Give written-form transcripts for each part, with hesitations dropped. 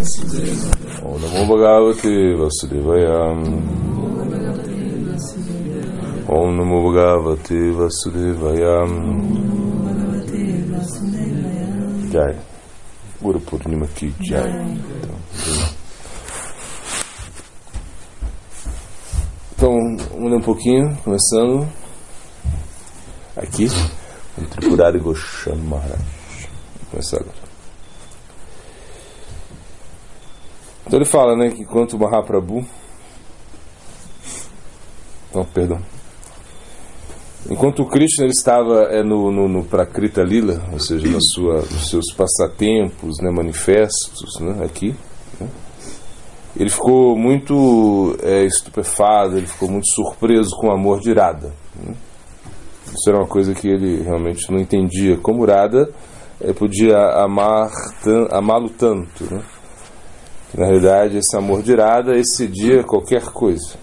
Om Namo Bhagavate Vasudevaya. Om Namo Bhagavate Vasudevaya. Jai. Guru Purnima Ki Jai. Então, vamos ler um pouquinho, começando aqui, o Tripurari Goswami Maharaj. Vamos começar agora. Então ele fala, né, que enquanto o Mahaprabhu, enquanto o Krishna ele estava no Prakrita Lila, ou seja, nos seus passatempos, né, manifestos, né, aqui, né, ele ficou muito estupefado, ele ficou muito surpreso com o amor de Radha, né. Isso era uma coisa que ele realmente não entendia, como Radha podia amá-lo tanto, né. Na realidade, esse amor de Radha excedia qualquer coisa.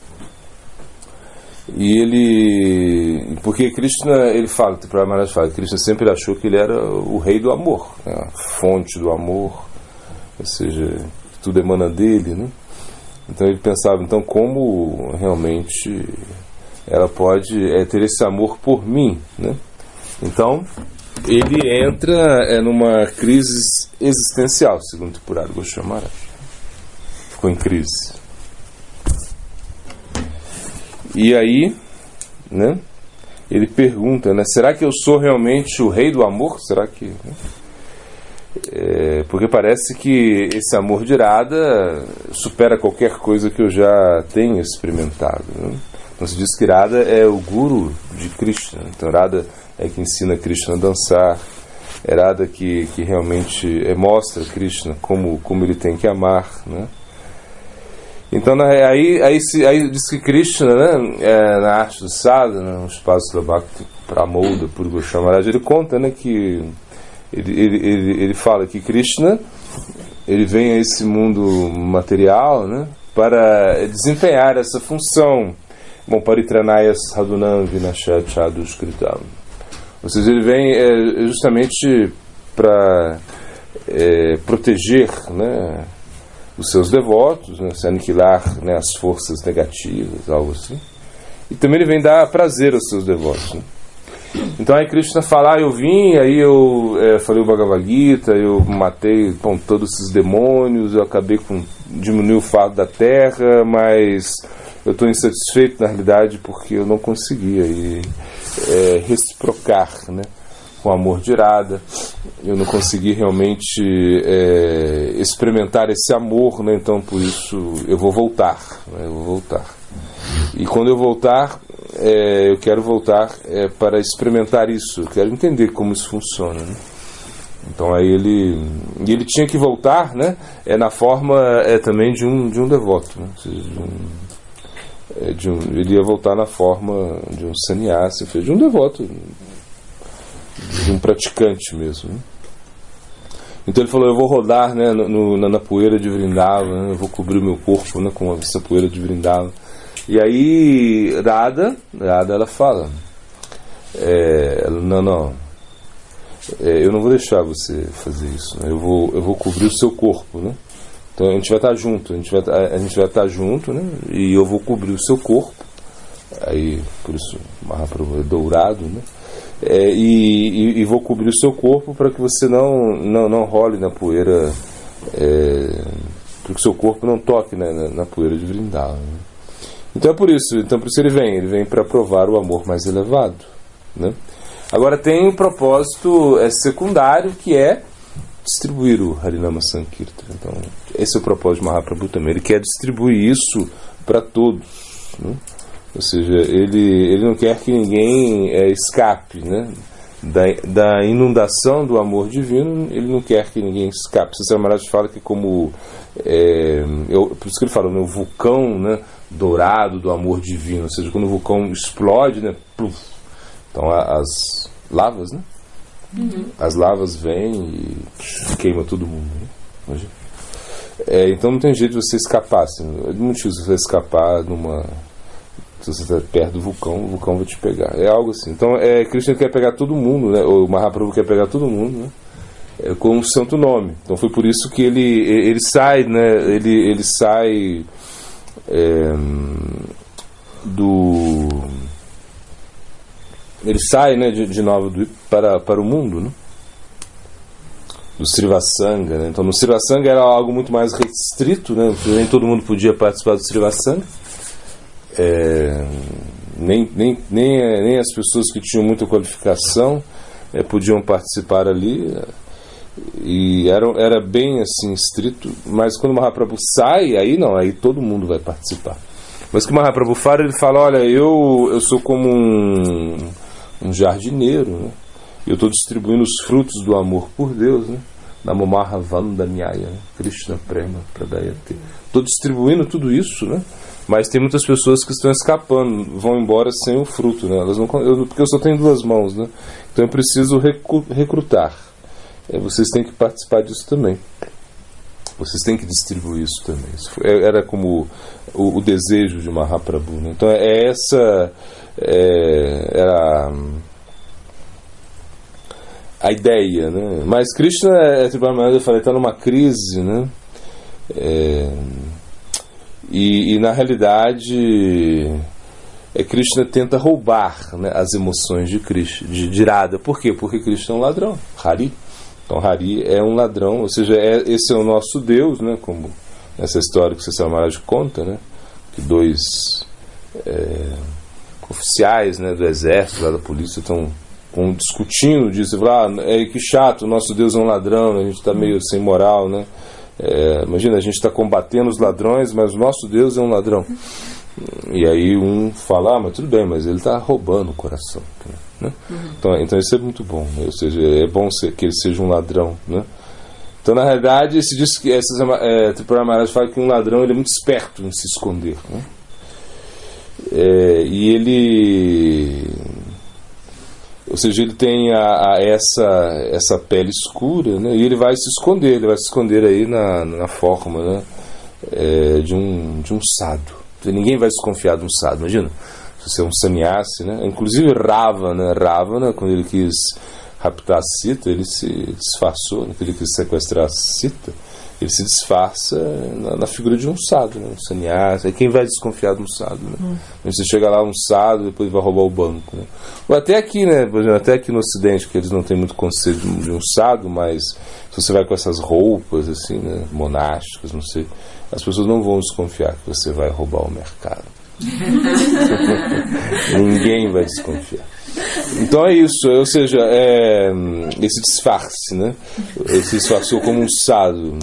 E ele... Porque Krishna, ele fala, o Prabhupada Maharaj fala, Krishna sempre achou que ele era o rei do amor, né? A fonte do amor, ou seja, tudo emana dele, né? Então ele pensava, então como realmente ela pode ter esse amor por mim, né? Então ele entra numa crise existencial, segundo o Tripurari Goswami Maharaj. Ficou em crise. E aí, né, ele pergunta, né, será que eu sou realmente o rei do amor? Será que... Né? Porque parece que esse amor de Radha supera qualquer coisa que eu já tenha experimentado, né? Então se diz que Radha é o guru de Krishna. Então Radha é que ensina Krishna a dançar, é Radha que realmente mostra Krishna como ele tem que amar, né? Então aí diz que Krishna, né, na arte do sadhana, no espaço da Bhakti Pramodha por Goswami Maharaj, ele conta, né, que ele fala que Krishna ele vem a esse mundo material, né, para desempenhar essa função. Bom, Paritranaya Sadhunam Vinashat Chadushkritam. Ou seja, ele vem justamente para proteger, né, os seus devotos, né, se aniquilar, né, as forças negativas, algo assim. E também ele vem dar prazer aos seus devotos, né? Então aí Krishna fala, eu vim, aí eu falei o Bhagavad Gita, eu matei todos esses demônios, eu acabei com diminuir o fardo da terra, mas eu estou insatisfeito na realidade porque eu não consegui aí, reciprocar, né, com o amor de Radha. Eu não consegui realmente experimentar esse amor, né? Então por isso eu vou voltar, né? Eu vou voltar. E quando eu voltar, eu quero voltar para experimentar isso, eu quero entender como isso funciona, né? Então aí ele tinha que voltar, né, na forma também de um devoto, né? Ou seja, ele ia voltar na forma de um sannyasi, de um devoto, de um praticante mesmo, né? Então ele falou, eu vou rodar, né, na poeira de Vrindavan, né, eu vou cobrir o meu corpo, né, com essa poeira de Vrindavan. E aí Radha ela fala, não, eu não vou deixar você fazer isso, né, eu vou cobrir o seu corpo, né? Então a gente vai estar junto, a gente vai estar junto, né, e eu vou cobrir o seu corpo. Aí por isso Mahaprabhu é dourado, né? E vou cobrir o seu corpo para que você não role na poeira, para que o seu corpo não toque, né, na poeira de Vrindavan, né? Então por isso ele vem para provar o amor mais elevado, né? Agora tem um propósito secundário, que é distribuir o Harinama Sankirtan. Então esse é o propósito de Mahaprabhu também, ele quer distribuir isso para todos, né? Ou seja, ele não quer que ninguém escape, né, da inundação do amor divino, ele não quer que ninguém escape. O Sri Maharaj fala que como por isso que ele fala, né, o vulcão, né, dourado do amor divino, ou seja, quando o vulcão explode, né, pluf, então as lavas, né, as lavas vêm e queima todo mundo, né? Então não tem jeito de você escapar, assim, é muito difícil você escapar se você está perto do vulcão, o vulcão vai te pegar. É algo assim. Então Krishna quer pegar todo mundo, né? O Mahaprabhu quer pegar todo mundo, né? com o santo nome. Então foi por isso que ele sai, né, ele sai ele sai, né, de Nova Dvipa para o mundo, né, do Srivasanga, né? Então no Srivasanga era algo muito mais restrito, né? Nem todo mundo podia participar do Srivasanga, nem as pessoas que tinham muita qualificação podiam participar ali, e era bem assim estrito. Mas quando o Mahaprabhu sai, aí não, aí todo mundo vai participar. Mas que o Mahaprabhu fala, ele fala: olha, eu sou como um jardineiro, né? Eu estou distribuindo os frutos do amor por Deus, né? Namomaha Vandanyaya, né? Krishna Prema Pradayate. Estou distribuindo tudo isso, né? Mas tem muitas pessoas que estão escapando, vão embora sem o fruto, né? Elas não, porque eu só tenho 2 mãos, né? Então eu preciso recrutar. Vocês têm que participar disso também. Vocês têm que distribuir isso também. Isso era como o desejo de Mahaprabhu, né? Então essa era a ideia, né? Mas Krishna, eu falei, está numa crise, né? E na realidade Krishna tenta roubar, né, as emoções de Krishna, de Radha. Por quê? Porque Krishna é um ladrão, Hari. Então Hari é um ladrão, ou seja, esse é o nosso Deus, né? Como nessa história que Sri Maharaj conta, né? Que 2 oficiais, né, do exército, lá da polícia, estão discutindo disso. Que chato, o nosso Deus é um ladrão, a gente está meio sem moral, né? Imagina, a gente está combatendo os ladrões, mas o nosso Deus é um ladrão. E aí um fala: mas tudo bem, mas ele está roubando o coração, né? Então isso é muito bom, né? Ou seja, é bom que ele seja um ladrão, né? Então na realidade se diz que Tripura Maharaj fala que um ladrão, ele é muito esperto em se esconder, né? E ele, ou seja, ele tem essa pele escura, né? E ele vai se esconder aí na forma, né? De um sadhu. Ninguém vai desconfiar de um sadhu. Imagina, se você é um sannyasi, né? Inclusive Ravana, quando ele quis raptar a Sita, ele se disfarçou, né? Quando ele quis sequestrar a Sita, ele se disfarça na figura de um sadhu, né? Um sannyasi. Aí quem vai desconfiar de um sadhu, né? Você chega lá, um sadhu, depois vai roubar o banco, né? Ou até aqui, né? Por exemplo, até aqui no Ocidente, que eles não têm muito conceito de um sadhu, mas se você vai com essas roupas assim, né, monásticas, não sei, as pessoas não vão desconfiar que você vai roubar o mercado. Ninguém vai desconfiar. Então é isso, ou seja, esse disfarce, né? Ele se disfarçou como um sadhu.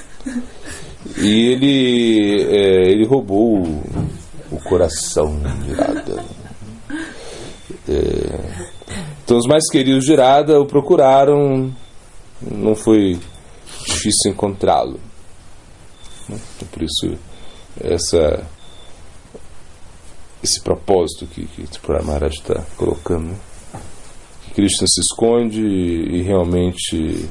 E ele roubou o coração de Radha. Então os mais queridos de Radha o procuraram, não foi difícil encontrá-lo. Então, por isso esse propósito que Tripura Maharaj está colocando, né? Que Krishna se esconde e realmente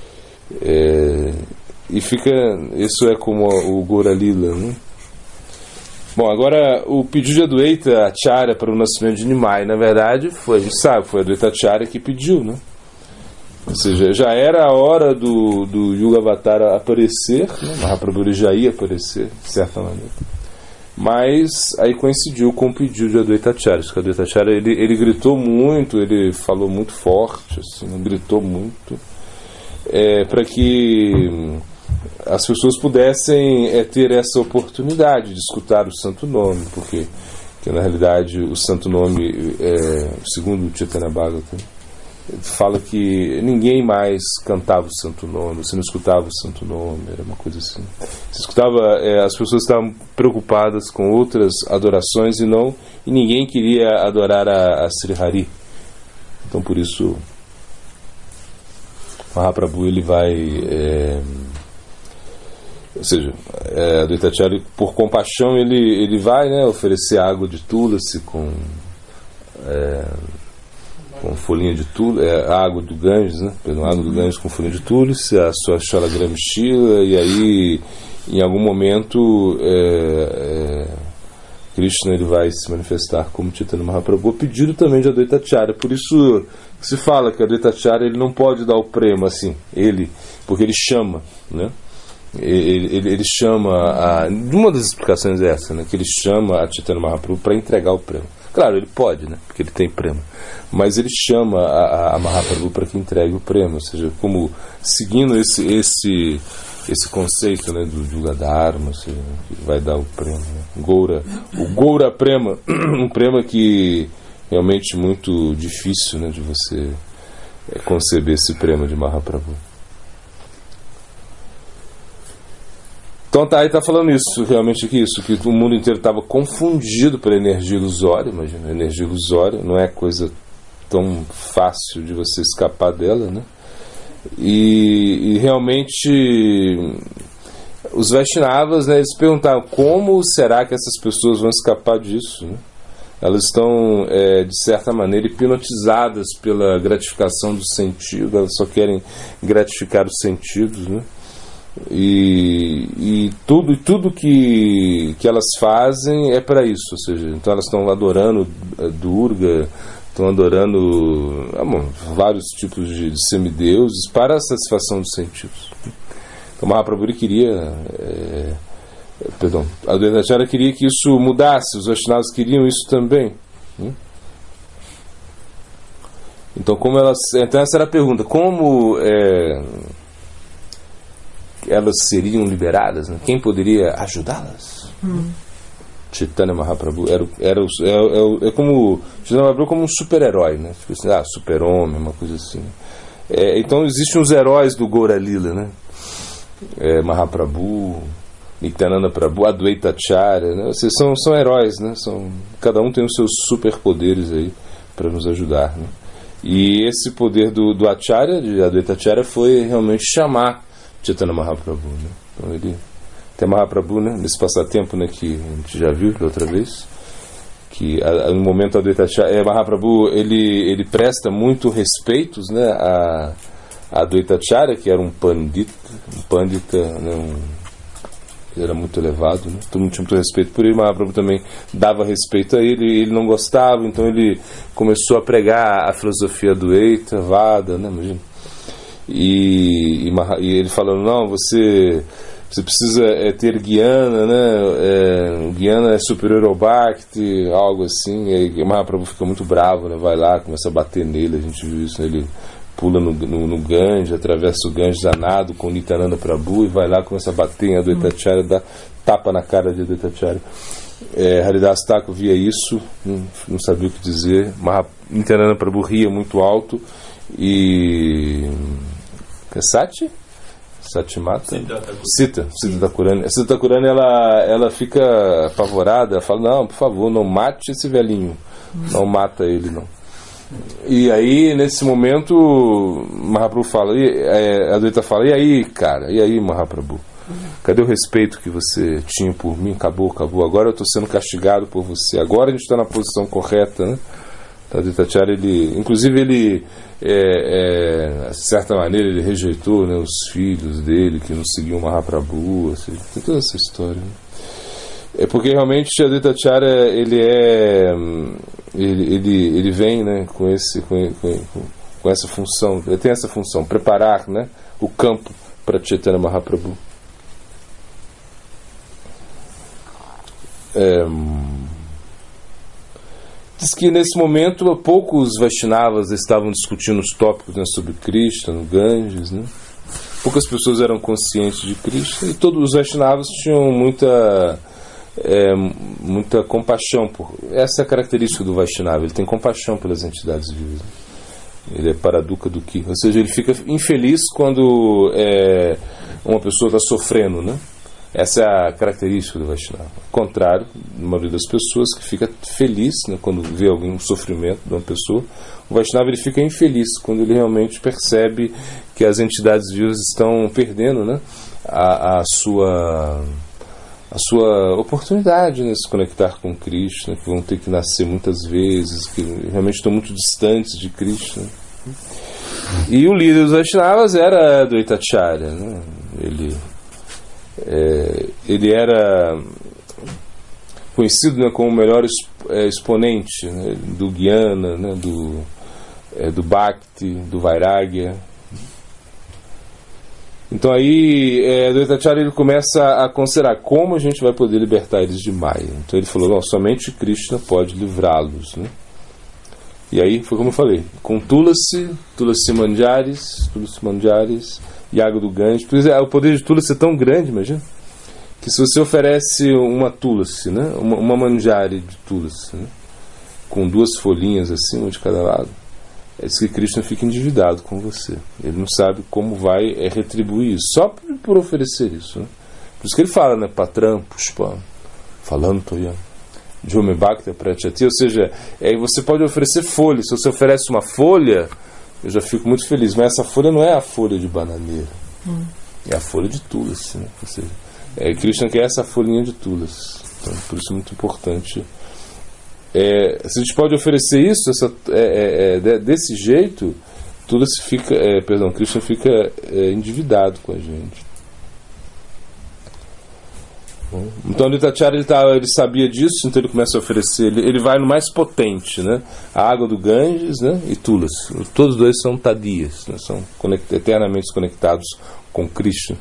e fica, isso é como o Gaura Lila, né? Bom, agora o pedido de Adwaita Acharya para o nascimento de Nimai, na verdade, a gente sabe, foi Adwaita Acharya que pediu, né? Ou seja, já era a hora do Yuga Avatara aparecer, né? Mahaprabhu já ia aparecer, de certa maneira. Mas aí coincidiu com o pedido de Adwaita Acharya. O Adwaita Acharya, ele gritou muito, ele falou muito forte, assim, gritou muito, para que as pessoas pudessem ter essa oportunidade de escutar o Santo Nome, porque na realidade o Santo Nome, segundo o Chaitanya Bhagavatam, fala que ninguém mais cantava o Santo Nome, você não escutava o Santo Nome, era uma coisa assim. Você escutava, as pessoas estavam preocupadas com outras adorações e ninguém queria adorar a Sri Hari. Então por isso Mahaprabhu ele vai, ou seja, Adwaita Acharya, por compaixão, ele vai, né, oferecer água de tulasi com folhinha de tulasi, a água do Ganges, né? Água do Ganges com folhinha de tulasi, a sua Shalagram Shila, e aí em algum momento Krishna ele vai se manifestar como Chaitanya Mahaprabhu, a pedido também de Advaita Acharya. Por isso se fala que Advaita Acharya ele não pode dar o prema assim, porque ele chama, né? Ele chama, uma das explicações é essa, né? Que ele chama a Chaitanya Mahaprabhu para entregar o prema. Claro, ele pode, né? Porque ele tem prema, mas ele chama a Mahaprabhu para que entregue o prema, ou seja, como seguindo esse conceito, né, do Juga Dharma, ou seja, que vai dar o prema, né? O Goura Prema, um prema que realmente muito difícil, né, de você conceber esse prema de Mahaprabhu. Então aí está falando isso, realmente que o mundo inteiro estava confundido pela energia ilusória. Imagina, a energia ilusória não é coisa tão fácil de você escapar dela, né? E realmente os Vaishnavas, né, eles perguntaram como será que essas pessoas vão escapar disso, né? Elas estão, de certa maneira, hipnotizadas pela gratificação do sentido, elas só querem gratificar os sentidos, né? E tudo que elas fazem é para isso, ou seja, então elas estão adorando Durga, estão adorando vários tipos de semideuses para a satisfação dos sentidos. Então Mahaprabhu queria, a Advaita Acharya queria que isso mudasse, os Vaishnavas queriam isso também, né? Então essa era a pergunta, como elas seriam liberadas, né? Quem poderia ajudá-las? Chaitanya Mahaprabhu é como Chaitanya Mahaprabhu como um super-herói, né? Tipo assim, super-homem, uma coisa assim. Então existem os heróis do Gaura Lila, né? Mahaprabhu, Nityananda Prabhu, Advaita Acharya, né? Vocês são heróis, né? Cada um tem os seus superpoderes aí para nos ajudar, né? E esse poder do Acharya, de Advaita Acharya, foi realmente chamar Chaitanya Mahaprabhu, né? Então ele tem Mahaprabhu, né, nesse passatempo, né, que a gente já viu da outra vez, que no momento Advaita Acharya, Mahaprabhu ele presta muito respeitos, né, a Advaita Acharya, que era um pandita, né, ele era muito elevado, né? Todo mundo tinha muito respeito por ele. Mahaprabhu também dava respeito a ele não gostava, então ele começou a pregar a filosofia do Eita, Vada, né, imagina. E ele falando, não, você precisa ter Gyana, né? Gyana é superior ao Bhakti, algo assim. E aí Mahaprabhu fica muito bravo, né? Vai lá, começa a bater nele, a gente viu isso, né? Ele pula no Ganges, atravessa o Ganges a nado com Nityananda Prabhu e vai lá, começa a bater em Advaita Acharya, dá tapa na cara de Advaita Acharya. Haridas Thakur via isso, não sabia o que dizer. Nityananda Prabhu ria muito alto e Satimata? Sita Thakurani. A Sita Thakurani ela fica apavorada, ela fala, não, por favor, não mate esse velhinho, não mata ele, não. E aí, nesse momento, Mahaprabhu fala, a Advaita fala, e aí, cara, e aí, Mahaprabhu? Cadê o respeito que você tinha por mim? Acabou, agora eu estou sendo castigado por você, agora a gente está na posição correta, né? Advaita Acharya, inclusive de certa maneira ele rejeitou, né, os filhos dele que não seguiam Mahaprabhu, assim, tem toda essa história, né? É porque realmente Advaita Acharya ele vem, né, com essa função, ele tem essa função, preparar, né, o campo para Chaitanya Mahaprabhu. Diz que nesse momento poucos Vaishnavas estavam discutindo os tópicos, né, sobre Krishna, no Ganges, né? Poucas pessoas eram conscientes de Krishna e todos os Vaishnavas tinham muita compaixão essa é a característica do Vaishnava, ele tem compaixão pelas entidades vivas, né? Ele é paraduka do ki, ou seja, ele fica infeliz quando uma pessoa está sofrendo, né? Essa é a característica do Vaishnava. Ao contrário, a maioria das pessoas que fica feliz, né, quando vê algum sofrimento de uma pessoa, o Vaishnava ele fica infeliz quando ele realmente percebe que as entidades vivas estão perdendo, né, a sua oportunidade, né, de se conectar com Krishna, que vão ter que nascer muitas vezes, que realmente estão muito distantes de Krishna. E o líder dos Vaishnavas era Advaita Acharya, né? Ele era conhecido, né, como o melhor exponente, né, do Gyana, né, do Bhakti, do Vairagya. Então aí Advaitacharya ele começa a considerar como a gente vai poder libertar eles de Maya. Então ele falou, não, somente Krishna pode livrá-los, né? E aí foi como eu falei, com Tulasi Manjaris, Yaga do Ganges. O poder de Tulasi é tão grande, imagina, que se você oferece uma Tulasi, né, uma Manjari de Tulasi, né, com 2 folhinhas assim, uma de cada lado, é isso que Krishna fica endividado com você. Ele não sabe como vai retribuir isso, só por oferecer isso, né? Por isso que ele fala, né, Patram, Pushpa, falando Toya, Jome Bhakti Prachati, ou seja, você pode oferecer folha. Se você oferece uma folha, eu já fico muito feliz, mas essa folha não é a folha de bananeira, é a folha de Tulasi, né? Ou seja, Krishna quer essa folhinha de Tulasi. Então, por isso é muito importante. Se a gente pode oferecer isso, desse jeito, Tulasi fica, Krishna fica endividado com a gente. Então o Advaitacharya ele sabia disso, então ele começa a oferecer, ele vai no mais potente, né? A água do Ganges, né? E Tulasi. Todos dois são tadias, né? São eternamente conectados com Krishna.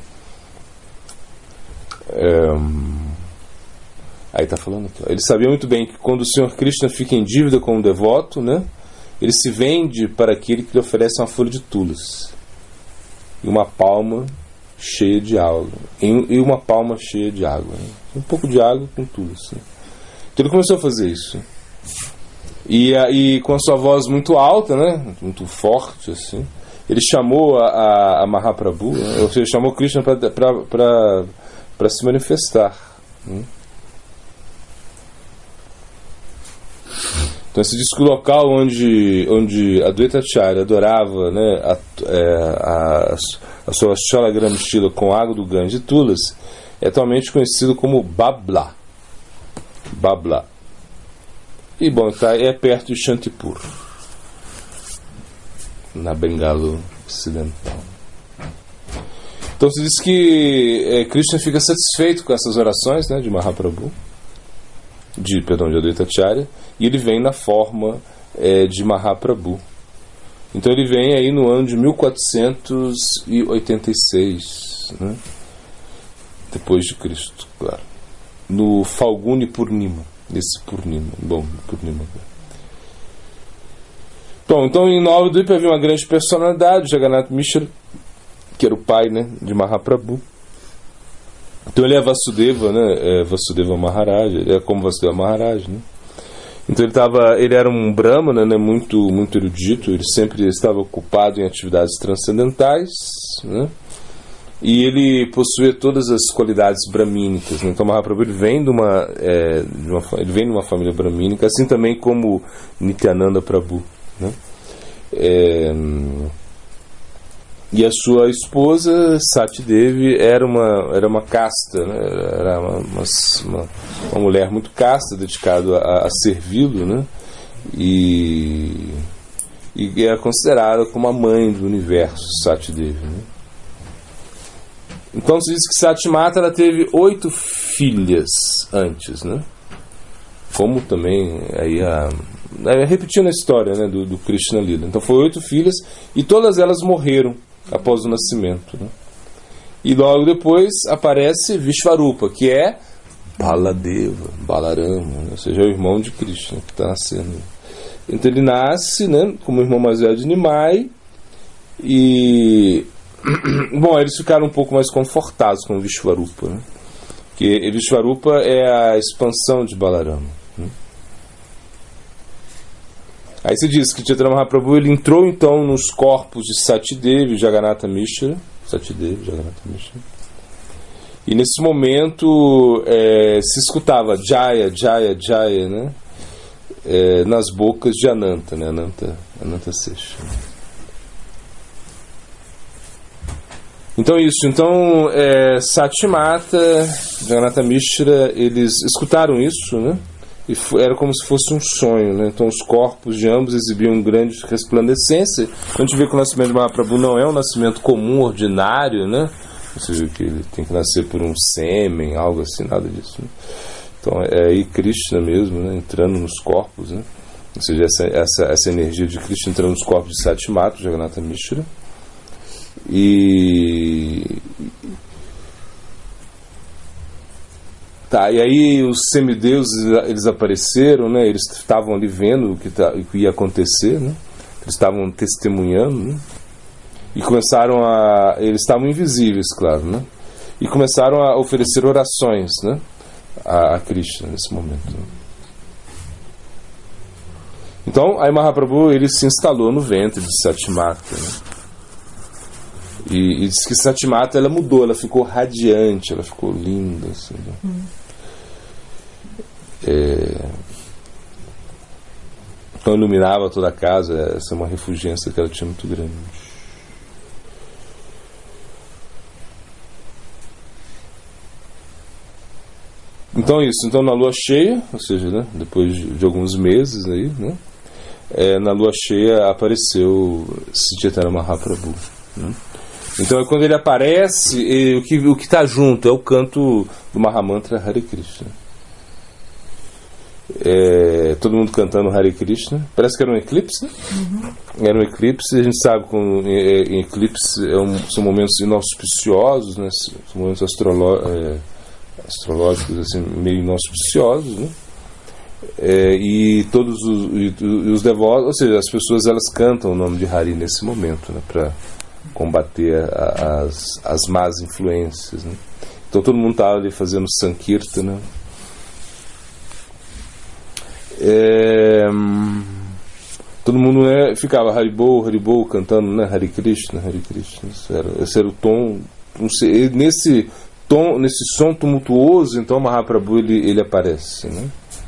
Aí está falando aqui, ele sabia muito bem que quando o Senhor Krishna fica em dívida com um devoto, né, ele se vende para aquele que lhe oferece uma folha de Tulasi e uma palma cheia de água, e uma palma cheia de água, né? Um pouco de água com Tulasi, né? Então ele começou a fazer isso, e com a sua voz muito alta, né, muito forte assim, ele chamou a Mahaprabhu, né, ou seja, chamou Krishna para se manifestar, né? Então se diz que o local onde Advaitacharya adorava, né, a sua Shalagram Shila com água do Ganges e Tulasi é atualmente conhecido como Babla. E bom, é perto de Shantipur, na Bengala Ocidental. Então se diz que Krishna fica satisfeito com essas orações, né, de Mahaprabhu, de Advaitacharya, e ele vem na forma de Mahaprabhu. Então ele vem aí no ano de 1486, né? Depois de Cristo, claro, no Falguni Purnima, esse Purnima, Purnima. Bom, então em Navadvipa havia uma grande personalidade, Jagannath Mishra, que era o pai, né, de Mahaprabhu. Então ele é Vasudeva, né? Vasudeva Maharaj, ele é como Vasudeva Maharaj, né? Então ele era um brahmana, né? Muito erudito, ele sempre estava ocupado em atividades transcendentais, né? E ele possuía todas as qualidades brahmínicas, né? Então Mahaprabhu ele vem de uma família brahmínica, assim também como Nityananda Prabhu, né? E a sua esposa, Sati Devi, era uma casta, né? Era uma mulher muito casta, dedicada a servi-lo, né? E era considerada como a mãe do universo, Sati Devi, né? Então se diz que Sati Mata ela teve 8 filhas antes, né? Como também aí repetindo a história, né, do Krishna Lila. Então foi 8 filhas e todas elas morreram após o nascimento, né? E logo depois aparece Vishvarupa, que é Baladeva, Balarama, né? Ou seja, é o irmão de Krishna que está nascendo. Então ele nasce, né, como irmão mais velho de Nimai. E bom, eles ficaram um pouco mais confortados com Vishvarupa, né? Que Vishvarupa é a expansão de Balarama, né? Aí se diz que Chaitanya Mahaprabhu ele entrou então nos corpos de Satidevi, Jagannatha Mishra, e nesse momento se escutava Jaya, Jaya, Jaya, né? Nas bocas de Ananta, né? Ananta Sesha. Então isso, Satimata, Jagannatha Mishra, eles escutaram isso, né? E era como se fosse um sonho, né? Então os corpos de ambos exibiam grande resplandecência. A gente vê que o nascimento de Mahaprabhu não é um nascimento comum, ordinário, né? Ou seja, que ele tem que nascer por um sêmen, algo assim, nada disso, né? Então é aí Krishna mesmo, né, entrando nos corpos, né? Ou seja, essa energia de Krishna entrando nos corpos de Satimata, Jagannatha Mishra. E aí os semideuses eles apareceram, né? Eles estavam ali vendo o que ia acontecer, né? Eles estavam testemunhando, né? E começaram eles estavam invisíveis, claro, né? E começaram a oferecer orações, né, a Krishna nesse momento, né? Então aí Mahaprabhu ele se instalou no ventre de Satimata, né? E diz que Satimata ela mudou, ela ficou radiante, ela ficou linda, assim, né? Então iluminava toda a casa. Essa é uma refulgência que ela tinha muito grande. Então isso, então na lua cheia, ou seja, né, depois de alguns meses aí, né, na lua cheia apareceu Sri Chaitanya Mahaprabhu, né? Então quando ele aparece, o que está junto é o canto do Mahamantra Hare Krishna. Todo mundo cantando Hare Krishna. Parece que era um eclipse, né? Era um eclipse. A gente sabe que em eclipse são momentos inauspiciosos, né? São momentos astrológicos assim, meio inauspiciosos, né? E todos os devotos, ou seja, as pessoas elas cantam o nome de Hari nesse momento, né? Para combater as más influências, né? Então todo mundo estava ali fazendo Sankirtana, né? Todo mundo, né, ficava Haribol, Haribol, cantando, né, Hare Krishna, Hare Krishna. Esse era o tom. Nesse som tumultuoso, então Mahaprabhu ele aparece, né?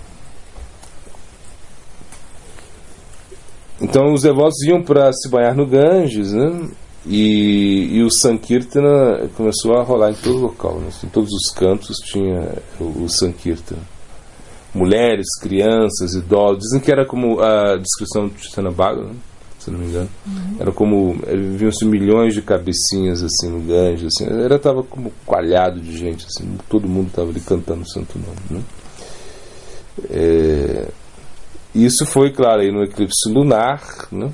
Então os devotos iam para se banhar no Ganges, né? E o Sankirtana começou a rolar em todo local, né? Em todos os cantos tinha o Sankirtana. Mulheres, crianças, idosos. Dizem que era como a descrição de Chaitanya Bhagavatam, né? Se não me engano. Era como viam-se milhões de cabecinhas assim no Ganges, assim. Estava como coalhado de gente, assim. Todo mundo estava ali cantando o santo nome, né? Isso foi, claro, aí no eclipse lunar, né?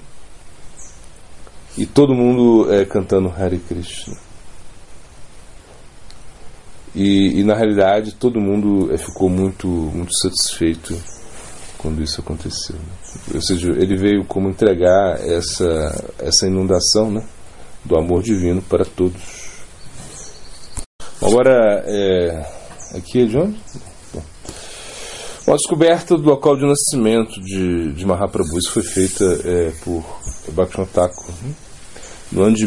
E todo mundo cantando Hare Krishna. E na realidade todo mundo ficou muito, muito satisfeito quando isso aconteceu, né? Ou seja, ele veio como entregar essa inundação, né, do amor divino para todos. Agora, aqui é de onde? Uma descoberta do local de nascimento de Mahaprabhu. Isso foi feita por Bhaktivinoda Thakur, né, no ano de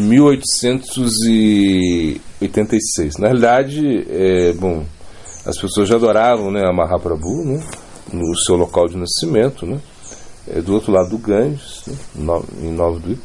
1886. Na realidade, as pessoas já adoravam, né, a Mahaprabhu, né, no seu local de nascimento, né, do outro lado do Ganges, né, em Nova Delhi.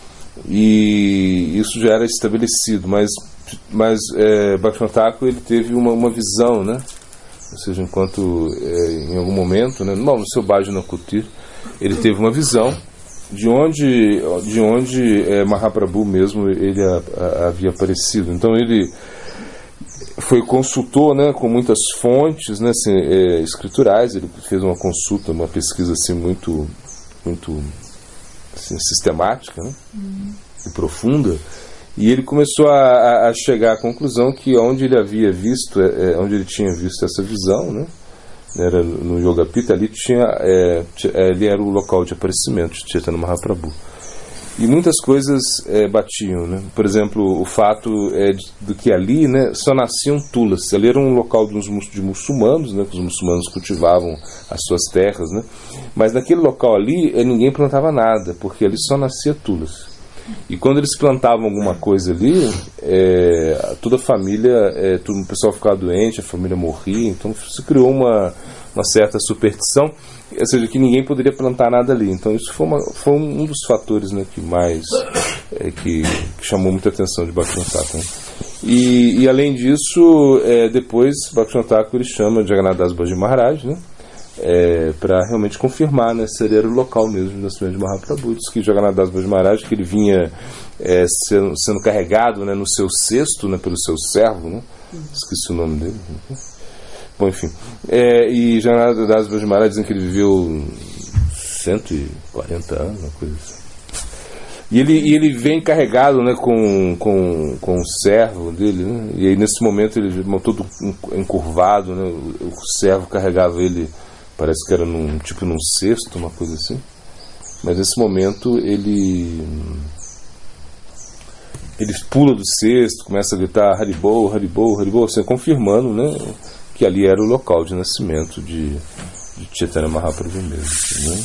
E isso já era estabelecido, mas Bhaktivinoda Thakur ele teve uma visão, né, ou seja, enquanto em algum momento, né, no seu Bhajana Kutir, ele teve uma visão de onde Mahaprabhu mesmo ele havia aparecido. Então ele consultou, né, com muitas fontes, né, assim, escriturais. Ele fez uma consulta, uma pesquisa assim, muito assim, sistemática, né, e profunda. E ele começou a chegar à conclusão que onde ele havia visto, onde ele tinha visto essa visão, né, era no Yogapita, ali ali era o local de aparecimento de Chaitanya Mahaprabhu. E muitas coisas batiam, né? Por exemplo, o fato de que ali, né, só nasciam tulas. Ali era um local de muçulmanos, né, que os muçulmanos cultivavam as suas terras, né? Mas naquele local ali ninguém plantava nada, porque ali só nascia tulas. E quando eles plantavam alguma coisa ali, toda a família, o pessoal ficava doente, a família morria. Então se criou uma certa superstição, ou seja, que ninguém poderia plantar nada ali. Então isso foi um dos fatores, né, que mais que chamou muita atenção de Bhaktivinoda Thakur, né? E além disso, depois Bhaktivinoda Thakur ele chama Jagannath Das Baji Maharaj, né, para realmente confirmar, né, se ele era o local mesmo do nascimento de Mahaprabhu. Diz que Jagannath Das Baji Maharaj, que ele vinha sendo carregado, né, no seu cesto, né, pelo seu servo, né, esqueci o nome dele, Bom, enfim. E Jagannatha Das Babaji Maharaj dizem que ele viveu 140 anos, uma coisa assim. E ele vem carregado, né, com o servo dele, né? E aí nesse momento ele todo encurvado, né? O servo carregava ele, parece que era num cesto, uma coisa assim. Mas nesse momento ele pula do cesto, começa a gritar Haribol, Haribol, Haribol, assim, confirmando, né, que ali era o local de nascimento de Chaitanya Mahaprabhu mesmo, né?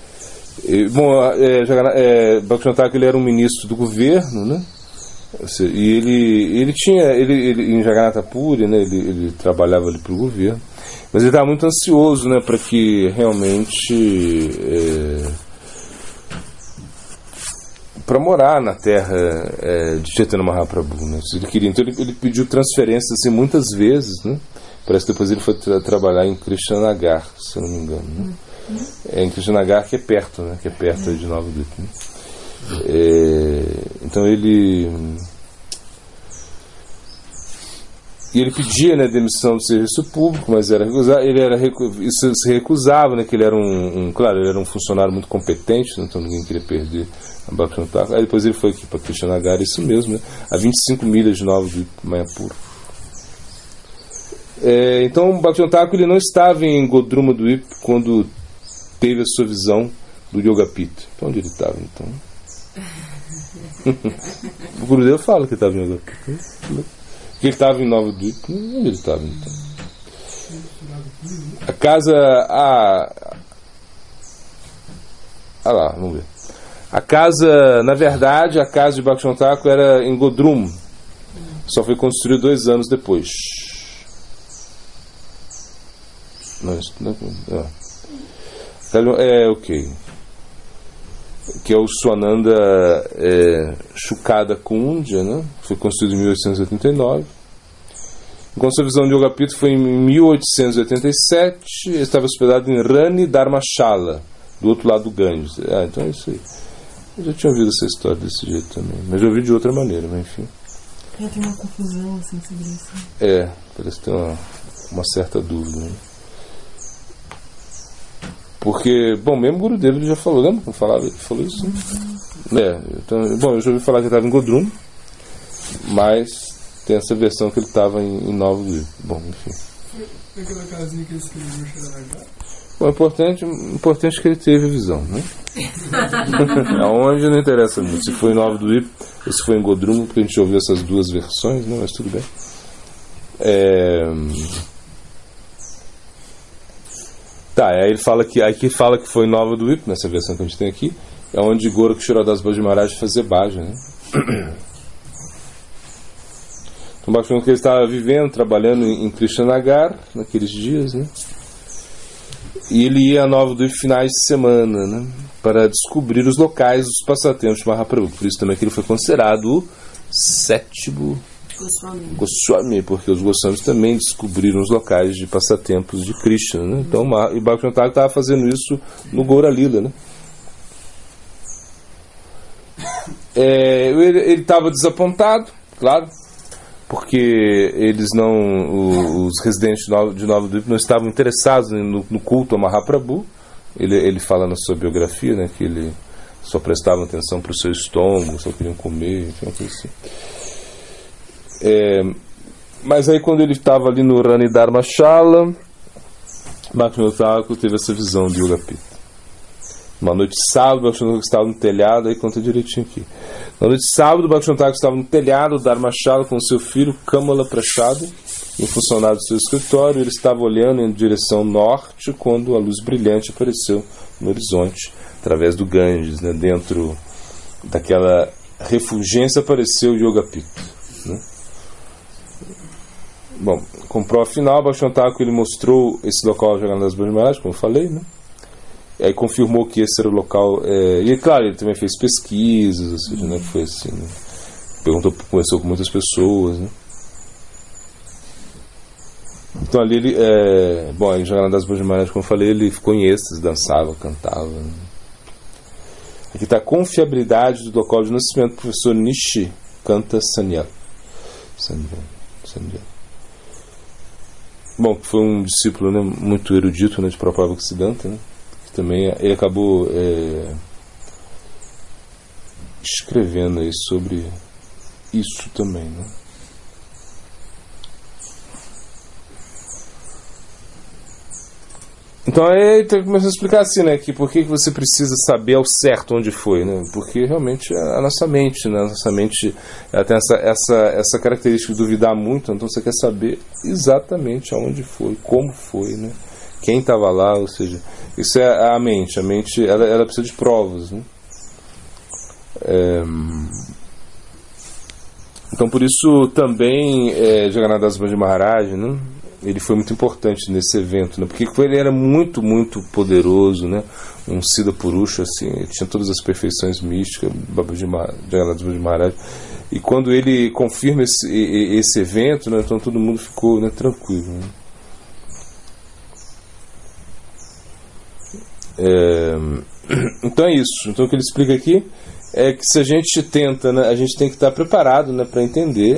Bhaktivinoda Thakur, ele era um ministro do governo, né? E ele em Jagannatha Puri, né? Ele trabalhava ali para o governo, mas ele estava muito ansioso, né, para que realmente para morar na terra de Chaitanya Mahaprabhu, né? Ele queria, então ele pediu transferências assim muitas vezes, né? Parece que depois ele foi trabalhar em Krishnanagar, se eu não me engano, né? Em Krishnanagar, que é perto, né? Que é perto de Nova Delhi, né? Então ele pedia, né, demissão do serviço público, mas isso se recusava, né? Que ele era claro, ele era um funcionário muito competente, né, então ninguém queria perder a Bhaktivinoda Thakur. Aí depois ele foi aqui para Krishnanagar, isso mesmo, né? A 25 milhas de Nova Delhi, Mayapur. Então Bhaktivinoda Thakur, ele não estava em Godruma Dweep quando teve a sua visão do Yogapita. Então onde ele estava, então? O Gurudev fala que estava em Yogapita. Que ele estava em Nova Dweep. Onde ele estava, então? A casa... lá, vamos ver. A casa, na verdade, a casa de Bhaktivinoda Thakur era em Godrum. Só foi construída 2 anos depois. Ok. Que é o Swananda Shukada Kundya, né? Foi construído em 1889. Enquanto a visão de Yogapita foi em 1887. Ele estava hospedado em Rani Dharmashala, do outro lado do Ganges. Então é isso aí. Eu já tinha ouvido essa história desse jeito também, mas eu ouvi de outra maneira, mas enfim. Tem uma confusão assim sobre isso. Parece que tem uma certa dúvida, né? Porque, bom, mesmo o Gurudev ele já falou, lembra que eu falava? Ele falou isso? Então, bom, eu já ouvi falar que ele estava em Godrum, mas tem essa versão que ele estava em Nova Delhi. Bom, enfim. Foi aquela casinha que ele escreveu Sharanagara? Bom, importante é que ele teve a visão, né? Aonde não interessa muito, se foi em Nova Delhi ou se foi em Godrum, porque a gente ouviu essas duas versões, né? Mas tudo bem. Aí ele fala que foi em Nova Dweep, nessa versão que a gente tem aqui, é onde Gorakshara Das Babaji Maharaj fazia bhajan, né? Então Bhaktivinoda, que ele estava vivendo, trabalhando em Krishnanagar naqueles dias, né? E ele ia a Nova Dweep finais de semana, né? Para descobrir os locais dos passatempos de Mahaprabhu. Por isso também que ele foi considerado o 7º Goswami, porque os Goswamis também descobriram os locais de passatempos de Krishna, né? Então, e Bhaktivinoda Thakur estava fazendo isso no Gaura Lila, né? Ele estava desapontado, claro, porque os residentes de Nova Dweep não estavam interessados no culto a Mahaprabhu. Ele fala na sua biografia, né, que ele só prestava atenção para o seu estômago, só queriam comer, enfim, uma coisa assim. Mas aí quando ele estava ali no Rani Dharmashala, Bhaktivinoda Thakur teve essa visão de Yogapita. Uma noite de sábado, Bhaktivinoda Thakur estava no telhado, aí conta direitinho aqui. Na noite de sábado, Bhaktivinoda Thakur estava no telhado do Dharmashala com seu filho Kamala Prasad, um funcionário do seu escritório. Ele estava olhando em direção norte quando a luz brilhante apareceu no horizonte, através do Ganges, né? Dentro daquela refulgência apareceu Yogapita, né? Bom, com prova final, Bhaktivinoda Thakur ele mostrou esse local ao Jagannatha Das Babaji Maharaj, como eu falei, né? E aí confirmou que esse era o local. E claro, ele também fez pesquisas, ou seja, né? Foi assim, né? Conversou com muitas pessoas, né? Então ali ele. Bom, em Jagannatha Das Babaji Maharaj, como eu falei, ele ficou em êxtase, dançava, cantava, né? Aqui está a confiabilidade do local de nascimento do professor Nishi Kanta Sanyal. Bom, bom, que foi um discípulo, né, muito erudito, né, de Prabhupada Bhaktisiddhanta, né, que também ele acabou escrevendo aí sobre isso também, né. Então aí começou a explicar assim, né, que por que você precisa saber ao certo onde foi, né? Porque realmente a nossa mente, né, a nossa mente ela tem essa característica de duvidar muito, então você quer saber exatamente aonde foi, como foi, né? Quem estava lá, ou seja, isso é a mente ela precisa de provas, né? Então por isso também Jagannath Das Babaji Maharaj, né? Ele foi muito importante nesse evento, né? Porque ele era muito, muito poderoso, né? Um Siddha Purusha, assim, ele tinha todas as perfeições místicas, Jagannath Das Babaji Maharaj. E quando ele confirma esse evento, né? Então todo mundo ficou, né, tranquilo, né? Então é isso. Então o que ele explica aqui é que se a gente tenta, né, a gente tem que estar preparado, né, para entender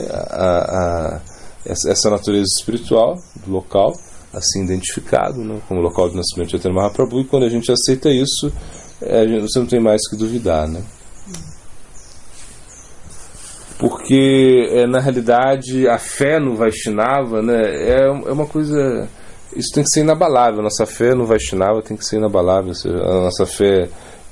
essa natureza espiritual do local, assim identificado, né, como local de nascimento de Chaitanya Mahaprabhu, e quando a gente aceita isso, você não tem mais que duvidar, né? Porque na realidade a fé no Vaishnava, né, é uma coisa, isso tem que ser inabalável. A nossa fé no Vaishnava tem que ser inabalável, ou seja, a nossa fé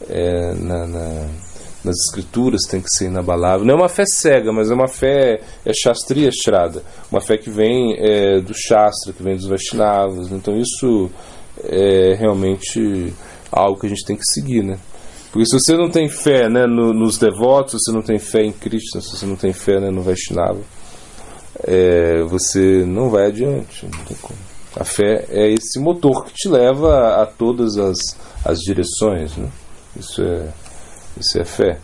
nas escrituras tem que ser inabalável. Não é uma fé cega, mas é uma fé Shastriya Shraddha, uma fé que vem do Shastra, que vem dos Vaishnavas. Então isso é realmente algo que a gente tem que seguir, né? Porque se você não tem fé, né, nos devotos, se você não tem fé em Krishna, se você não tem fé, né, no Vaishnava, você não vai adiante, não tem como. A fé é esse motor que te leva a todas as direções, né? Isso é fé.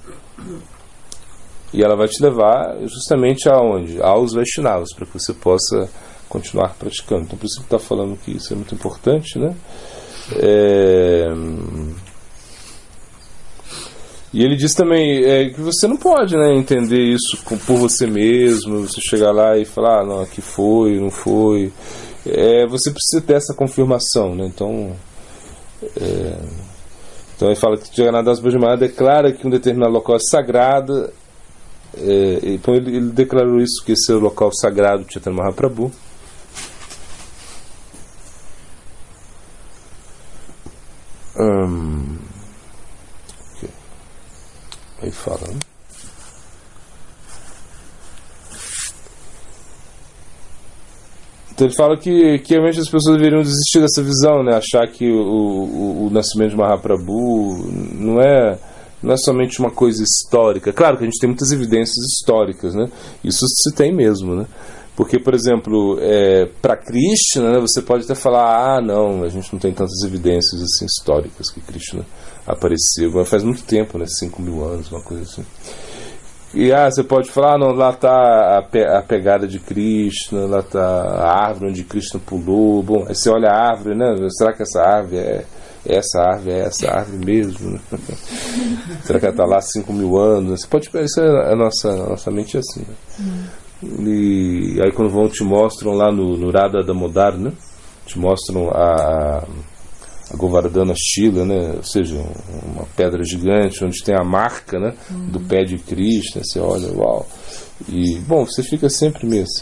E ela vai te levar justamente aonde? Aos Vaishnavas, para que você possa continuar praticando. Então por isso que está falando que isso é muito importante, né? E ele diz também que você não pode, né, entender isso por você mesmo, você chegar lá e falar, não, aqui foi, não foi. Você precisa ter essa confirmação, né? Então ele fala que Jagannath Das Babaji Maharaj declara que um determinado local é sagrado. Então ele declarou isso, que esse é o local sagrado de Chaitanya Mahaprabhu. Okay. Aí fala, né? Então ele fala que realmente as pessoas deveriam desistir dessa visão, né? Achar que o nascimento de Mahaprabhu não é somente uma coisa histórica. Claro que a gente tem muitas evidências históricas, né? Isso se tem mesmo, né? Porque, por exemplo, para Krishna, né, você pode até falar, não, a gente não tem tantas evidências assim históricas que Krishna apareceu, mas faz muito tempo, né? 5.000 anos, uma coisa assim. E você pode falar, não, lá está a pegada de Krishna, lá está a árvore onde Krishna pulou. Bom, aí você olha a árvore, né? Será que essa árvore é essa árvore mesmo? Né? Será que ela está lá há 5.000 anos? Você pode pensar, a nossa mente é assim, né? E aí quando te mostram lá no Radha Damodar, né? Te mostram a Govardhana Shila, né? Ou seja, uma pedra gigante onde tem a marca, né, do pé de Krishna. Você olha, uau. E, bom, você fica sempre meio assim.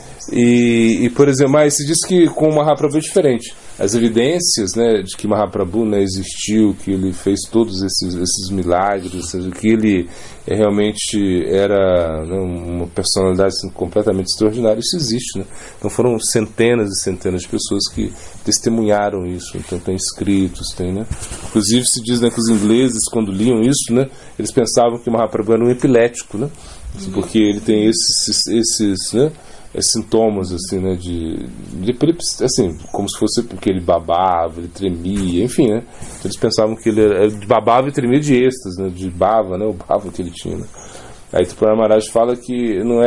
E por exemplo, mas se diz que com o Mahaprabhu é diferente. As evidências, né, de que Mahaprabhu, né, existiu, que ele fez todos esses milagres, ou seja, que ele realmente era, né, uma personalidade assim, completamente extraordinária, isso existe, né? Então foram centenas e centenas de pessoas que testemunharam isso. Então tem escritos, tem, né? Inclusive se diz, né, que os ingleses, quando liam isso, né, eles pensavam que Mahaprabhu era um epilético, né? Porque ele tem esses né, sintomas assim, né, de epilepsia, assim, como se fosse porque ele babava, ele tremia, enfim, né? Então eles pensavam que ele babava e tremia de êxtase, né, de bava, né, o bava que ele tinha, né? Aí o Prabhupada Maharaj fala que ele não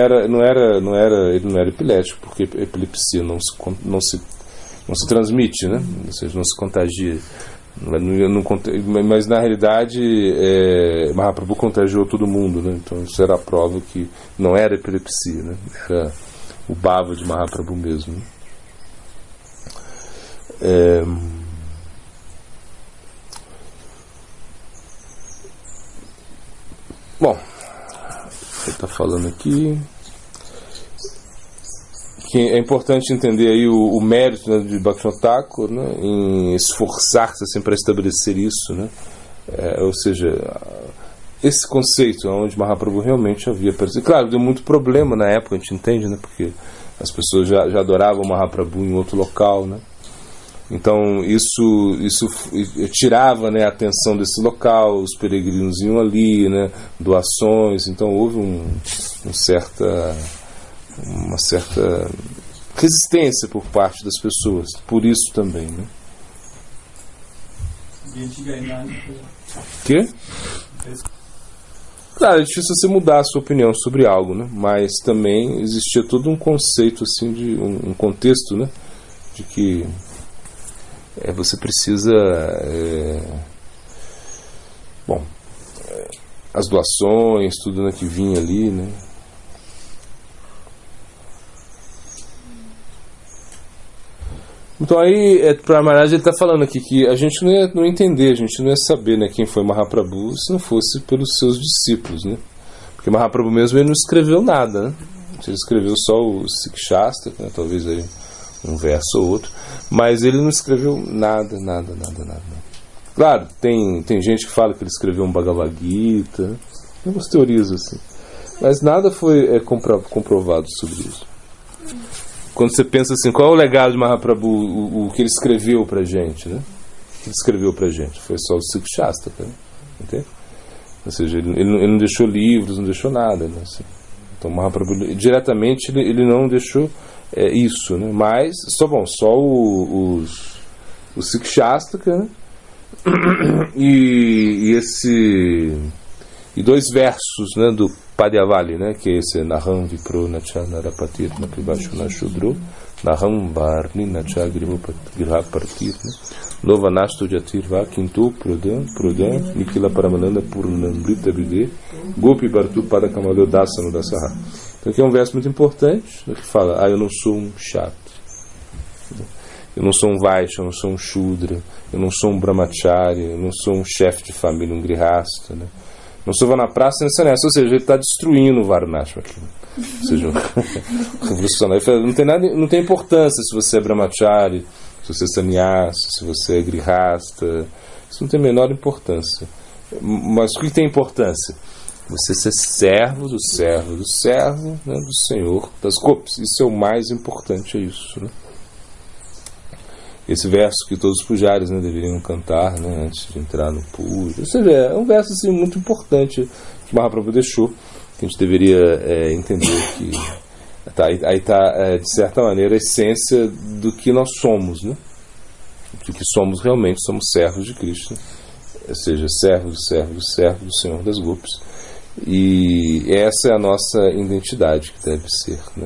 era epilético, porque epilepsia não se transmite, né? Ou seja, não se contagia. Mas na realidade Mahaprabhu contagiou todo mundo, né? Então isso era a prova que não era epilepsia, né? Era o bhava de Mahaprabhu mesmo, né? Bom, ele está falando aqui que é importante entender aí o mérito, né, de Bhaktivinoda Thakur, né, em esforçar-se assim, para estabelecer isso, né? Ou seja, esse conceito onde Mahaprabhu realmente havia aparecido. Claro, deu muito problema na época, a gente entende, né, porque as pessoas já adoravam Mahaprabhu em outro local, né? Então isso tirava, né, a atenção desse local, os peregrinos iam ali, né, doações, então houve uma certa resistência por parte das pessoas, por isso também, né? Que? Claro, é difícil você mudar a sua opinião sobre algo, né? Mas também existia todo um conceito assim, de um contexto, né, de que você precisa as doações, tudo, né, que vinha ali, né? Então aí, para Maharaj, ele está falando aqui que a gente não ia entender, a gente não ia saber, né, quem foi Mahaprabhu se não fosse pelos seus discípulos, né? Porque Mahaprabhu mesmo, ele não escreveu nada, né? Ele escreveu só o Sikshastra, né, talvez aí um verso ou outro, mas ele não escreveu nada. Claro, tem gente que fala que ele escreveu um Bhagavad Gita, né? Tem umas teorias assim, mas nada foi comprovado sobre isso. Quando você pensa assim, qual é o legado de Mahaprabhu, o que ele escreveu pra gente, né? O que ele escreveu pra gente? Foi só o Sikshastra, né? Entende? Ou seja, ele não deixou livros, não deixou nada, né? Assim. Então Mahaprabhu, diretamente, ele não deixou isso, né? Mas, só o Sikshastra, né? E dois versos, né, do Padyavali, né, que é esse Naham Vipro Nacha Narapatir Napribashuna Shudro Naham Varni Nacha Grihapartir Lovanastu Jatirva Kintu Prudan Nikila Paramananda Purnambrita Bide Gopi Bartu Padakamalyo Dasanu Dasaha. Então aqui é um verso muito importante, né, que fala: eu não sou um chato, eu não sou um Vaishya, eu não sou um Shudra, eu não sou um Brahmacharya, eu não sou um chefe de família, um Grihasta, né? Não sou vou na praça nessa, ou seja, ele está destruindo o Varnashma aqui. Ou seja, não tem importância se você é Brahmacharya, se você é sannyasa, se você é Grihasta, isso não tem a menor importância. Mas o que tem importância? Você ser servo do servo do servo, né, do Senhor das Gopis. Isso é o mais importante, é isso, né? Esse verso que todos os pujaris, né, deveriam cantar, né, antes de entrar no puja. Ou seja, é um verso assim, muito importante que Mahaprabhu deixou, que a gente deveria entender que aí está, de certa maneira, a essência do que nós somos, né? De que somos realmente, somos servos de Krishna, ou seja, servos do Senhor das Gopis. E essa é a nossa identidade que deve ser, né,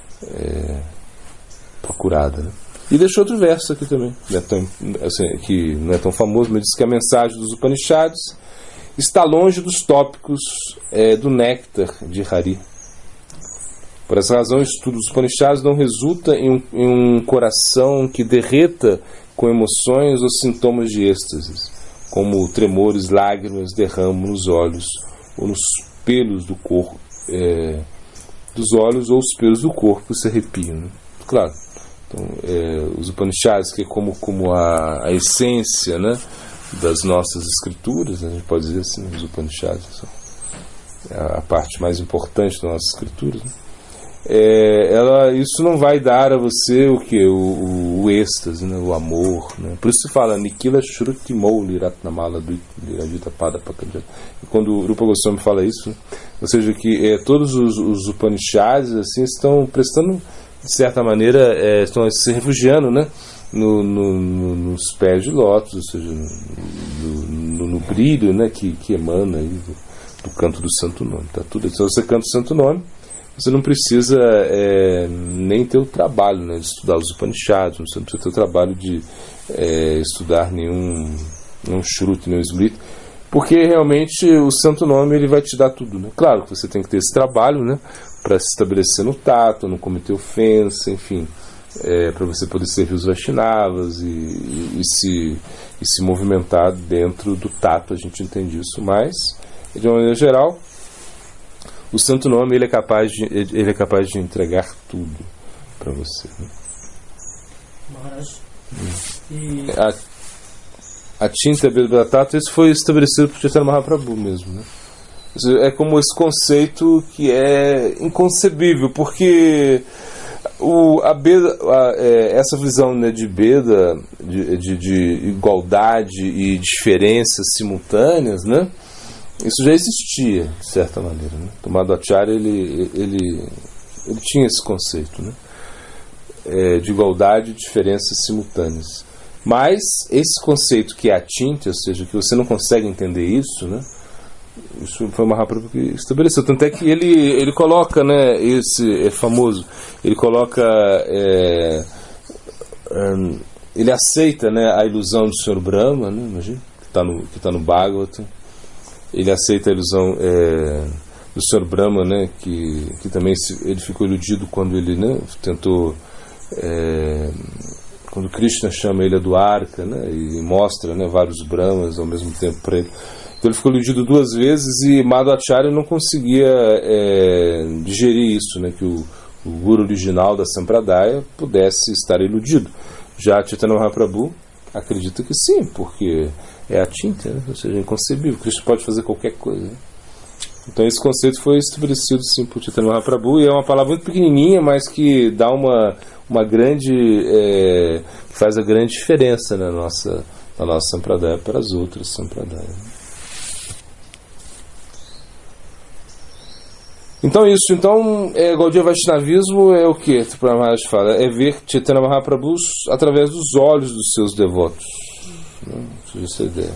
procurada, né? E deixou outro verso aqui também, que não é tão famoso, mas diz que a mensagem dos Upanishads está longe dos tópicos do néctar de Hari. Por essa razão, o estudo dos Upanishads não resulta em um coração que derreta com emoções ou sintomas de êxtase, como tremores, lágrimas derramam nos olhos ou nos pelos do corpo, dos olhos ou os pelos do corpo se arrepiam, né? Claro. Então, os Upanishads, que é como a essência, né, das nossas escrituras, né, a gente pode dizer assim, os Upanishads são a parte mais importante das nossas escrituras, né? Isso não vai dar a você o que? O êxtase, né, o amor, né? Por isso se fala Nikila Shruti Mouli Ratnamala Duirajita Pada Pakajata. E quando o Rupa Goswami fala isso, né, ou seja, que todos os Upanishads assim, estão prestando, de certa maneira, estão se refugiando, né, nos pés de lótus, ou seja, no brilho, né, que emana aí do canto do Santo Nome. Tá tudo. Se você canta o Santo Nome, você não precisa nem ter o trabalho, né, de estudar os Upanishads, você não precisa ter o trabalho de estudar nenhum Shruti, nenhum Smriti, porque realmente o Santo Nome ele vai te dar tudo, né? Claro que você tem que ter esse trabalho, né, para se estabelecer no tato, não cometer ofensa, enfim, para você poder servir os Vaishnavas e se movimentar dentro do tato. A gente entende isso, mas de uma maneira geral o Santo Nome ele é capaz de entregar tudo para você, né? A Tinta Beda Tato, isso foi estabelecido por Chaitanya Mahaprabhu mesmo, né? É como esse conceito que é inconcebível, porque essa visão, né, de Beda, de igualdade e diferenças simultâneas, né, isso já existia de certa maneira, né? O Madhvacharya ele tinha esse conceito, né, de igualdade e diferenças simultâneas. Mas esse conceito que é atinta, ou seja, que você não consegue entender isso, né, isso foi uma Mahaprabhu que estabeleceu. Tanto é que ele coloca, né, esse famoso, ele coloca, ele aceita, né, a ilusão do Sr. Brahma, né, imagina, que está no Bhagavatam. Ele aceita a ilusão do Sr. Brahma, né, que também ele ficou iludido quando ele, né, tentou, quando Krishna chama ele a Dwarka, né, e mostra, né, vários Brahmas ao mesmo tempo para ele. Então ele ficou iludido 2 vezes e Madhvacharya não conseguia digerir isso, né, que o guru original da Sampradaya pudesse estar iludido. Já Chaitanya Mahaprabhu acredita que sim, porque é a tinta, né, ou seja, é inconcebível. Krishna pode fazer qualquer coisa, né? Então esse conceito foi estabelecido sim por Chaitanya Mahaprabhu, e é uma palavra muito pequenininha, mas que dá uma grande, que faz a grande diferença na nossa Sampradaya para as outras Sampradayas. Então isso, Gaudiya Vaishnavismo é o que? O Maharaj fala, é ver Chaitanya Mahaprabhu através dos olhos dos seus devotos, né? Essa é a ideia.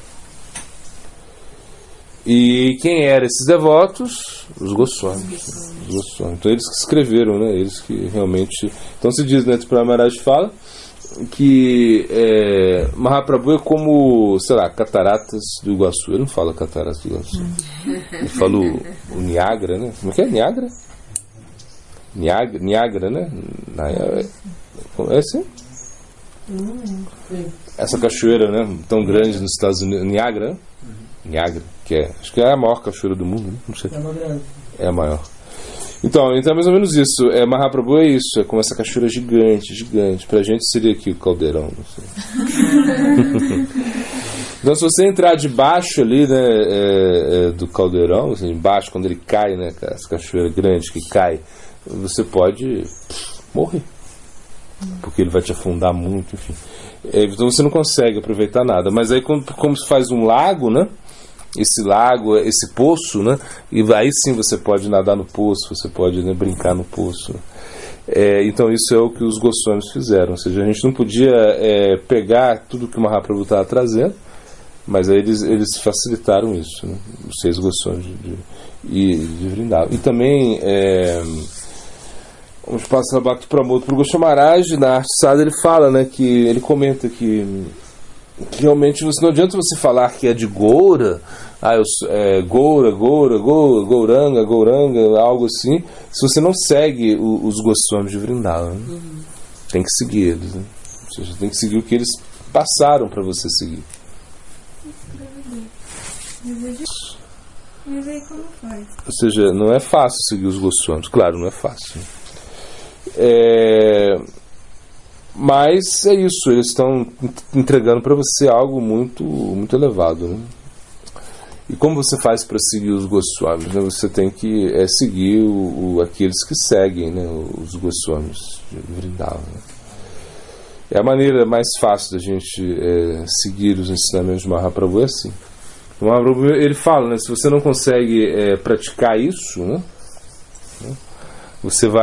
E quem eram esses devotos? Os Goswamis. Então eles que escreveram, né? Eles que realmente. Então se diz, né? O Maharaj fala que Mahaprabhu é como, sei lá, cataratas do Iguaçu. Ele não fala cataratas do Iguaçu. Ele fala o Niágara, né? Como é que é? Niágara? Niágara, né? É assim? Essa cachoeira, né? Tão grande nos Estados Unidos. Niágara, né? Niágara, acho que é a maior cachoeira do mundo, né? Não sei. É a maior. Então é mais ou menos isso. Mahaprabhu é isso, é como essa cachoeira gigante. Pra gente seria aqui o caldeirão, não sei. Então se você entrar debaixo ali, né, do caldeirão, assim, embaixo, quando ele cai, né, essa cachoeira grande que cai, você pode morrer, porque ele vai te afundar muito, enfim. Então você não consegue aproveitar nada. Mas aí como se faz um lago, né, esse lago, esse poço, né, e aí sim você pode nadar no poço, você pode, né, brincar no poço, né? Então isso é o que os Goswamis fizeram. Ou seja, a gente não podia pegar tudo que o Mahaprabhu estava trazendo, mas aí eles facilitaram isso, né? Os 6 Goswamis de Vrindavan. E também vamos passar Bhakti Pramod para o Goswami Maharaj. Na Arte Sada ele fala, né, que ele comenta que realmente não adianta você falar que é de Goura, Goura, Gouranga, algo assim, se você não segue os Goswamis de Vrindavan, né? Tem que seguir eles, né? Ou seja, tem que seguir o que eles passaram para você seguir. Mas aí como faz? Ou seja, não é fácil seguir os Goswamis, claro, não é fácil. Mas é isso, eles estão entregando para você algo muito, muito elevado, né? E como você faz para seguir os Goswamis, né? Você tem que seguir aqueles que seguem, né, os Goswamis de Vrindavan, né? É a maneira mais fácil da gente seguir os ensinamentos de Mahaprabhu, é assim. O Mahaprabhu, ele fala, né, se você não consegue praticar isso, né, você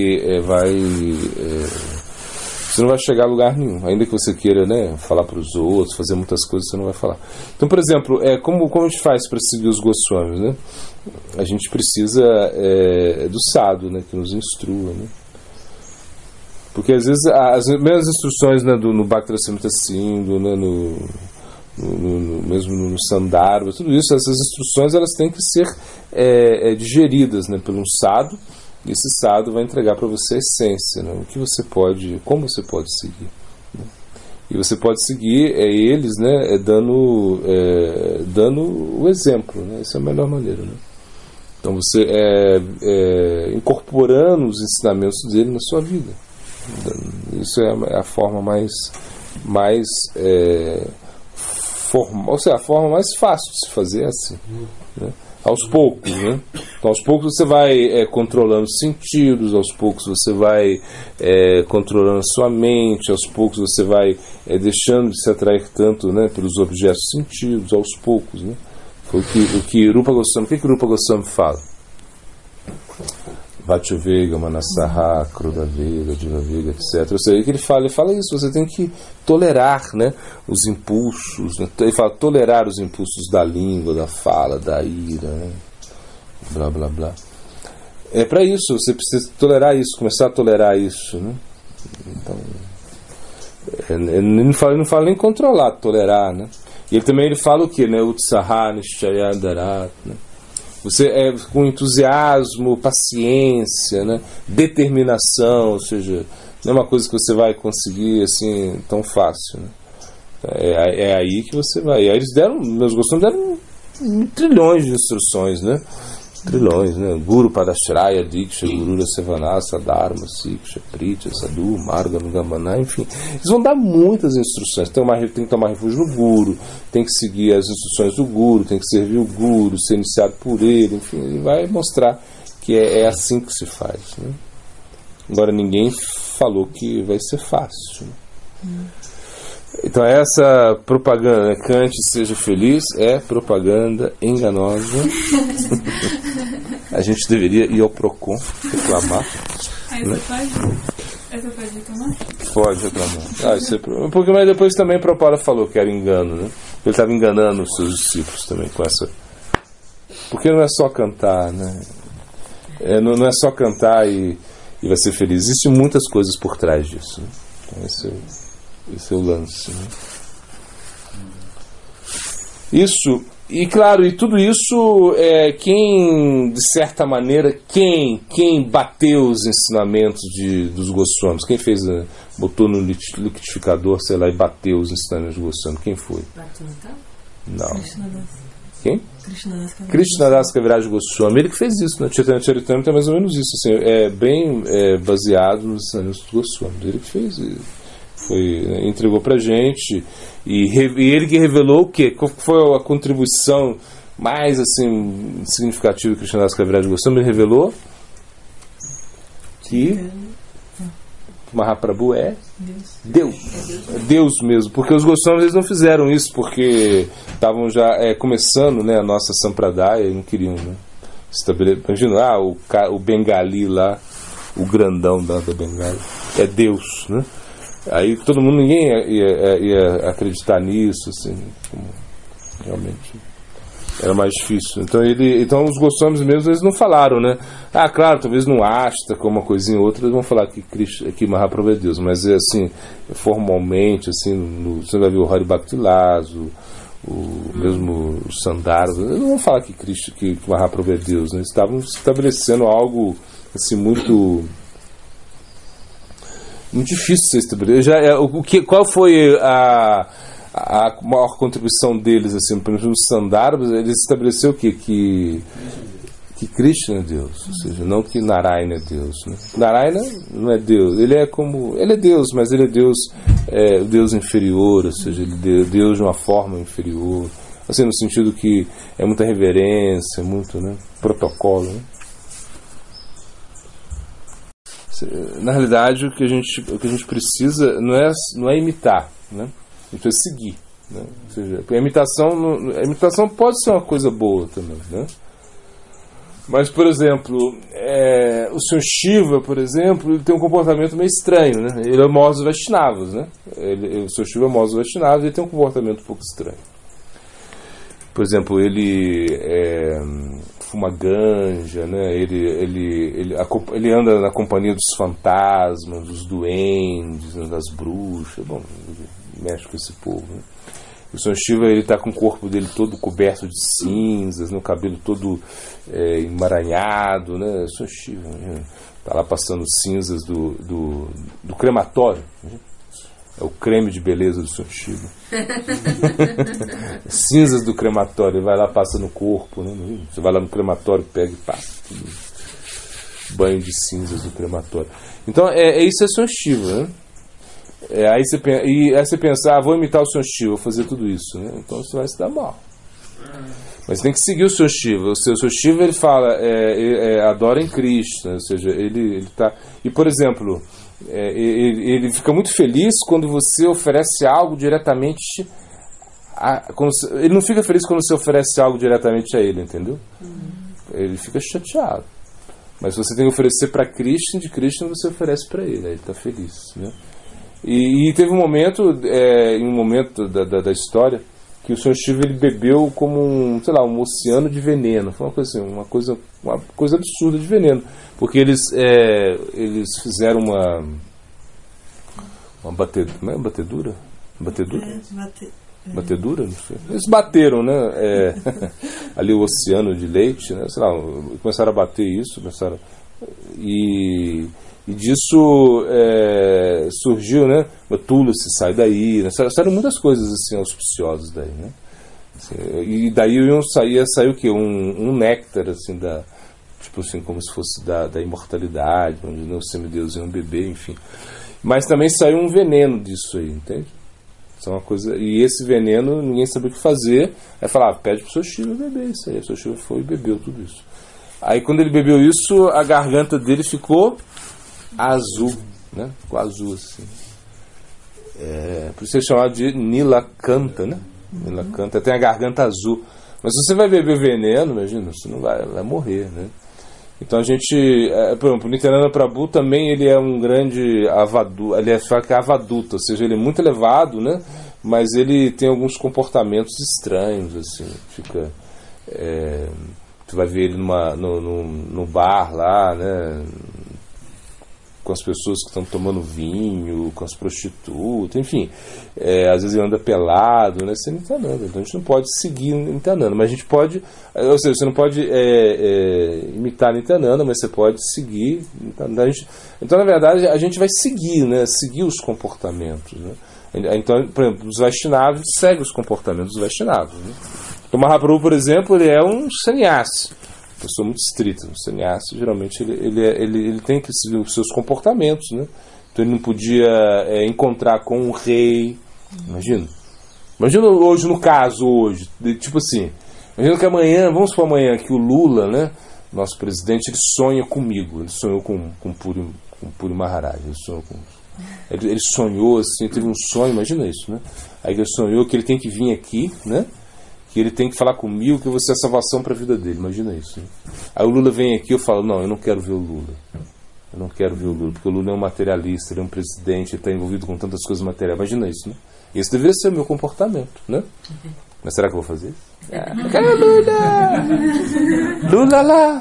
você não vai chegar a lugar nenhum. Ainda que você queira, né, falar para os outros, fazer muitas coisas, você não vai falar. Então, por exemplo, como a gente faz para seguir os Goswamis, né? A gente precisa do sadhu, né, que nos instrua, né? Porque às vezes as mesmas instruções, né, no Bhakti-rasamrita Sindhu, né, mesmo no Sandarbha, tudo isso, essas instruções elas têm que ser digeridas, né, por um sadhu, E esse sadhu vai entregar para você a essência, né? O que você pode, como você pode seguir, né? E você pode seguir eles, né? Dando o exemplo, né? Essa é a melhor maneira, né? Então você incorporando os ensinamentos dele na sua vida. Isso é a forma mais ou seja, a forma mais fácil de se fazer é assim, né? Aos poucos, né? Então, aos poucos você vai controlando os sentidos, aos poucos você vai controlando a sua mente, aos poucos você vai deixando de se atrair tanto, né, pelos objetos sentidos, aos poucos, né? Foi o que Rupa Goswami, o que Rupa Goswami fala? Vachuvega, Manasaha, Krudavega, Divavega, etc. Ou seja, que ele fala isso, você tem que tolerar, né, os impulsos, né? Ele fala tolerar os impulsos da língua, da fala, da ira, né? Blá, blá, blá. É para isso, você precisa tolerar isso, começar a tolerar isso, né? Então, ele não fala nem controlar, tolerar, né? E ele fala o que, né? Utsaha, Nishchaya, Darat, né? Você com entusiasmo, paciência, né? Determinação, ou seja, não é uma coisa que você vai conseguir assim tão fácil, né? É aí que você vai. E aí meus gostamos deram trilhões de instruções, né? Trilhões, né? Guru Padashraya, Diksha, Guru Sevanasa, Dharma, Siksha, Pritya, Sadhu, Marga, Nugamana, enfim. Eles vão dar muitas instruções. Tem que tomar refúgio no Guru, tem que seguir as instruções do Guru, tem que servir o Guru, ser iniciado por ele, enfim. Ele vai mostrar que é assim que se faz, né? Agora, ninguém falou que vai ser fácil, né? Então essa propaganda, cante seja feliz, é propaganda enganosa. A gente deveria ir ao Procon reclamar. Né? Essa pode reclamar? Pode reclamar. Porque mas depois também Prabhupada falou que era engano, né? Ele estava enganando os seus discípulos também com essa. Porque não é só cantar, né? Não é só cantar e vai ser feliz. Existem muitas coisas por trás disso, né? Então esse é o lance, né? Isso, e claro, e tudo isso quem, de certa maneira, quem bateu os ensinamentos dos Goswamis, quem fez, botou no liquidificador, sei lá, e bateu os ensinamentos dos Goswamis, quem foi? Não. Quem? Krishnadas Kaviraj Goswami, ele que fez isso, né? Chaitanya Charitamrita é mais ou menos isso, assim, é bem baseado nos ensinamentos dos Goswamis, ele que fez isso. Entregou pra gente e ele que revelou o quê? Qual foi a contribuição mais assim significativa que Krishnadas Kaviraj Goswami revelou? Que Mahaprabhu é Deus. É Deus mesmo, porque os Goswamis eles não fizeram isso porque estavam já começando, né, a nossa Sampradaya e não queriam, né, estabelecer. Imagina, o Bengali lá, o grandão da Bengali é Deus, né? Aí ninguém ia acreditar nisso, assim, como realmente era mais difícil. Então os Goswamis mesmo eles não falaram, né? Claro, talvez no Ashta, com uma coisinha ou outra, eles vão falar que Mahaprabhu é Deus, mas assim, formalmente, assim, você vai ver o Hari Bhaktilas, mesmo o Sandarbha, eles não vão falar que Mahaprabhu é Deus, né? Eles estavam estabelecendo algo assim muito difícil de ser estabelecido. Qual foi a maior contribuição deles, assim, por exemplo, os Sandarbhas, eles estabeleceram o quê? Que Krishna é Deus, ou seja, não que Narayana é Deus, né? Narayana não é Deus, ele é Deus, mas ele é Deus, Deus inferior, ou seja, ele é Deus de uma forma inferior, assim, no sentido que é muita reverência, muito, né, protocolo, né? Na realidade, o que a gente precisa não é imitar, né? A gente precisa seguir, né? Ou seja, a imitação pode ser uma coisa boa também, né? Mas, por exemplo, o Sr. Shiva, por exemplo, ele tem um comportamento meio estranho, né? Ele é Moses Vaishnavas, né? O Sr. Shiva é Moses Vaishnavas e ele tem um comportamento um pouco estranho. Por exemplo, ele fuma ganja, né? Ele anda na companhia dos fantasmas, dos duendes, né? Das bruxas. Bom, ele mexe com esse povo, né? O Senhor Shiva, ele está com o corpo dele todo coberto de cinzas, no cabelo todo emaranhado, né? O Senhor Shiva está lá passando cinzas do crematório. É o creme de beleza do Senhor Shiva. Cinzas do crematório, ele vai lá, passa no corpo, né? Você vai lá no crematório, pega e passa banho de cinzas do crematório. Então, isso é Senhor Shiva, né? Aí você pensa, vou imitar o Senhor Shiva, vou fazer tudo isso, né? Então você vai se dar mal. Mas tem que seguir o Senhor Shiva. O Senhor Shiva, ele fala, adora em Krishna, ou seja, ele tá... E, por exemplo, ele fica muito feliz quando você oferece algo diretamente... Ele não fica feliz quando você oferece algo diretamente a ele, entendeu? Ele fica chateado. Mas você tem que oferecer para Krishna, de Krishna você oferece para ele, aí ele está feliz, né? E teve um momento, em um momento da história, que o Senhor Shiva, ele bebeu como um oceano de veneno. Foi uma coisa absurda de veneno, porque eles fizeram uma batedura? Batedura? Não sei. Eles bateram, né? Ali o oceano de leite, né? Começaram a bater isso, e disso surgiu, né? O Tulsi sai daí, né? Saíram muitas coisas assim auspiciosas daí, né? E daí saiu o quê? Um néctar assim tipo assim, como se fosse da imortalidade, onde os semideuses iam beber, enfim. Mas também saiu um veneno disso aí, entende? Isso é uma coisa, e esse veneno ninguém sabia o que fazer. Aí falava, pede pro Senhor Shiva beber isso aí. O Senhor Shiva foi e bebeu tudo isso. Aí quando ele bebeu isso, a garganta dele ficou azul, né? Ficou azul assim. Por isso é chamado de Nilakanta, né? Nilakanta tem a garganta azul. Mas se você vai beber veneno, imagina, você não vai morrer, né? Então a gente, por exemplo, o Nityananda Prabhu também, ele é um grande avadhuta, ele é avaduta, ou seja, ele é muito elevado, né? Mas ele tem alguns comportamentos estranhos, assim, fica... tu vai ver ele no bar lá, né? Com as pessoas que estão tomando vinho, com as prostitutas, enfim. Às vezes ele anda pelado, né? Você não está andando. Então a gente não pode seguir Nityananda, mas a gente pode... Ou seja, você não pode imitar Nityananda, mas você pode seguir Nityananda. Então, na verdade, a gente vai seguir, né? Seguir os comportamentos, né? Então, por exemplo, os Vaishnavas seguem os comportamentos dos Vaishnavas, né? O Mahaprabhu, por exemplo, ele é um sannyasi, pessoa muito estrita. O sannyasi, geralmente, ele tem que seguir os seus comportamentos, né? Então ele não podia encontrar com um rei. Imagina hoje, no caso, tipo assim, imagina que amanhã, vamos supor amanhã, que o Lula, né, nosso presidente, ele sonha comigo. Ele sonhou com Puri Maharaj. Ele sonhou, assim, teve um sonho, imagina isso, né? Aí ele sonhou que ele tem que vir aqui, né? Que ele tem que falar comigo, que eu vou ser a salvação para a vida dele. Imagina isso, né? Aí o Lula vem aqui, eu falo, não, eu não quero ver o Lula. Eu não quero ver o Lula, porque o Lula é um materialista, ele é um presidente, ele está envolvido com tantas coisas materiais. Imagina isso, né? Esse deveria ser o meu comportamento, né? Mas será que eu vou fazer isso? Eu quero Lula! Lula lá!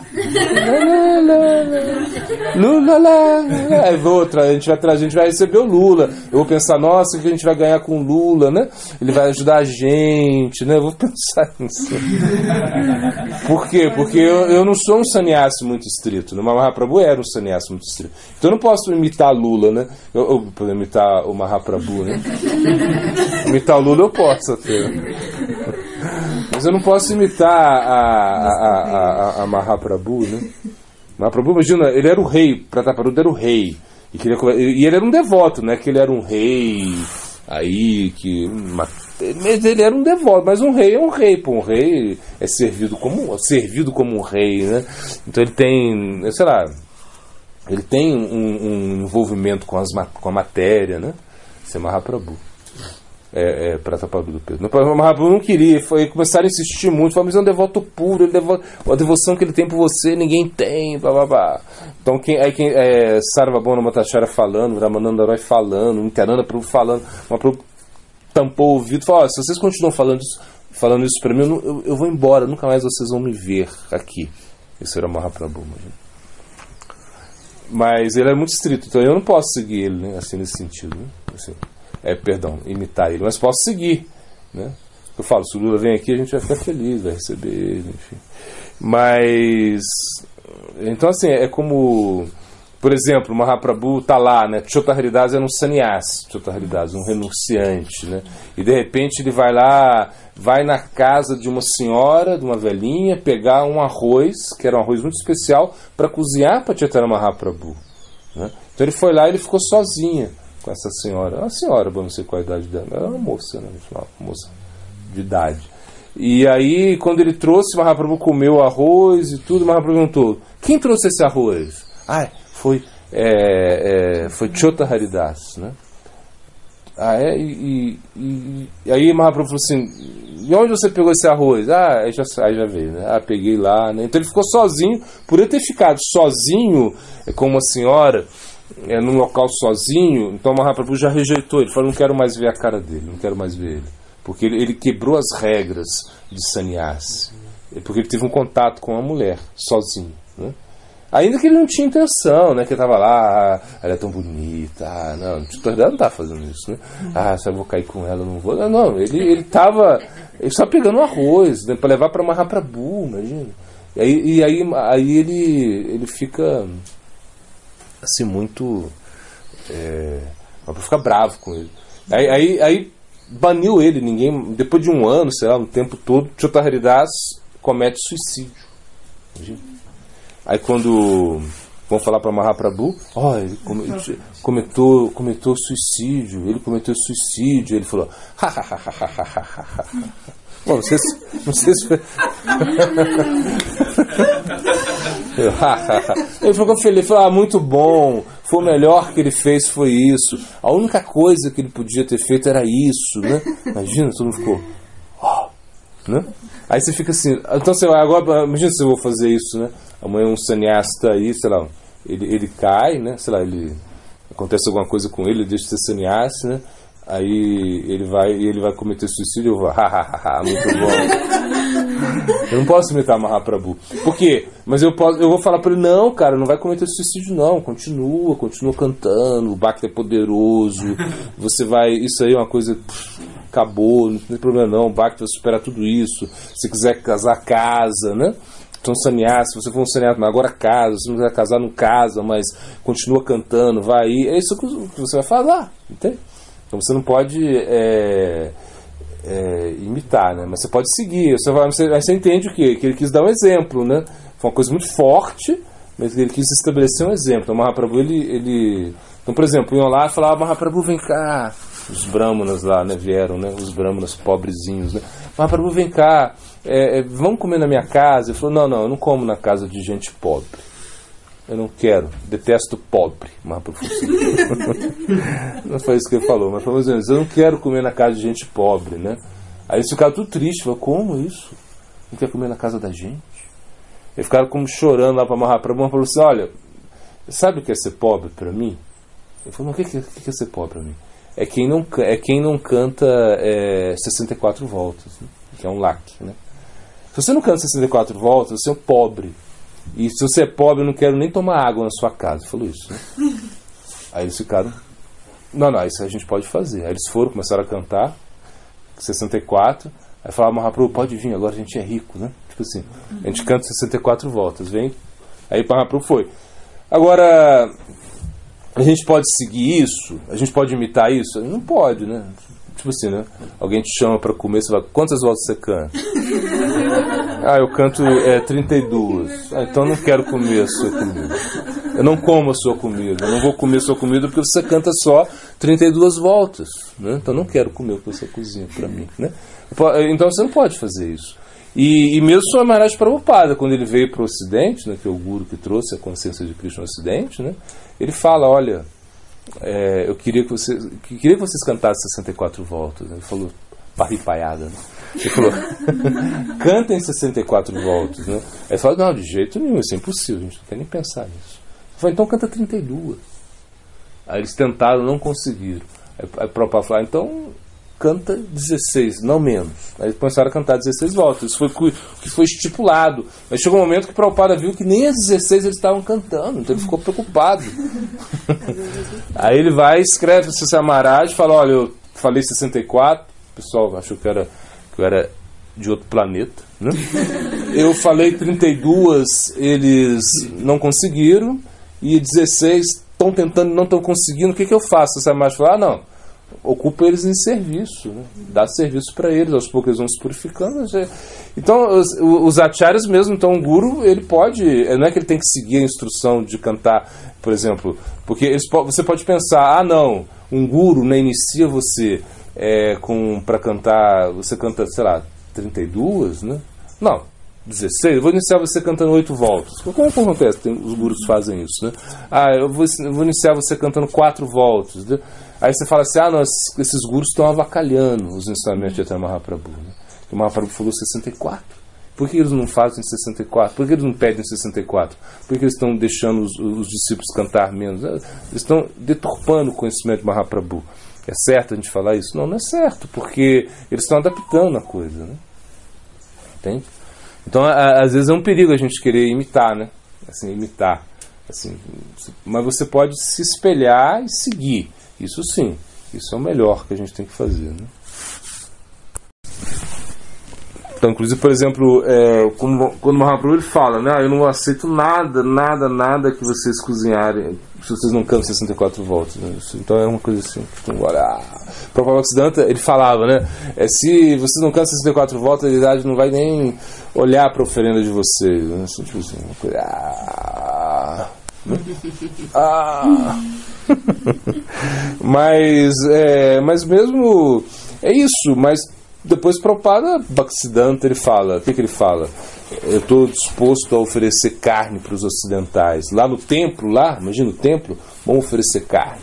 Lula lá! Aí a gente vai receber o Lula. Eu vou pensar, nossa, o que a gente vai ganhar com o Lula, né? Ele vai ajudar a gente, né? Eu vou pensar nisso. Por quê? Porque eu não sou um sannyasi muito estrito, né? O Mahaprabhu era um sannyasi muito estrito. Então eu não posso imitar Lula, né? Eu posso imitar o Mahaprabhu, né? Imitar o Lula eu posso até. Mas eu não posso imitar a Mahaprabhu, né? Mahaprabhu, imagina, ele era o rei, Prataparudra era o rei. E ele era um devoto, né? Que ele era um rei, ele era um devoto, mas um rei é um rei, pô. Um rei é servido como um rei, né? Então ele tem, sei lá, ele tem um envolvimento com a matéria, né? Isso é Mahaprabhu. Prataparudra Pedro. O Mahaprabhu não queria, começaram a insistir muito, falaram, mas é um devoto puro, a devoção que ele tem por você, ninguém tem, blá blá blá. Então Sarvabhauma Matachara falando, Ramananda Roy falando, Nityananda Prabhu falando, o Mahaprabhu tampou o ouvido e falou, se vocês continuam falando isso para mim, eu vou embora, nunca mais vocês vão me ver aqui. Isso era o Mahaprabhu, imagina. Mas ele era muito estrito, então eu não posso seguir ele, né, assim, nesse sentido, né? Assim, imitar ele, mas posso seguir. né? Eu falo, se o Lula vem aqui, a gente vai ficar feliz, vai receber ele, enfim. Mas, então assim, é como, por exemplo, o Mahaprabhu está lá, né? Chotaharidas era um sannyasi, Chotaharidas, um renunciante, né? E de repente ele vai lá, vai na casa de uma senhora, de uma velhinha, pegar um arroz, que era um arroz muito especial, para cozinhar para Chaitanya Mahaprabhu, né? Então ele foi lá e ele ficou sozinha com essa senhora. Uma senhora, não sei qual a idade dela, ela era uma moça, né? Uma moça de idade. E aí, quando ele trouxe, o Mahaprabhu comeu o arroz e tudo, o Mahaprabhu perguntou: quem trouxe esse arroz? Foi Chotaharidas, né? E aí o Mahaprabhu falou assim: e onde você pegou esse arroz? Aí já veio, né? Peguei lá, né? Então ele ficou sozinho. Por ele ter ficado sozinho com uma senhora, num local sozinho, então o Mahaprabhu já rejeitou ele. Falou: não quero mais ver a cara dele, não quero mais ver ele. Porque ele quebrou as regras de sannyasi. Porque ele teve um contato com uma mulher, sozinho, né? Ainda que ele não tinha intenção, né? Que ele estava lá, ela é tão bonita, não, não está fazendo isso, né? Se eu vou cair com ela, não vou. Não, ele estava só pegando arroz, né, para levar para Mahaprabhu, imagina. E aí ele fica assim, muito. Para ficar bravo com ele. Aí baniu ele, depois de um ano, sei lá, um tempo todo, Chotaharidas comete suicídio. Imagina. Aí quando vão falar para Mahaprabhu, ele cometeu suicídio, ele falou, bom, não sei se foi... Ele ficou feliz, falou: muito bom, foi o melhor que ele fez, foi isso. A única coisa que ele podia ter feito era isso, né? Imagina, todo mundo ficou, né? Aí você fica assim, então você vai agora, imagina se eu vou fazer isso, né? Amanhã um sannyasi está aí, sei lá, ele cai, né? Sei lá, acontece alguma coisa com ele deixa de ser sannyasi, né? Aí ele vai cometer suicídio, eu vou, muito bom. Eu não posso imitar Mahaprabhu. Por quê? Mas eu vou falar para ele: não, cara, não vai cometer suicídio não, continua cantando, o Bhakti é poderoso, você vai, isso aí é uma coisa, acabou, não tem problema não, o Bhakti vai superar tudo isso, se quiser casar, casa, né? Então sannyasi, se você for um sannyasi, mas agora casa, se não quiser casar, não casa, mas continua cantando, vai aí, é isso que você vai falar, entende? Então você não pode imitar, né? Mas você pode seguir. Você entende o quê? Que ele quis dar um exemplo, né? Foi uma coisa muito forte, mas ele quis estabelecer um exemplo. Então, o Mahaprabhu, então, por exemplo, iam lá e falavam: Mahaprabhu, vem cá. Os brahmanas lá, né? Vieram, né? Os brahmanas pobrezinhos, né? Mahaprabhu, vem cá. Vamos comer na minha casa? Ele falou: não, eu não como na casa de gente pobre. Eu não quero, detesto pobre. Não foi isso que ele falou, mas falou: eu não quero comer na casa de gente pobre, né? Aí eles ficaram tudo tristes, falaram: como isso? Não quer comer na casa da gente? Eles ficaram como chorando lá para Mahaprabhu. Falou assim: olha, sabe o que é ser pobre para mim? Ele falou: o que é ser pobre para mim? É quem não canta 64 voltas, né? Que é um lac, né? Se você não canta 64 voltas, você é um pobre. E se você é pobre, eu não quero nem tomar água na sua casa. Falou isso, né? Aí eles ficaram: não, isso a gente pode fazer. Aí eles começaram a cantar 64. Aí falaram: Mahaprabhu, pode vir, agora a gente é rico, né? Tipo assim, a gente canta 64 voltas, vem. Aí Mahaprabhu foi. Agora, a gente pode seguir isso? A gente pode imitar isso? Não pode, né? Tipo assim, né? Alguém te chama para comer, você fala: quantas voltas você canta? Eu canto 32. Então eu não quero comer a sua comida. Eu não como a sua comida. Eu não vou comer a sua comida porque você canta só 32 voltas, né? Então eu não quero comer o que você cozinha para mim, né? Então você não pode fazer isso. E mesmo o Swami Maharaj Prabhupada, quando ele veio para o Ocidente, né, que é o guru que trouxe a consciência de Krishna no Ocidente, né, ele fala: olha, eu queria que vocês cantassem 64 voltas. Ele falou: parripaiada, né? Ele falou: cantem 64 voltas, né? Aí ele falou: não, de jeito nenhum, isso é impossível, a gente não quer nem pensar nisso. Ele falou: então canta 32. Aí eles tentaram, não conseguiram. Aí o Prabhupada falou: então canta 16, não menos. Aí eles começaram a cantar 16 voltas. Isso foi o que foi estipulado. Mas chegou um momento que o Prabhupada viu que nem as 16 eles estavam cantando, então ele ficou preocupado. Aí ele vai e escreve para o Swami Maharaj e fala: olha, eu falei 64, o pessoal achou que eu era de outro planeta, né? Eu falei 32, eles não conseguiram, e 16 estão tentando, não estão conseguindo. O que eu faço? Essa imagem fala, não, ocupa eles em serviço, né? Dá serviço para eles, aos poucos eles vão se purificando. Então os acharyas mesmo, então o guru, ele pode, não é que ele tem que seguir a instrução de cantar, por exemplo, porque você pode pensar, não, um guru, né, inicia você para cantar, você canta, sei lá, 32, né? Não, 16, eu vou iniciar você cantando 8 voltas. Como é que acontece? Os gurus fazem isso, né? Eu vou iniciar você cantando 4 voltas, né? Aí você fala assim, não, esses gurus estão avacalhando os ensinamentos de Chaitanya Mahaprabhu, né? O Mahaprabhu falou 64. Por que eles não fazem 64? Por que eles não pedem 64? Por que eles estão deixando os discípulos cantar menos? Eles estão deturpando o conhecimento de Mahaprabhu. É certo a gente falar isso? Não, não é certo, porque eles estão adaptando a coisa, né? Entende? Então, às vezes é um perigo a gente querer imitar, né? Assim, imitar. Assim, mas você pode se espelhar e seguir. Isso sim, isso é o melhor que a gente tem que fazer, né? Então, inclusive, por exemplo, quando o Mahaprabhu ele fala, né, eu não aceito nada que vocês cozinharem se vocês não cantam 64 voltas, né? Então é uma coisa assim. Prabhupada Bhaktisiddhanta, ele falava, né, se vocês não cantam 64 voltas, a deidade não vai nem olhar para a oferenda de vocês, né? Tipo assim, uma coisa, mas mesmo é isso, mas depois Prabhupada Bhaktisiddhanta ele fala, o que ele fala? Eu estou disposto a oferecer carne para os ocidentais. Lá no templo, imagina o templo, vamos oferecer carne.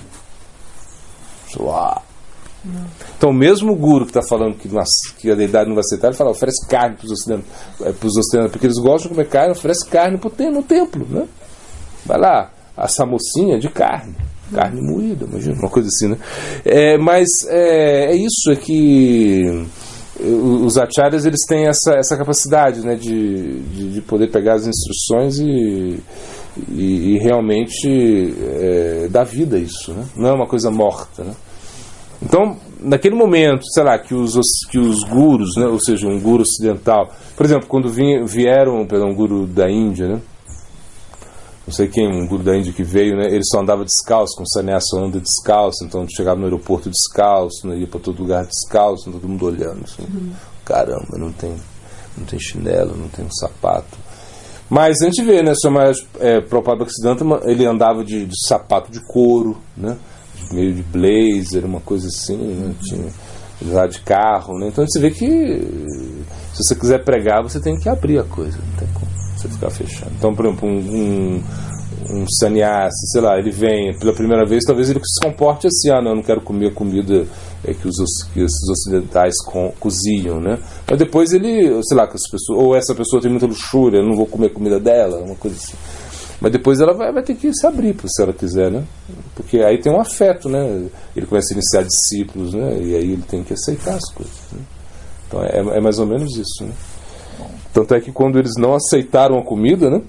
Então o mesmo guru que está falando que a deidade não vai aceitar, ele fala, oferece carne para os ocidentais, porque eles gostam de comer carne, oferece carne no templo, né? Vai lá, essa mocinha de carne moída, imagina, uma coisa assim, né? Mas é isso, que os acharyas eles têm essa capacidade, né, de poder pegar as instruções e realmente dar vida a isso, né? Não é uma coisa morta, né? Então, naquele momento, sei lá, que os gurus, né, ou seja, um guru ocidental, por exemplo, quando vieram um guru da Índia, né? Não sei quem, um guru da Índia que veio, né? Ele só andava descalço, com sannyasa anda descalço, então chegava no aeroporto descalço, né? Ia para todo lugar descalço, todo mundo olhando assim. Caramba, não tem chinelo, não tem um sapato. Mas a gente vê, né? Prabhupada Bhaktisiddhanta, ele andava de sapato de couro, né? Meio de blazer, uma coisa assim, né? Ele lá de carro, né? Então você vê que se você quiser pregar, você tem que abrir a coisa, não tem como você ficar fechado. Então, por exemplo, um sannyasi, sei lá, ele vem pela primeira vez, talvez ele se comporte assim, não, eu não quero comer a comida que esses ocidentais cozinham, né? Mas depois ele, sei lá, que essa pessoa tem muita luxúria, eu não vou comer a comida dela, uma coisa assim. Mas depois ela vai ter que se abrir, se ela quiser, né? Porque aí tem um afeto, né? Ele começa a iniciar discípulos, né? E aí ele tem que aceitar as coisas, né? Então é mais ou menos isso, né? Tanto é que quando eles não aceitaram a comida, né?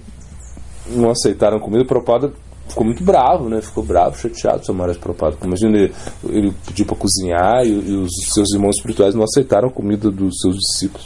O Prabhupada ficou muito bravo, né? Ficou bravo, chateado, o Maharaj Prabhupada. Imagina, ele pediu para cozinhar e os seus irmãos espirituais não aceitaram a comida dos seus discípulos.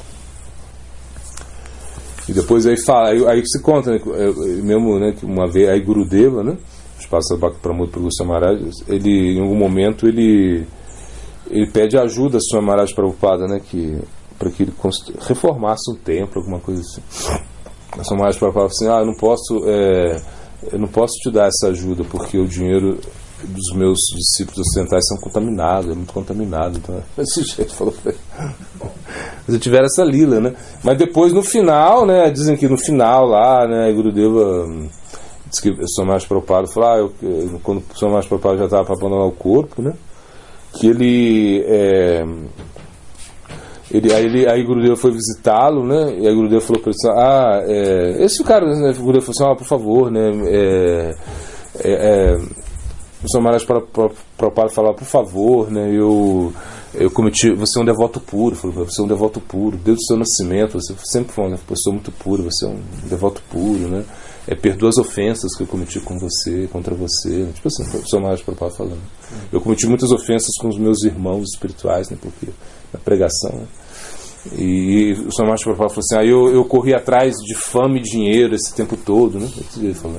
E depois aí se conta, né? Mesmo, né, que uma vez, aí Gurudeva, né? Os passa para muito para o Goswami Maharaj, ele, em algum momento, ele pede ajuda a Swami Maharaj Prabhupada, né? Para que ele reformasse um templo, alguma coisa assim. A Swami Maharaj Prabhupada falou assim, eu não posso te dar essa ajuda, porque o dinheiro dos meus discípulos ocidentais são contaminados, é muito contaminado. Então, esse jeito falou para ele. Mas tiveram essa lila, né? Mas depois, no final, né? Dizem que no final lá, né? Gurudeva diz que o Swami Maharaj Prabhupada falou, quando o Swami Maharaj Prabhupada já estava para abandonar o corpo, né? Que aí Gurudeva foi visitá-lo, né? E aí Gurudeva falou para ele, esse cara, né? Gurudeva falou assim, por favor, né? O Swami Maharaj Prabhupada falava, por favor, né? Eu cometi, você é um devoto puro, você é um devoto puro, desde o seu nascimento, você sempre foi uma pessoa muito pura, você é um devoto puro, né? perdoa as ofensas que eu cometi com você, contra você. Tipo assim, o Sr. Maharaj Prabhupada falando. Eu cometi muitas ofensas com os meus irmãos espirituais, né? Porque na pregação, né? E o Sr. Maharaj Prabhupada falou assim, eu corri atrás de fama e dinheiro esse tempo todo, né? Ele falou.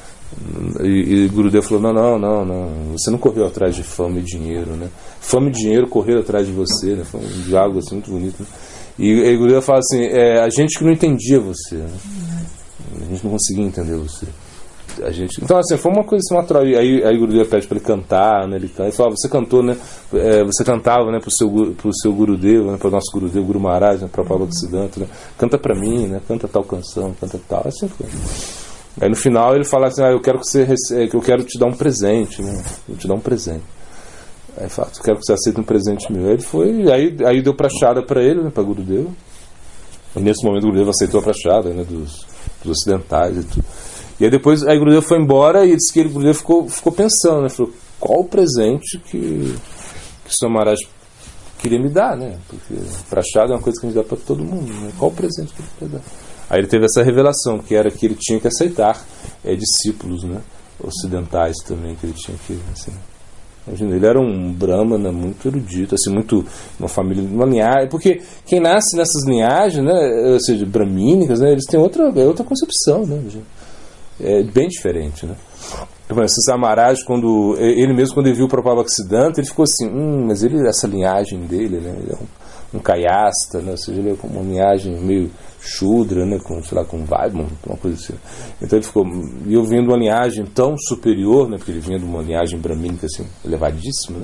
E Gurudev falou, não, você não correu atrás de fama e dinheiro, né? Fama e dinheiro correram atrás de você, né? Foi um diálogo assim muito bonito, né? E Gurudev fala assim, a gente que não entendia você, né? A gente não conseguia entender você. Então assim, foi uma coisa assim, uma troca. Aí Gurudev pede para ele cantar, né? Ele fala, você cantou, né? Você cantava, né, pro seu Gurudev, né? Para o nosso Gurudev, Guru Maharaj, né? Para o Bhaktivedanta, né? Canta para mim, né? Canta tal canção, canta tal, assim foi. Aí no final ele fala assim, eu quero te dar um presente, né? Vou te dar um presente. Aí fala, eu quero que você aceite um presente meu. Aí ele foi, aí deu prachada para ele, né? Para Gurudev. E nesse momento o Gurudev aceitou a prachada, né? Dos ocidentais e tudo. E aí depois aí Gurudev foi embora e disse que Gurudev ficou pensando, né? Falou, qual o presente que o Sr. Maharaj queria me dar, né? Porque prachada é uma coisa que a gente dá para todo mundo, né? Qual o presente que ele queria dar? Aí ele teve essa revelação, que era que ele tinha que aceitar discípulos, né, ocidentais também, que ele tinha que, assim, imagina, ele era um brahmana muito erudito, assim, muito, uma família, uma linhagem, porque quem nasce nessas linhagens, né, ou seja, bramínicas, né, eles têm outra concepção, né, é bem diferente, né. Esse Maharaj, ele mesmo quando ele viu o Prabhupada Bhaktisiddhanta, ele ficou assim, mas essa linhagem dele, né, ele é um kayasta, né, ou seja, ele é uma linhagem meio Shudra, né, com Vaibhav, uma coisa assim. Então ele ficou, e eu vendo uma linhagem tão superior, né, porque ele vinha de uma linhagem bramínica assim, elevadíssima, né?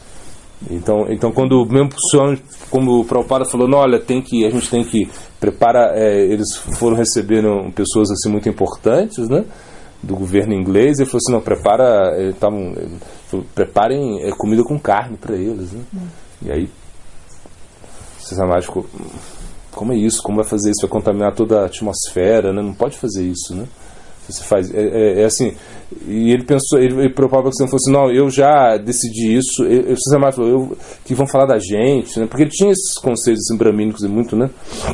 Então quando mesmo como o Prabhupada falou, não, olha, a gente tem que preparar, eles foram recebendo pessoas assim muito importantes, né, do governo inglês, e ele falou assim, não, preparem comida com carne para eles, né? E aí César Mágico, como é isso? Como vai fazer isso? Vai contaminar toda a atmosfera, né? Não pode fazer isso, né? Você faz, assim, e ele pensou, ele provável que você não fosse, não, eu já decidi isso, César Mágico falou, que vão falar da gente, né? Porque ele tinha esses conceitos assim, bramínicos e muito, né?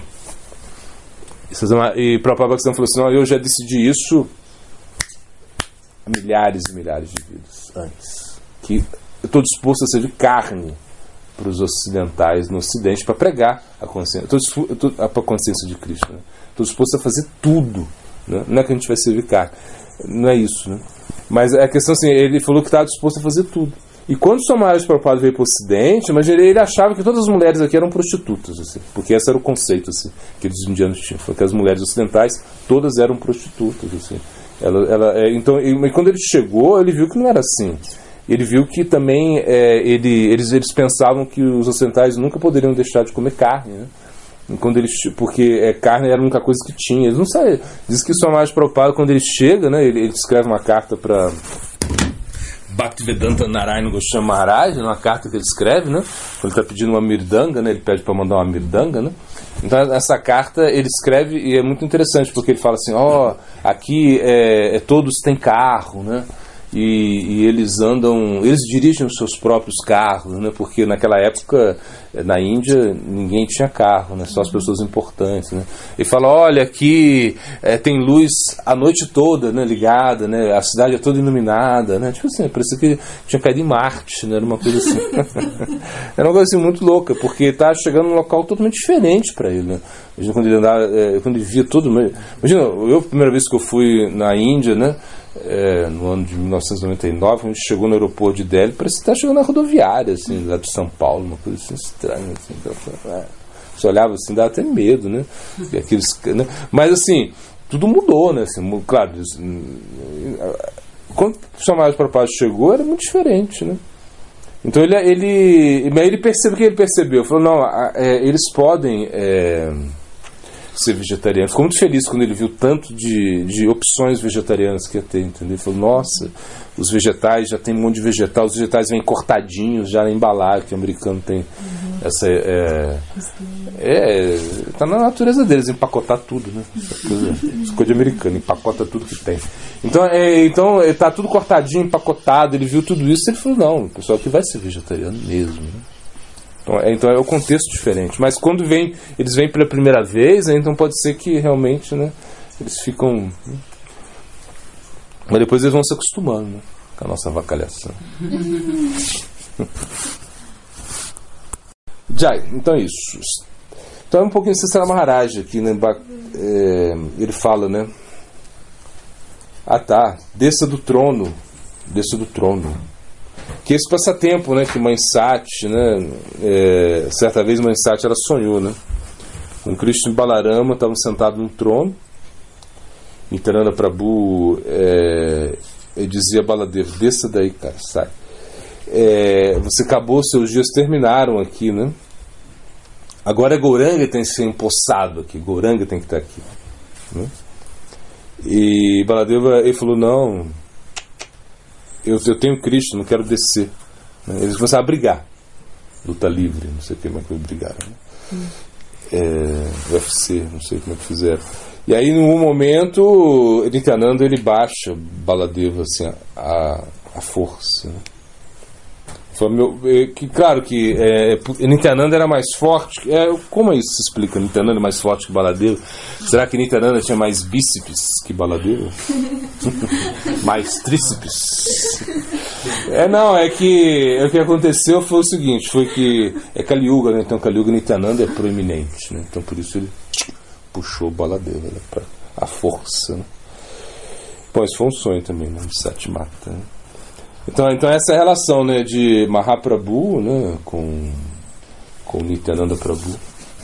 E provável que você não falou assim, não, eu já decidi isso há milhares e milhares de vidas antes, que eu estou disposto a servir carne para os ocidentais no Ocidente para pregar a consciência, a consciência de Cristo, né? Estou disposto a fazer tudo, né? Não é que a gente vai servir carne, não é isso, né? Mas a questão assim, ele falou que estava disposto a fazer tudo. E quando o Sr. Maharaj Prabhupada veio para o Ocidente, mas ele achava que todas as mulheres aqui eram prostitutas, assim, porque esse era o conceito assim, que os indianos tinham, que as mulheres ocidentais todas eram prostitutas, assim. Então, e quando ele chegou, ele viu que não era assim. Ele viu que também eles pensavam que os ocidentais nunca poderiam deixar de comer carne, né? Porque carne era a única coisa que tinha. Eles não sabem. Diz que o Sr. Maharaj Prabhupada, quando ele chega, né, ele escreve uma carta para Bhaktivedanta Narayana Goswami Maharaj, uma carta que ele escreve, né? Quando ele está pedindo uma mirdanga, né? Ele pede para mandar uma mirdanga, né? Então essa carta ele escreve e é muito interessante, porque ele fala assim, aqui todos têm carro, né? E eles dirigem os seus próprios carros, né? Porque naquela época na Índia ninguém tinha carro, né? Só as pessoas importantes, né? E fala, olha, aqui tem luz a noite toda, né? Ligada, né? A cidade é toda iluminada, né? Tipo assim, parecia que tinha caído em Marte, né? Era uma coisa assim. Era uma coisa assim muito louca, porque estava chegando num local totalmente diferente para ele, né? Imagina quando ele andava, quando ele via tudo. Imagina, a primeira vez que eu fui na Índia, né? No ano de 1999, quando a gente chegou no aeroporto de Delhi, parecia que estava chegando na rodoviária, assim, lá de São Paulo, uma coisa assim estranha. Assim, então, você olhava assim, dava até medo, né? Né? Mas assim, tudo mudou, né? Assim, claro, quando o Sr. Maharaj Prabhupada chegou, era muito diferente, né? Então ele percebeu o que ele percebeu. Falou, não, eles podem ser vegetariano. Ficou muito feliz quando ele viu tanto de opções vegetarianas que ia ter, entendeu? Ele falou, nossa, os vegetais, já tem um monte de vegetal, os vegetais vêm cortadinhos já na embalagem, que o americano tem essa... tá na natureza deles, empacotar tudo, né? Essa coisa de americano, empacota tudo que tem. Então tá tudo cortadinho, empacotado, ele viu tudo isso, ele falou, não, o pessoal aqui vai ser vegetariano mesmo, né? Então é o contexto diferente. Mas quando eles vêm pela primeira vez, então pode ser que realmente, né, eles ficam... Mas depois eles vão se acostumando, né, com a nossa avacalhação. Jai, então é isso. Então é um pouquinho de Sri Maharaj aqui, né? Ele fala, né? Ah, tá, desça do trono. Que esse passatempo, né, que Mãe Sati, né, certa vez Mãe Sati ela sonhou, né, com Krishna e Balarama estavam sentados num trono. Nityananda Prabhu ele dizia a Baladeva: desça daí, cara, sai. Você acabou, seus dias terminaram aqui, né? Agora Gauranga tem que ser empossado aqui, Gauranga tem que estar aqui, né? E Baladeva, ele falou: não, eu tenho Krishna, não quero descer, né? Eles começaram a brigar, luta livre, não sei como é que brigaram, né? UFC, não sei como é que fizeram. E aí, num momento, Nityananda ele baixa Baladeva assim, a força, né? Claro que Nityananda era mais forte. Como isso se explica? Nityananda é mais forte que Baladeva? Será que Nityananda tinha mais bíceps que Baladeva? Mais tríceps? Não, o que aconteceu foi o seguinte: foi que Kali Yuga, né? Então Kali Yuga Nityananda é proeminente, né? Então por isso ele puxou Baladeva, né, para a força, né? Bom, isso foi um sonho também, né, de Satimata, né? Então essa é a relação, né, de Mahaprabhu, né, com Nityananda Prabhu.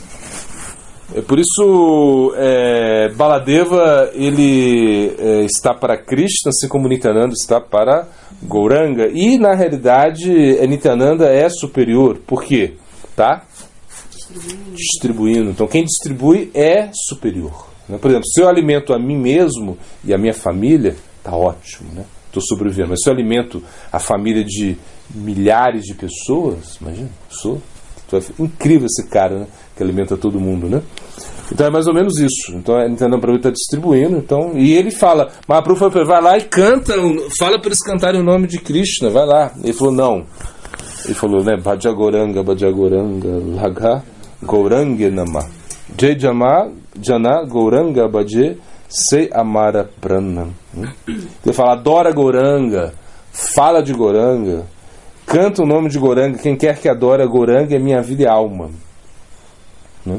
Por isso Baladeva ele está para Krishna, assim como Nityananda está para Gauranga. E na realidade Nityananda é superior. Por quê? Tá? Distribuindo. Então quem distribui é superior, né? Por exemplo, se eu alimento a mim mesmo e a minha família, tá ótimo, né? Estou sobrevivendo. Mas se eu alimento a família de milhares de pessoas, imagina, incrível esse cara, né, que alimenta todo mundo, né? Então é mais ou menos isso. Então Nityananda Prabhu está distribuindo, então, e ele fala, Mahaprabhu vai lá e canta, fala para eles cantarem o nome de Krishna, vai lá. Ele falou, não. Ele falou, né, Bhaja Gauranga, Laga Gauranga Nama Jai Jana Gauranga Bhaje Sei Amara Prana. Ele fala, adora Gauranga, fala de Gauranga, canta o nome de Gauranga, quem quer que adore Gauranga é minha vida e alma, né?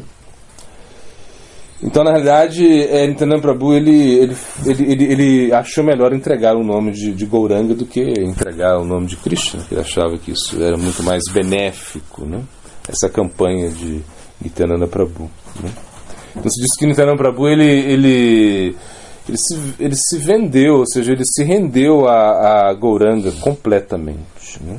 Então na realidade Nityananda Prabhu ele achou melhor entregar o nome de Gauranga do que entregar o nome de Krishna, que ele achava que isso era muito mais benéfico, né? Essa campanha de Nityananda Prabhu, né? Então se diz que Nityananda Prabhu ele se vendeu, ou seja, ele se rendeu a Gauranga completamente, né?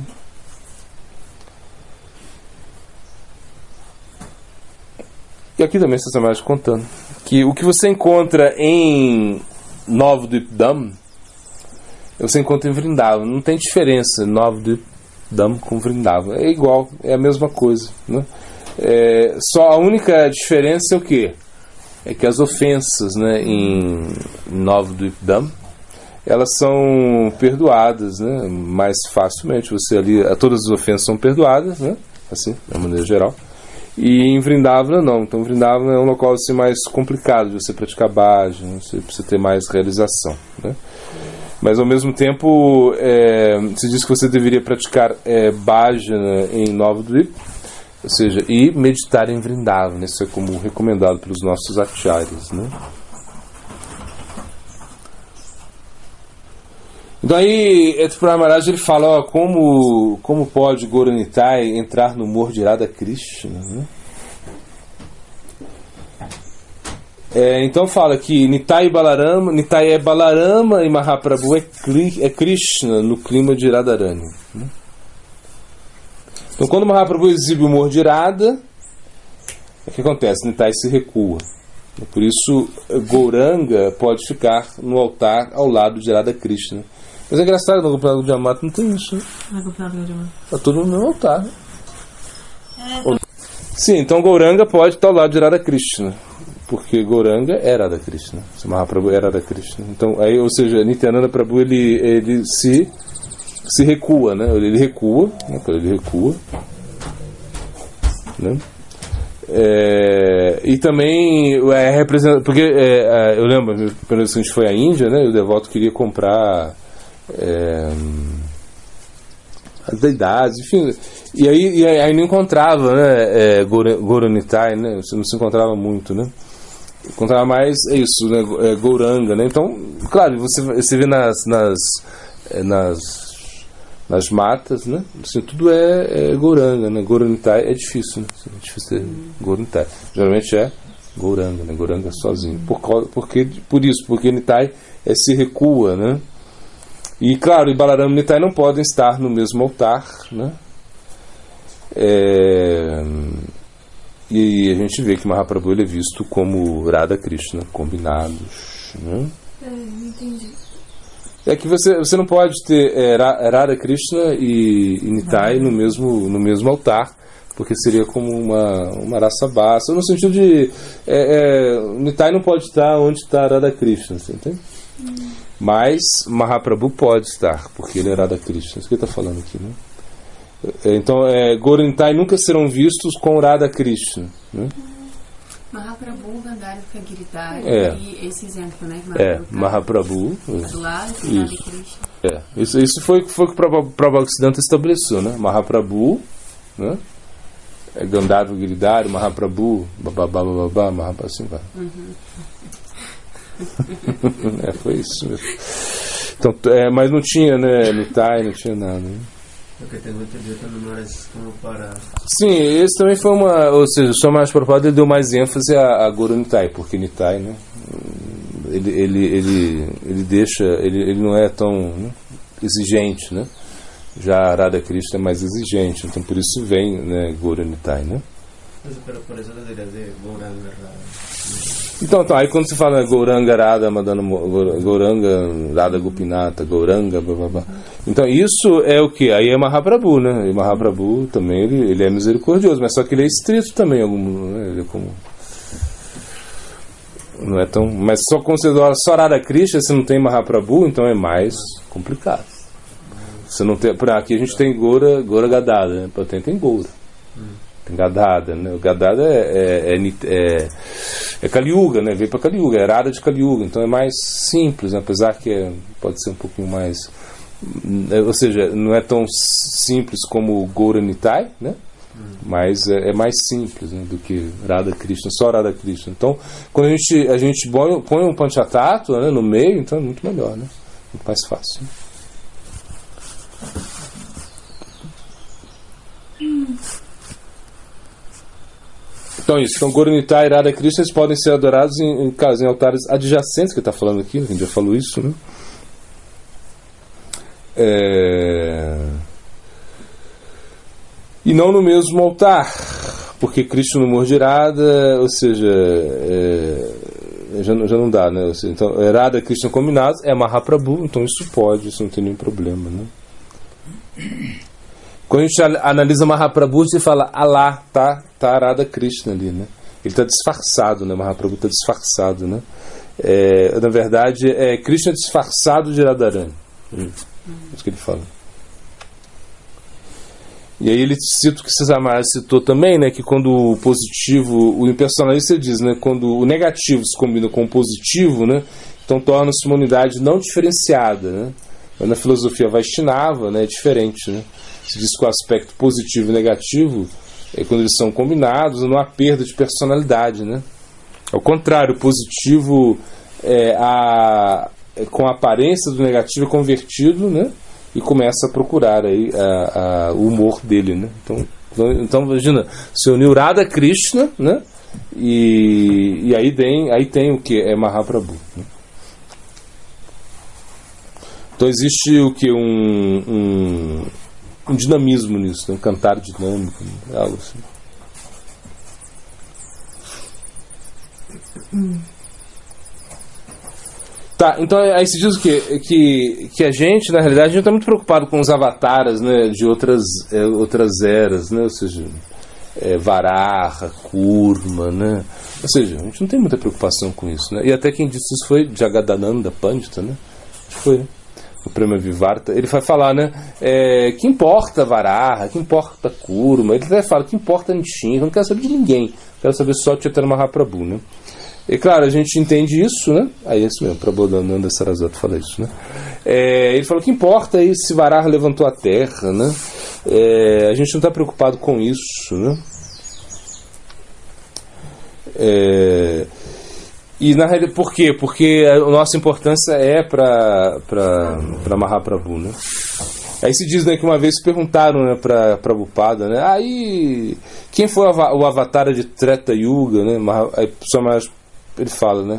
E aqui também você está mais contando que o que você encontra em Navadvip-Dham você encontra em Vrindavan. Não tem diferença Navadvip-Dham com Vrindavan, é igual, é a mesma coisa, né? Só a única diferença é o quê? É que as ofensas, né, em Navadvip-Dham elas são perdoadas, né, mais facilmente. Você ali, todas as ofensas são perdoadas, né, assim, de uma maneira geral. E em Vrindavan não. Então Vrindavan é um local assim, mais complicado de você praticar bhajan, você precisa ter mais realização, né? Mas ao mesmo tempo se diz que você deveria praticar bhajana em Navadvip, ou seja, e meditar em Vrindavan. Isso é como recomendado pelos nossos acharyas, né? Então aí Prabhupada Maharaj ele fala, como pode Gauranitai entrar no humor de Radha Krishna, né? Então fala que Nitai é Balarama e Mahaprabhu é Krishna no clima de Radharani, né? Então quando Mahaprabhu exibe o humor de Radha, o que acontece? Nitai se recua. Por isso Gauranga pode ficar no altar ao lado de Radha Krishna. Mas é engraçado, no Gopinath Gaudiya Mata não tem isso, né? Está todo mundo no altar, né? Sim, então Gauranga pode estar ao lado de Radha Krishna, porque Gauranga é Radha Krishna, se Mahaprabhu é Radha Krishna. Então, aí, ou seja, Nityananda Prabhu ele se recua, né? Ele recua, né? Quando ele recua, né? E também representa, porque eu lembro, a primeira vez que a gente foi à Índia, né, o devoto queria comprar as deidades, enfim, e aí não encontrava, né, Gaura Nitai, né, você não se encontrava muito, né, encontrava mais isso, né, Gauranga, né, então, claro, você vê nas matas, né, assim, tudo é Gauranga, né, Gaura Nitai é difícil, né, é difícil ter Gaura Nitai, geralmente é Gauranga, né, Gauranga sozinho, porque Nitai se recua, né. E claro, e Balarama e Nitai não podem estar no mesmo altar, né? E a gente vê que Mahaprabhu ele é visto como Radha Krishna combinados, né? Entendi. É que você não pode ter Radha Krishna e Nitai no mesmo altar, porque seria como uma raça baixa, no sentido de Nitai não pode estar onde está Radha Krishna, você entende? Mas Mahaprabhu pode estar, porque ele é Radha Krishna. Isso que ele está falando aqui, né? Então, Gaura Nitai nunca serão vistos com Radha Krishna, né? Mahaprabhu, Gandhara, Giridhara, e esse exemplo, né? Mahaprabhu. Do lado, Radha Krishna. Isso foi o que o Prabhupada estabeleceu, né? Mahaprabhu, né? Gandhara, Giridhara, Mahaprabhu, Mahaprabhu, assim vai. Foi isso mesmo. Então, mas não tinha, né, Nitai, não tinha nada, né? Porque tem muito dito no Maras como para. Sim, esse também foi ou seja, o Swami Prabhupada deu mais ênfase a Gaura Nitai, porque Nitai, né, ele deixa, ele não é tão, né, exigente, né? Já Radha Krishna é mais exigente, então por isso vem, né, Gaura Nitai, né? Por isso eu diria de Gauranga Radha. Então, aí quando se fala Gauranga Radha Madana, Gauranga Radha Gopinata, Gauranga, blá. Então isso é o que? Aí é Mahaprabhu, né? E Mahaprabhu também ele é misericordioso, mas só que ele é estrito também, né? Ele é como, não é tão, mas só considerar só Radha Krishna, se não tem Mahaprabhu, então é mais complicado. Você não tem, aqui a gente tem Gaura Gadada, né? Tem Gaura. Tem Gadada, né? O Gadada é Kali Yuga, né? Veio para Kali Yuga, é Radha de Kali Yuga, então é mais simples, né? Apesar que pode ser um pouquinho mais, ou seja, não é tão simples como o Gaura Nitai, né? Mas é mais simples, né, do que Radha Krishna, só Radha Krishna. Então, quando a gente põe um Panchatattva, né, no meio, então é muito melhor, né? Muito mais fácil. Então isso, então Gaura Nitai e Radha Krishna eles podem ser adorados em altares adjacentes, que ele está falando aqui, a gente já falou isso, né? E não no mesmo altar, porque Krishna no Murti Radha, ou seja, já não dá, né? Ou seja, então, Radha e Krishna combinados é Mahaprabhu, então isso pode, isso não tem nenhum problema, né? Quando a gente analisa Mahaprabhu, você fala, lá tá Radha Krishna ali, né? Ele está disfarçado, né? Mahaprabhu está disfarçado, né? Na verdade, Krishna disfarçado de Radharani. É isso que ele fala. E aí ele cita o que César Maharaj citou também, né? Que quando o positivo, o impersonalista diz, né? Quando o negativo se combina com o positivo, né? Então torna-se uma unidade não diferenciada, né? Mas na filosofia Vaishnava, né, é diferente, né? Se diz que o aspecto positivo e negativo, quando eles são combinados, não há perda de personalidade, né? Ao contrário, o positivo com a aparência do negativo é convertido, né? E começa a procurar aí o humor dele, né? Então imagina, se uniu Radha Krishna, né? E aí tem o que? É Mahaprabhu, né? Então existe o que? Um dinamismo nisso, né? Um cantar dinâmico, né? Algo assim. Tá, então aí se diz o quê? Que a gente, na realidade, a gente está muito preocupado com os avataras, né, de outras eras, né? Ou seja, Varaha, Kurma, né? Ou seja, a gente não tem muita preocupação com isso, né? E até quem disse isso foi Jagadananda Pandita, né? Foi, né? o Prema Vivarta, ele vai falar, né, que importa Varaha, que importa Kurma, ele até fala que importa Nishinra, eu não quero saber de ninguém, quero saber só de Chaitanya Mahaprabhu, né. E claro, a gente entende isso, né, é isso mesmo, Prabodhananda Sarasvati fala isso, né. Ele falou que importa aí se Varaha levantou a terra, né, a gente não está preocupado com isso, né. E na realidade, por quê? Porque a nossa importância é para Mahaprabhu, né? Aí se diz, né, que uma vez perguntaram, né, para Prabhupada, né, aí quem foi o avatar de Treta Yuga, né? Aí ele fala, né,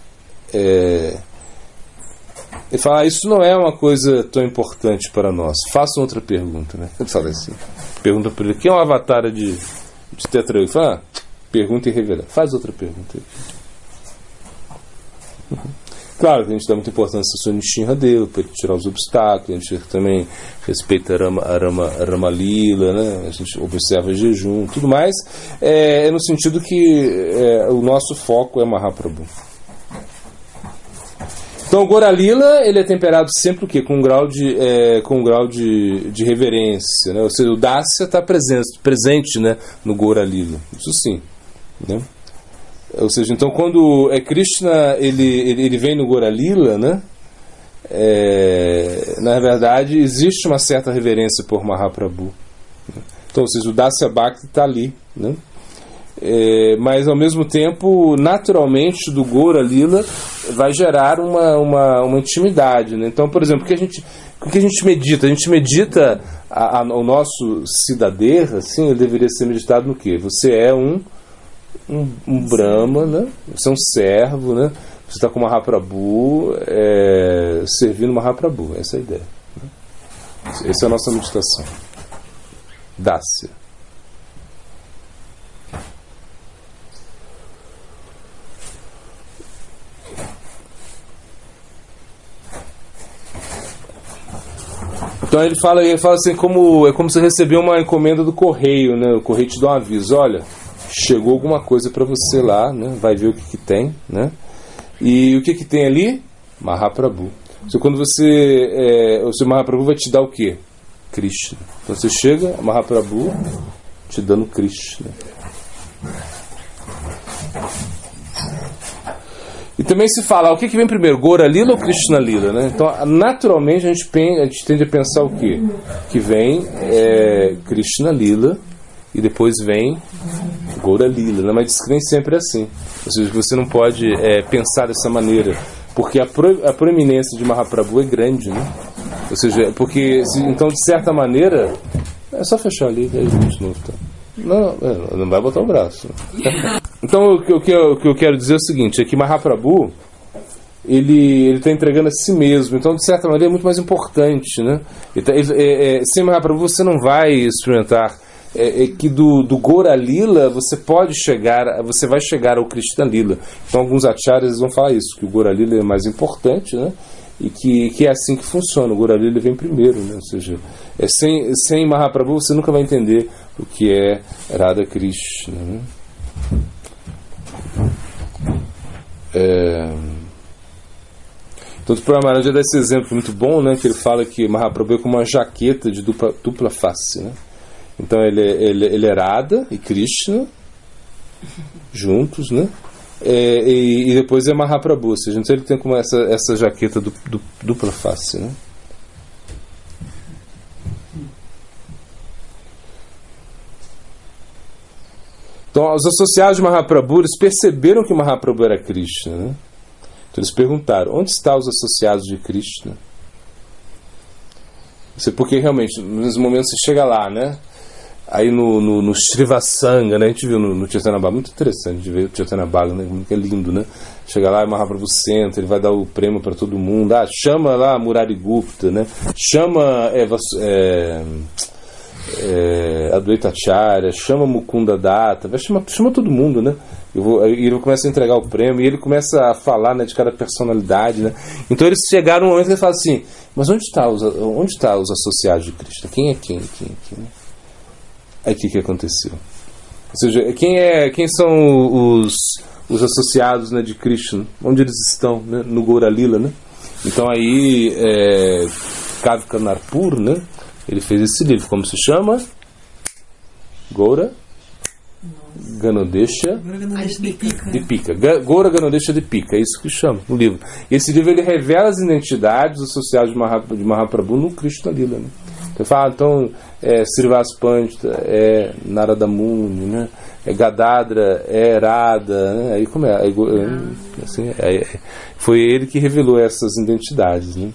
ele fala, isso não é uma coisa tão importante para nós, façam outra pergunta, né? Ele fala assim, pergunta para ele, quem é o avatar de Treta Yuga? Ele fala, pergunta irreverente, faz outra pergunta aí. Claro que a gente dá muita importância ao Nishinra dele, para tirar os obstáculos, a gente também respeita a Rama Lila, né? A gente observa jejum, tudo mais, no sentido que o nosso foco é Mahaprabhu. Então o Gora Lila, ele é temperado sempre o quê? Com um grau de reverência, né? Ou seja, o Dasya está presente, né, no Gora Lila, isso sim, né? Ou seja, então quando Krishna ele vem no Gora Lila, né, na verdade existe uma certa reverência por Mahaprabhu, né? Então, ou seja, o Dasya Bhakti está ali, né? Mas ao mesmo tempo, naturalmente, do Gora Lila vai gerar uma intimidade, né? Então, por exemplo, o que a gente medita? A gente medita o nosso Siddhadeha, assim, ele deveria ser meditado no quê? Você é um Brahma, né? Você é um servo, né? Você está com Mahaprabhu, servindo Mahaprabhu. Essa é a ideia, né? Essa é a nossa meditação. Dasya. Então ele fala assim, é como se recebeu uma encomenda do correio, né? O correio te dá um aviso, olha, chegou alguma coisa para você lá, né? Vai ver o que tem, né? E o que tem ali? Mahaprabhu. Então, quando o seu Mahaprabhu vai te dar o quê? Krishna. Então você chega, Mahaprabhu te dando Krishna. E também se fala, o que vem primeiro, Gora Lila ou Krishna Lila, né? Então, naturalmente, a gente tende a pensar o quê? Que vem Krishna Lila e depois vem Gora Lila, né? Mas nem sempre é assim. Ou seja, você não pode pensar dessa maneira, porque a proeminência de Mahaprabhu é grande, né? Ou seja, porque, então, de certa maneira, é só fechar ali, aí de novo, tá? Não vai botar o braço. Então o que eu quero dizer é o seguinte, é que Mahaprabhu ele está entregando a si mesmo, então de certa maneira é muito mais importante, né? Sem Mahaprabhu você não vai experimentar que do Gora Lila você vai chegar ao Krishna Lila. Então alguns acharyas vão falar isso, que o Gora Lila é mais importante, né? E que é assim que funciona, o Gora Lila vem primeiro, né? Ou seja, sem Mahaprabhu você nunca vai entender o que é Radha Krishna, né? Então o Prabhupada já dá esse exemplo muito bom, né? Que ele fala que Mahaprabhu é como uma jaqueta de dupla face, né? Então ele é Radha e Krishna juntos, né? E depois é Mahaprabhu, ou seja, então ele tem como essa jaqueta dupla face, né? Então os associados de Mahaprabhu, eles perceberam que Mahaprabhu era Krishna, né? Então eles perguntaram, onde estão os associados de Krishna? Porque realmente, nesse momento você chega lá, né? Aí no Srivasanga, né? A gente viu no Chaitanya Bhagavan, muito interessante, a gente vê o Chaitanya Bhagavan, né? Que é lindo, né? Chega lá e Mahaprabhu senta, ele vai dar o prêmio para todo mundo. Chama lá Murari Gupta, né? Chama Advaita Acharya, chama Mukunda Datta, vai chama todo mundo, né? Ele começa a entregar o prêmio e ele começa a falar, né, de cada personalidade, né? Então eles chegaram um momento que ele fala assim, mas onde está os associados de Krishna? Quem é quem? Aí o que aconteceu? Ou seja, quem são os associados, né, de Krishna? Onde eles estão, né? No Gora Lila, né? Então aí Kavi Kanarpur, né? Ele fez esse livro, como se chama? Goura Ganodesha Dipika. Goura Ganodesha Dipika, é isso que chama o livro. E esse livro ele revela as identidades associadas de Mahaprabhu no Krishna Lila, né? Então fala, Srivas Pandita é Narada Muni, né? É Gadadra, é Radha, né? Aí como é? Assim, foi ele que revelou essas identidades, né?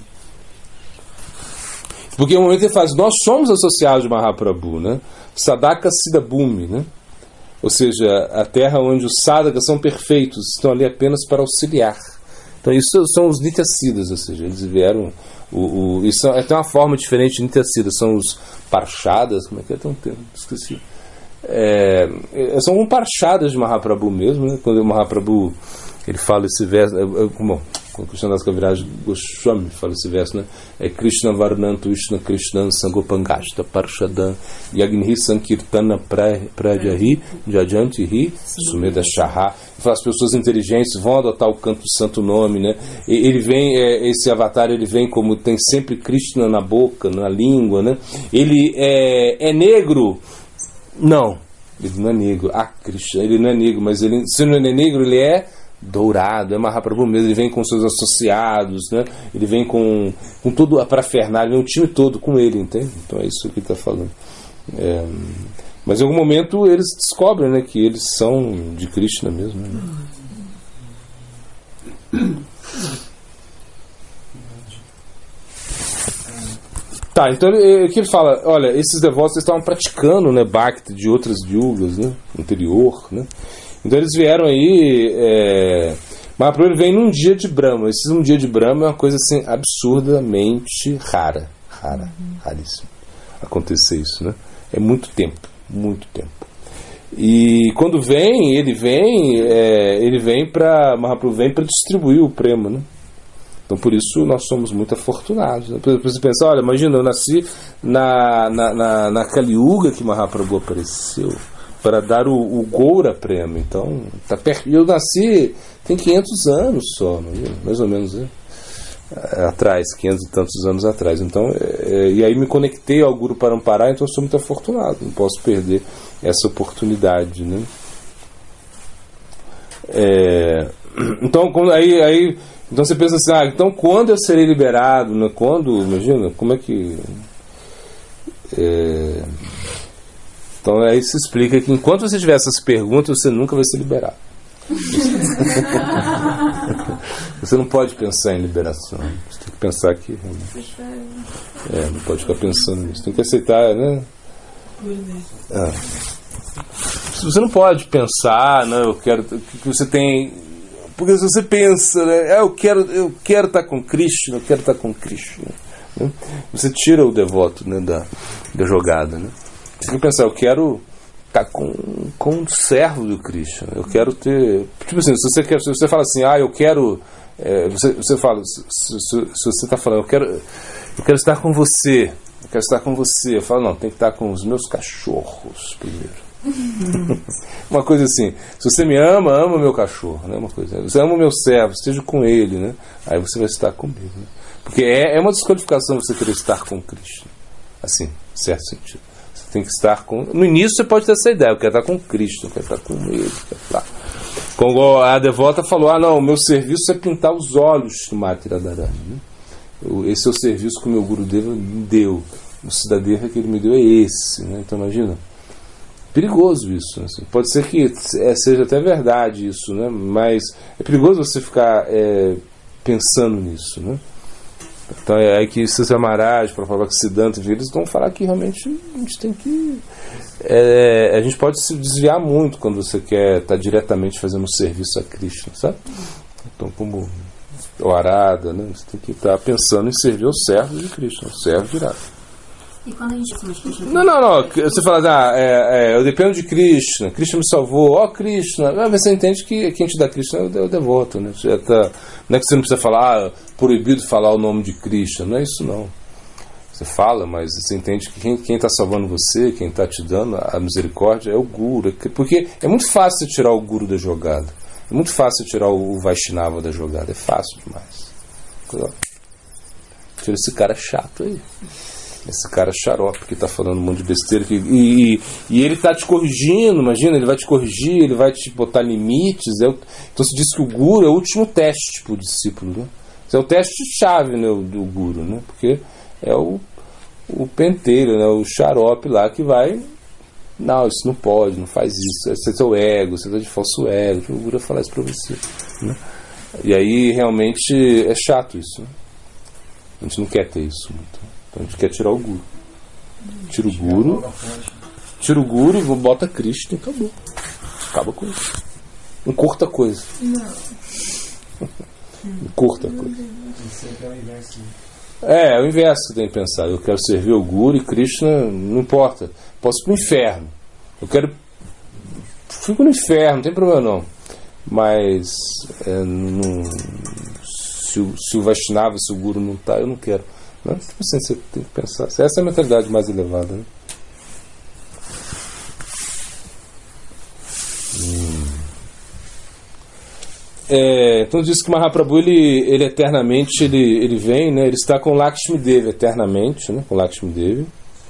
Porque no momento ele faz, nós somos associados de Mahaprabhu, né? Sadaka Siddha Bhumi, né? Ou seja, a terra onde os sadhakas são perfeitos, estão ali apenas para auxiliar. Então isso são os Nityasiddhas, ou seja, eles vieram isso é até uma forma diferente de Nityasiddhas, são os Parshadas, como é que é? Tem um termo, esqueci. São parshadas de Mahaprabhu mesmo, né? Quando o Mahaprabhu ele fala esse verso, quando Krishnadas Kaviraj Goswami fala esse verso, né? Krishna Varnantu Ishna Krishnan Sangopangashta Parshadan Yagnihi Sankirtana Prajahi Jajantihi Sumeda Shaha. As pessoas inteligentes vão adotar o canto do santo nome, né? Ele vem, esse avatar ele vem como tem sempre Krishna na boca, na língua, né? Ele é negro. Não, ele não é negro. Krishna, ele não é negro, mas ele, se não é negro, ele é dourado, é Mahaprabhu mesmo. Ele vem com seus associados, né? Ele vem com todo a parafernália, vem um time todo com ele, entende? Então é isso que ele está falando. Mas em algum momento eles descobrem, né, que eles são de Krishna mesmo, né? Tá, então aqui ele fala, olha, esses devotos estavam praticando, né, Bhakti de outras yugas, né, anterior, né? Então eles vieram aí, Mahaprabhu ele vem num dia de Brahma. Esse um dia de Brahma é uma coisa assim absurdamente raríssima acontecer isso, né? É muito tempo. E quando vem, ele vem para Mahaprabhu vem para distribuir o prema, né? Então por isso nós somos muito afortunados, né? Você pensa, olha, imagina, eu nasci na Kali Yuga que Mahaprabhu apareceu para dar o Goura Prema. Então tá perto. Eu nasci tem 500 anos só, mais ou menos, né? Atrás, 500 e tantos anos atrás. Então, e aí me conectei ao Guru Parampara, então eu sou muito afortunado, não posso perder essa oportunidade, né? Então, então você pensa assim, então quando eu serei liberado, né? Quando, imagina, como é que então aí se explica que enquanto você tiver essas perguntas, você nunca vai ser liberado. Você não pode pensar em liberação. Você tem que pensar que não pode ficar pensando nisso. Tem que aceitar, né? Você não pode pensar, né? Eu quero que você tem. Porque se você pensa, né? Eu quero estar com Krishna, eu quero estar com Krishna, né? Você tira o devoto, né, da jogada, né? Você tem que pensar, eu quero estar com um servo do Krishna. Eu quero ter. Tipo assim, se você fala assim, eu quero. Você fala, se você está falando, eu quero estar com você. Eu quero estar com você. Eu falo, não, tem que estar com os meus cachorros primeiro. Uma coisa assim, se você me ama o meu cachorro, né? Uma coisa, você ama o meu servo, esteja com ele, né? Aí você vai estar comigo, né? Porque é uma desqualificação você querer estar com Krishna, assim, em certo sentido. Você tem que estar com. No início você pode ter essa ideia, eu quero estar com Krishna, eu quero estar com ele, eu quero estar. Como a devota falou, não, o meu serviço é pintar os olhos do Mati Radharani, né? Esse é o serviço que o meu Gurudeva me deu, o cidadão que ele me deu é esse, né? Então imagina, perigoso isso, né? Pode ser que seja até verdade isso, né? Mas é perigoso você ficar pensando nisso, né? Então é aí que Sisa Maharaj, Prabhupada Siddhanta, eles vão falar que realmente a gente tem que a gente pode se desviar muito quando você quer estar diretamente fazendo um serviço a Krishna, sabe? Então como o Arada, né? Você tem que estar pensando em servir os servos de Krishna, o servo direto. E quando a gente Não. Você fala, eu dependo de Krishna, Krishna me salvou, Krishna. Você entende que quem te dá Krishna é o devoto, né? Você não é que você não precisa falar, proibido falar o nome de Krishna, não é isso não. Você fala, mas você entende que quem está salvando você, quem está te dando a misericórdia é o Guru. Porque é muito fácil você tirar o Guru da jogada. É muito fácil você tirar o Vaishnava da jogada. É fácil demais. tira esse cara chato aí. Esse cara xarope que está falando um monte de besteira. E ele está te corrigindo, imagina, ele vai te corrigir, ele vai te botar limites. Então se diz que o guru é o último teste para o discípulo. Né? Esse é o teste-chave, né, do guru, né? Porque é o penteiro, né, o xarope lá que vai... Não, isso não pode, não faz isso. Esse é teu ego, você está de falso ego. O guru vai falar isso para você. Né? E aí realmente é chato isso. Né? A gente não quer ter isso muito. Então a gente quer tirar o guru. Tira o guru e bota Krishna e acabou. Acaba com isso. Não curta a coisa. Não curta a coisa. É o inverso que tem que pensar. Eu quero servir o guru e Krishna, não importa. Posso ir pro inferno. Eu quero. Fico no inferno, não tem problema não. Mas se o Vaishnava, se o guru não está, eu não quero. Não? Tipo assim, você tem que pensar. Essa é a mentalidade mais elevada. Né? Então diz que Mahaprabhu ele eternamente ele vem, né? Ele está com Lakshmi Devi eternamente, né? Com Lakshmi Devi.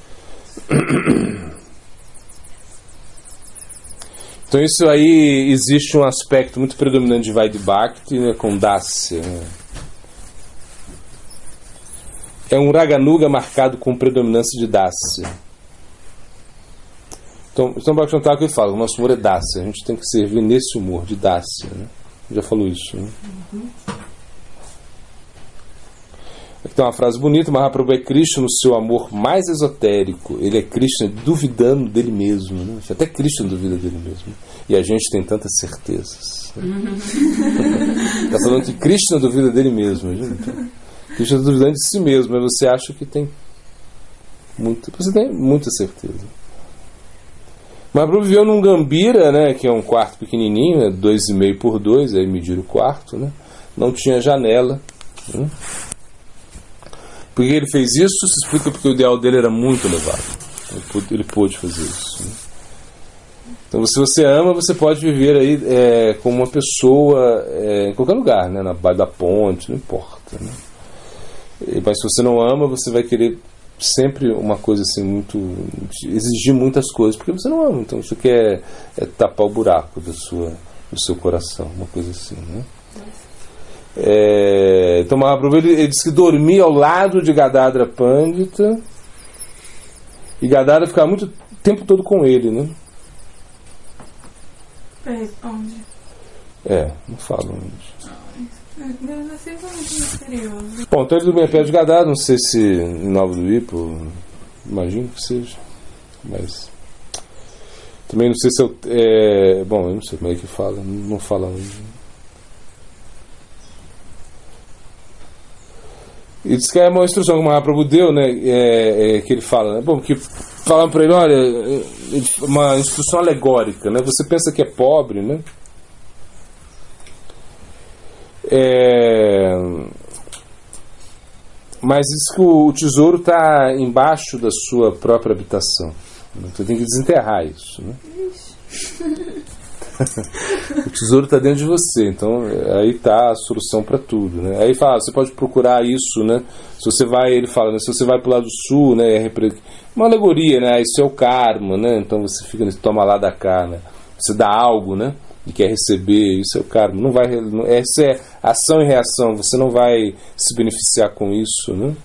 Então isso aí existe um aspecto muito predominante de Vaidhi Bhakti, né? Com Dasya, né? É um Raganuga marcado com predominância de Dasya. Então Bhaktivinoda Thakur fala, o nosso humor é Dasya, a gente tem que servir nesse humor de Dasya, né? Já falou isso, né? Aqui tem uma frase bonita: Mahaprabhu é Krishna no seu amor mais esotérico. Ele é Krishna duvidando dele mesmo, né? Até Krishna duvida dele mesmo. E a gente tem tantas certezas. Está falando que Krishna duvida dele mesmo. Então, Krishna está duvidando de si mesmo, mas você acha que tem você tem muita certeza. Mahaprabhu viveu num Gambira, né, que é um quarto pequenininho, né, 2,5 por 2, aí medir o quarto, né, não tinha janela. Né. Por que ele fez isso? Se explica porque o ideal dele era muito elevado. Ele pôde fazer isso. Né. Então, se você ama, você pode viver aí como uma pessoa em qualquer lugar, né, na base da ponte, não importa. Né. Mas se você não ama, você vai querer sempre uma coisa assim, exigir muitas coisas, porque você não ama, então você quer tapar o buraco do seu coração, uma coisa assim, né? Então Mahaprabhu ele disse que dormia ao lado de Gadadhara Pandita e Gadadhara ficava muito tempo todo com ele, né? Onde? Não falo onde. Deve ser muito misterioso. Bom, então ele dormia perto de Gadadhara, não sei se em Nova do Ipo, imagino que seja, mas também não sei se bom, eu não sei como é que fala, não fala onde. E diz que é uma instrução que o Mahaprabhu deu, né, que ele fala, né, bom, que falaram para ele, olha, uma instrução alegórica, né, você pensa que é pobre, né, mas diz que o tesouro está embaixo da sua própria habitação. Você tem que desenterrar isso, né? O tesouro está dentro de você, então aí está a solução para tudo, né? Aí fala, você pode procurar isso, né? Se você vai, ele fala, né? Se você vai para o lado sul, né? Uma alegoria, né? Isso é o karma, né? Então você fica, toma lá da cá, né? Você dá algo, né? E quer receber, isso é o karma. Não vai, isso é ação e reação, você não vai se beneficiar com isso, né?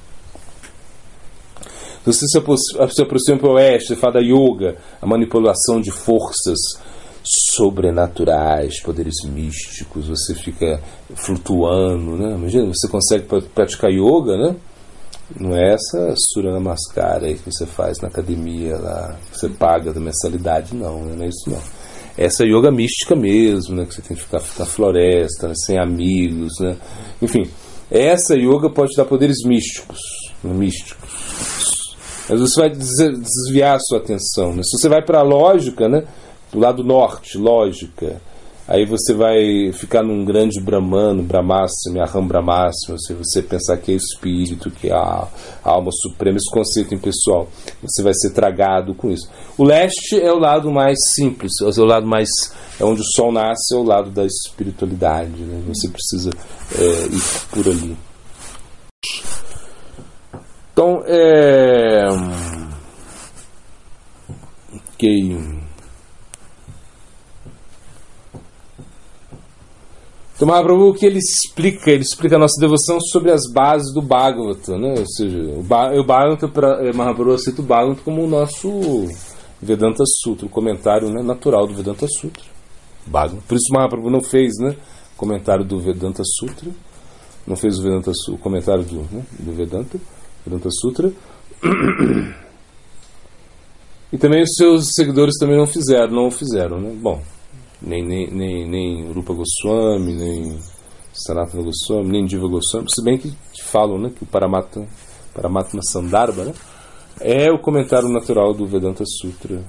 Você se aproxima para o oeste, você fala da yoga, a manipulação de forças sobrenaturais, poderes místicos, você fica flutuando, né? Imagina, você consegue praticar yoga, né? Não é essa Surya Namaskara aí que você faz na academia lá, que você paga da mensalidade, não é isso não. Essa yoga mística mesmo, né, que você tem que ficar na floresta, né, sem amigos, né? Enfim, essa yoga pode te dar poderes místicos, né, mas você vai desviar a sua atenção, né? Se você vai para a lógica, né, do lado norte, lógica, aí você vai ficar num grande Brahmano, Brahmasmi, Aham Brahmasmi, se você pensar que é espírito, que é a alma suprema, esse conceito impessoal, você vai ser tragado com isso. O leste é o lado mais simples, é o lado mais, onde o sol nasce, é o lado da espiritualidade, né? Você precisa ir por ali. ok. Então, Mahaprabhu, o que ele explica a nossa devoção sobre as bases do Bhagavata, né? Ou seja, o Bhagavata, Mahaprabhu cita o Bhagavata como o nosso Vedanta Sutra, o comentário, né, natural do Vedanta Sutra. Bhagavata. Por isso Mahaprabhu não fez, né, comentário do Vedanta Sutra, não fez o comentário do Vedanta Sutra. E também os seus seguidores também não o fizeram, né? Bom, nem Rupa Goswami, nem Sanatana Goswami, nem Diva Goswami, se bem que falam, né, que o Paramatma Sandarbha, né, é o comentário natural do Vedanta Sutra.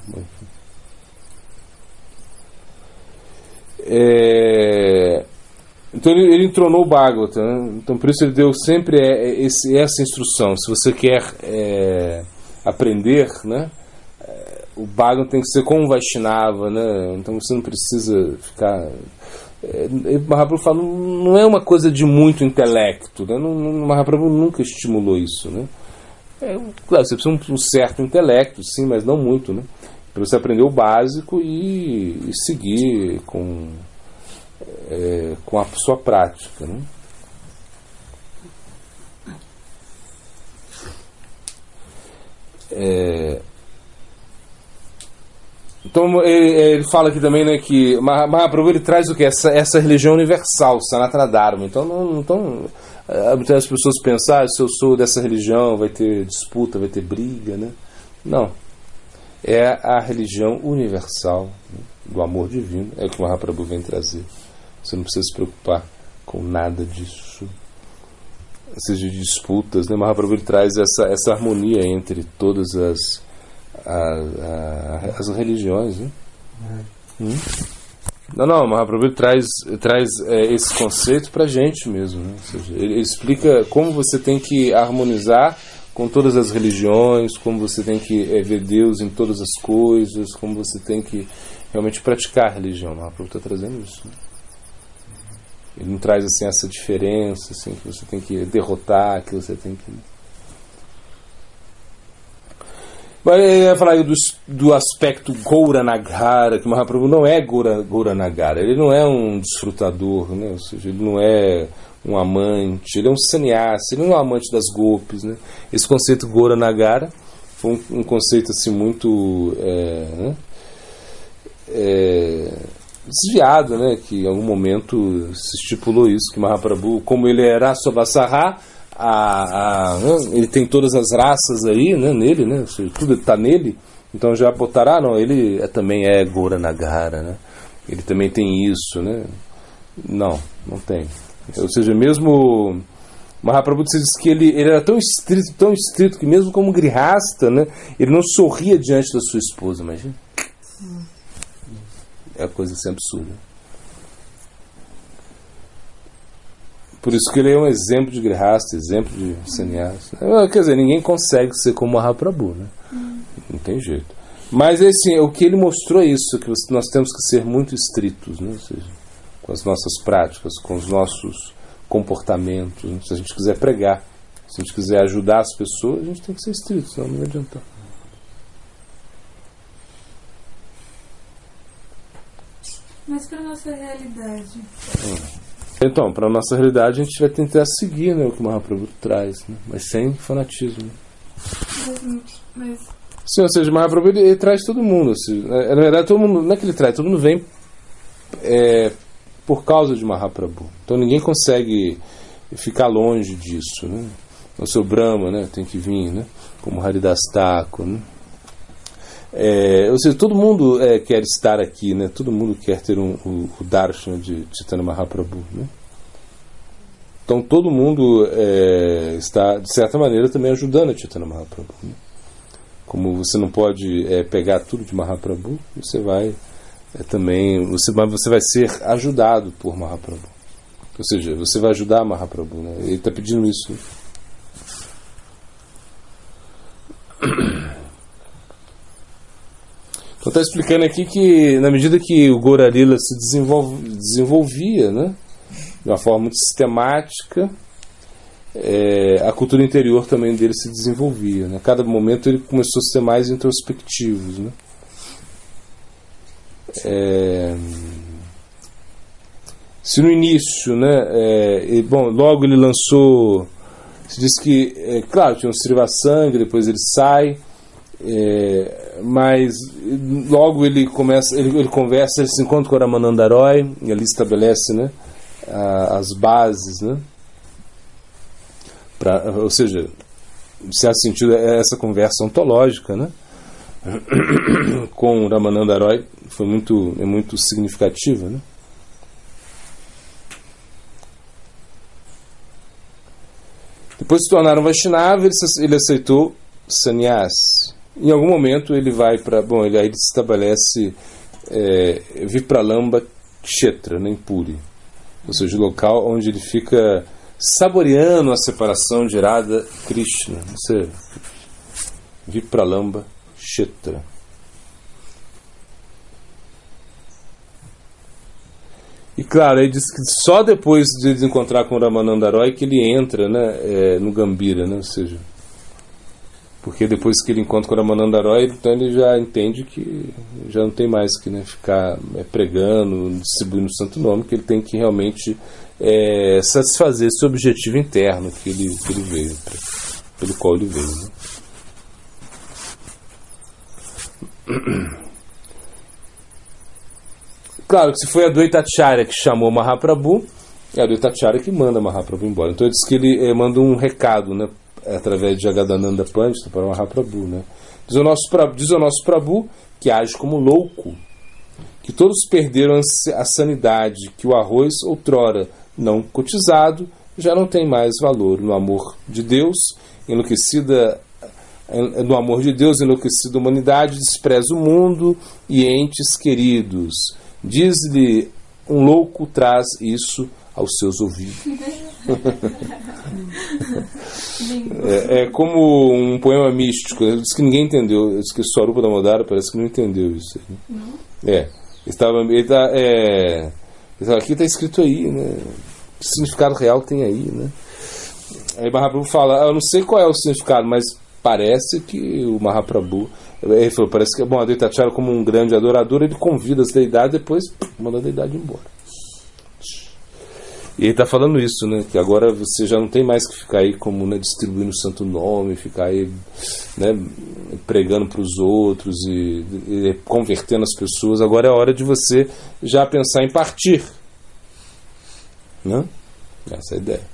Então ele entronou o Bhagavata, né? Então por isso ele deu sempre essa instrução. Se você quer aprender, né, o Bhagavata tem que ser como Vaishnava, né? Então você não precisa ficar... Mahaprabhu fala, não é uma coisa de muito intelecto, né? Mahaprabhu nunca estimulou isso, né? Claro, você precisa de um certo intelecto, sim, mas não muito, né? Para você aprender o básico e seguir com a sua prática, né? Então ele fala aqui também, né, que Mahaprabhu ele traz o que? Essa religião universal, Sanatana Dharma. Então muitas pessoas pensam, se eu sou dessa religião vai ter disputa, vai ter briga, né? Não. É a religião universal, né, do amor divino. É o que Mahaprabhu vem trazer. Você não precisa se preocupar com nada disso. Ou seja, de disputas, né? Mahaprabhu ele traz essa harmonia entre todas as religiões, né? Não, Mahaprabhu ele traz esse conceito pra gente mesmo, né? Ou seja, ele explica como você tem que harmonizar com todas as religiões, como você tem que ver Deus em todas as coisas, como você tem que realmente praticar a religião. Mahaprabhu está trazendo isso, né? Ele não traz assim essa diferença, assim, que você tem que derrotar, que você tem que... Mas ele vai falar do aspecto Gauranagara, que Mahaprabhu não é Gauranagara, ele não é um desfrutador, né? Ou seja, ele não é um amante, ele é um sannyasi, ele não é um amante das gopis, né? Esse conceito Gauranagara foi um conceito assim muito desviado, né? Que em algum momento se estipulou isso, que Mahaprabhu, como ele era Sobasarra, ele tem todas as raças aí, né, nele, né, tudo está nele, então já botará, não, ele também é Gauranagara, né, ele também tem isso, né, não tem, ou seja, mesmo Mahaprabhu diz que ele era tão estrito que mesmo como grihasta, né, ele não sorria diante da sua esposa, imagina, é uma coisa assim absurda. Por isso que ele é um exemplo de grihasta, exemplo de sannyasi. Quer dizer, ninguém consegue ser como Mahaprabhu, né? Não tem jeito. Mas assim, o que ele mostrou é isso, que nós temos que ser muito estritos, né? Ou seja, com as nossas práticas, com os nossos comportamentos, né? Se a gente quiser pregar, se a gente quiser ajudar as pessoas, a gente tem que ser estrito, senão não vai adiantar. Mas para a nossa realidade... Então, para a nossa realidade, a gente vai tentar seguir, né, o que o Mahaprabhu traz, né, mas sem fanatismo. Sim, ou seja, o Mahaprabhu ele traz todo mundo. Assim, na verdade, todo mundo, não é que ele traz, todo mundo vem por causa de Mahaprabhu. Então ninguém consegue ficar longe disso. Né? O seu Brahma, né, tem que vir, né, como Haridas Thakur, né? Ou seja, todo mundo quer estar aqui, né? Todo mundo quer ter o darshan de Chaitanya Mahaprabhu, né? Então todo mundo está, de certa maneira, também ajudando a Chaitanya Mahaprabhu, né? Como você não pode pegar tudo de Mahaprabhu, você vai também, você vai ser ajudado por Mahaprabhu. Ou seja, você vai ajudar Mahaprabhu, né? Ele está pedindo isso, né? Então está explicando aqui que na medida que o Gaura Lila se desenvolvia, né, de uma forma muito sistemática, a cultura interior também dele se desenvolvia, né? A cada momento ele começou a ser mais introspectivo, né? Se no início, né, logo ele lançou, se diz que, claro, tinha um Srivasanga, depois ele sai, mas logo ele começa, ele conversa, ele se encontra com o Ramananda Roy e ali estabelece, né, as bases, né, ou seja, em certo sentido essa conversa ontológica, né, com o Ramananda Roy foi muito significativa, né. Depois se tornaram Vaishnava, ele aceitou sannyas. Em algum momento ele vai para... Bom, ele se estabelece Vipralamba Kshetra, em Puri. Ou seja, o local onde ele fica saboreando a separação de Radha Krishna. Isso é Vipralamba Kshetra. E claro, ele diz que só depois de encontrar com o Ramananda Roy que ele entra, né, no Gambhira, né, ou seja, porque depois que ele encontra com o Ramananda Roy, então ele já entende que já não tem mais que, né, ficar pregando, distribuindo o santo nome, que ele tem que realmente satisfazer esse objetivo interno que ele veio, pelo qual ele veio, né? Claro que se foi a Advaitacharya que chamou Mahaprabhu, é a Advaitacharya que manda Mahaprabhu embora. Então ele diz que ele manda um recado, né, através de Jagadananda Pandita para Mahaprabhu, né? Diz o nosso Prabhu que age como louco, que todos perderam a sanidade, que o arroz outrora não cotizado já não tem mais valor. No amor de Deus, enlouquecida a humanidade despreza o mundo e entes queridos. Diz-lhe, um louco traz isso aos seus ouvidos. É como um poema místico. Ele diz que ninguém entendeu. Ele diz que Swarupa Damodara parece que não entendeu isso. Né? Aqui está escrito aí, né? Que significado real tem aí, né? Aí Mahaprabhu fala, eu não sei qual é o significado, mas parece que o Mahaprabhu, ele falou, parece que a Advaitacharya, como um grande adorador, ele convida as deidades, depois manda a deidade embora. E ele está falando isso, né, que agora você já não tem mais que ficar aí como, né, distribuindo o santo nome, ficar aí, né, pregando para os outros e convertendo as pessoas. Agora é a hora de você já pensar em partir, né? Essa é a ideia.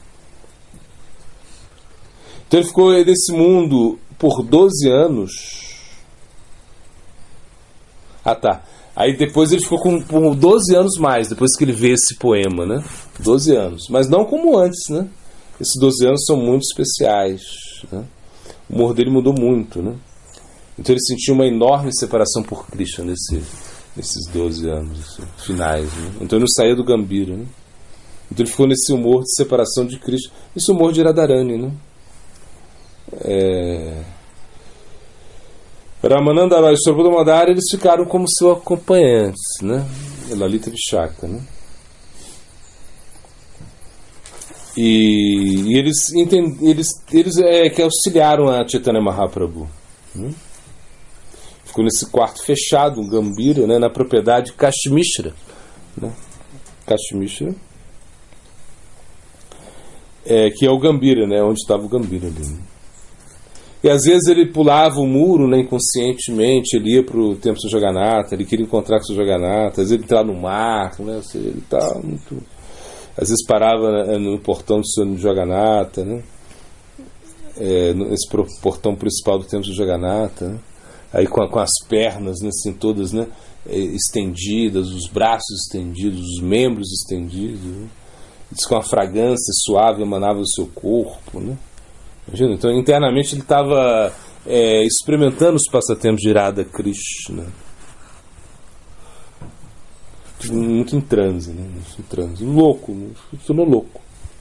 Então ele ficou nesse mundo por 12 anos. Aí depois ele ficou por 12 anos mais, depois que ele vê esse poema, né? 12 anos. Mas não como antes, né? Esses 12 anos são muito especiais, né? O humor dele mudou muito, né? Então ele sentiu uma enorme separação por Krishna nesses 12 anos finais, né? Então ele não saía do Gambhira, né? Então ele ficou nesse humor de separação de Krishna, esse humor de Radharani, né? Ramananda Roy e Swarupa Damodara, eles ficaram como seus acompanhantes, né? Lalita Vishaka, né? E eles que auxiliaram a Chaitanya Mahaprabhu, né? Ficou nesse quarto fechado, um Gambhira, né? Na propriedade Kashmishra, né? Kashmishra, que é o Gambhira, né? Onde estava o Gambhira ali, né? E às vezes ele pulava o muro, né, inconscientemente, ele ia para o templo de Jagannatha, ele queria encontrar com o Jagannatha, às vezes ele entrava no mar, né, ou seja, ele estava muito... Às vezes parava no portão do Jagannatha, né, esse portão principal do templo de Jagannatha, né, aí com as pernas, né, assim, todas, né, estendidas, os braços estendidos, os membros estendidos, né, diz que uma fragrância suave emanava do seu corpo, né. Imagina, então internamente ele estava experimentando os passatempos de Radha Krishna, muito em transe, né? Muito em transe, louco, se tornou louco.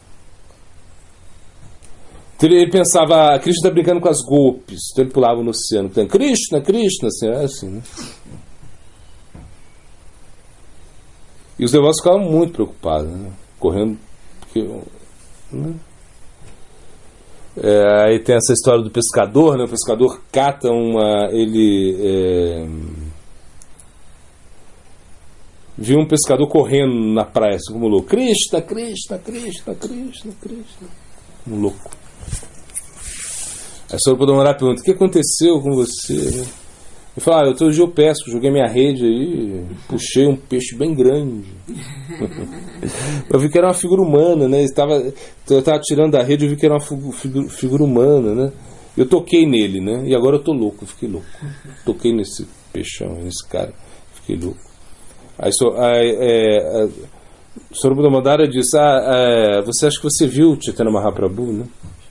Então ele pensava, Krishna está brincando com as golpes, então ele pulava no oceano, então, Krishna, assim, né? E os devotos ficavam muito preocupados, né? Correndo, porque, né? Aí tem essa história do pescador, né? O pescador cata viu um pescador correndo na praia, assim como louco. Krishna, Krishna, Krishna, Krishna, Krishna. Um louco. Aí Swarupa Damodara pergunta: o que aconteceu com você? Ele fala: outro dia eu pesco, joguei minha rede aí, puxei um peixe bem grande. Eu vi que era uma figura humana, né? Eu estava tirando da rede, eu vi que era uma figura humana, né? Eu toquei nele, né? E agora eu tô louco, eu fiquei louco. Toquei nesse peixão, nesse cara, fiquei louco. Aí Swarupa Damodara disse: você acha que você viu o Chaitanya Mahaprabhu, né?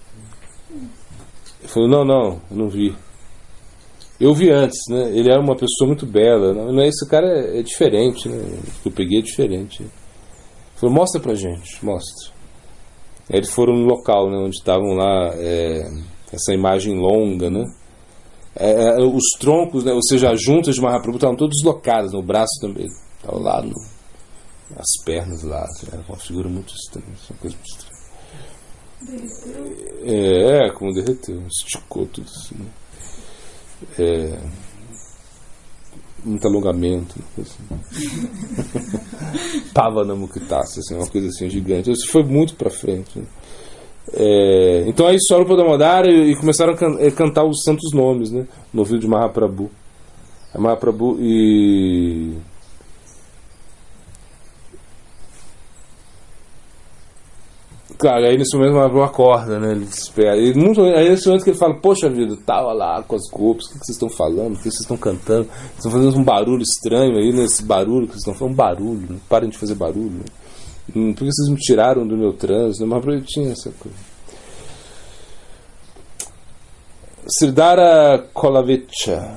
Ele falou: não, eu não vi. Eu vi antes, né? Ele era uma pessoa muito bela. Não, esse cara é diferente, né? O que eu peguei é diferente. Ele falou: mostra pra gente, mostra. Aí eles foram no local, né, onde estavam lá, essa imagem longa, né? Os troncos, né, ou seja, as juntas de Mahaprabhu estavam todas deslocadas, no braço também. Estava lá, as pernas lá. Era uma figura muito estranha, uma coisa muito estranha. Derreteu? Como derreteu, esticou tudo assim, né? Muito alongamento, assim. Pavana Mukitasa, assim, uma coisa assim gigante. Isso foi muito pra frente, né? Então aí Swarupa Damodara e começaram a cantar os santos nomes, né, no ouvido de Mahaprabhu. Mahaprabhu claro, aí nesse momento o Mahaprabhu acorda, né? Ele espera. Aí nesse momento que ele fala: poxa vida, tava lá com as golpes, o que vocês estão falando? O que vocês estão cantando? Vocês estão fazendo um barulho estranho aí, nesse barulho que vocês estão falando, barulho, né? Parem de fazer barulho, né? Por que vocês me tiraram do meu trânsito? O Mahaprabhu tinha essa coisa. Sridhara Kolavecha.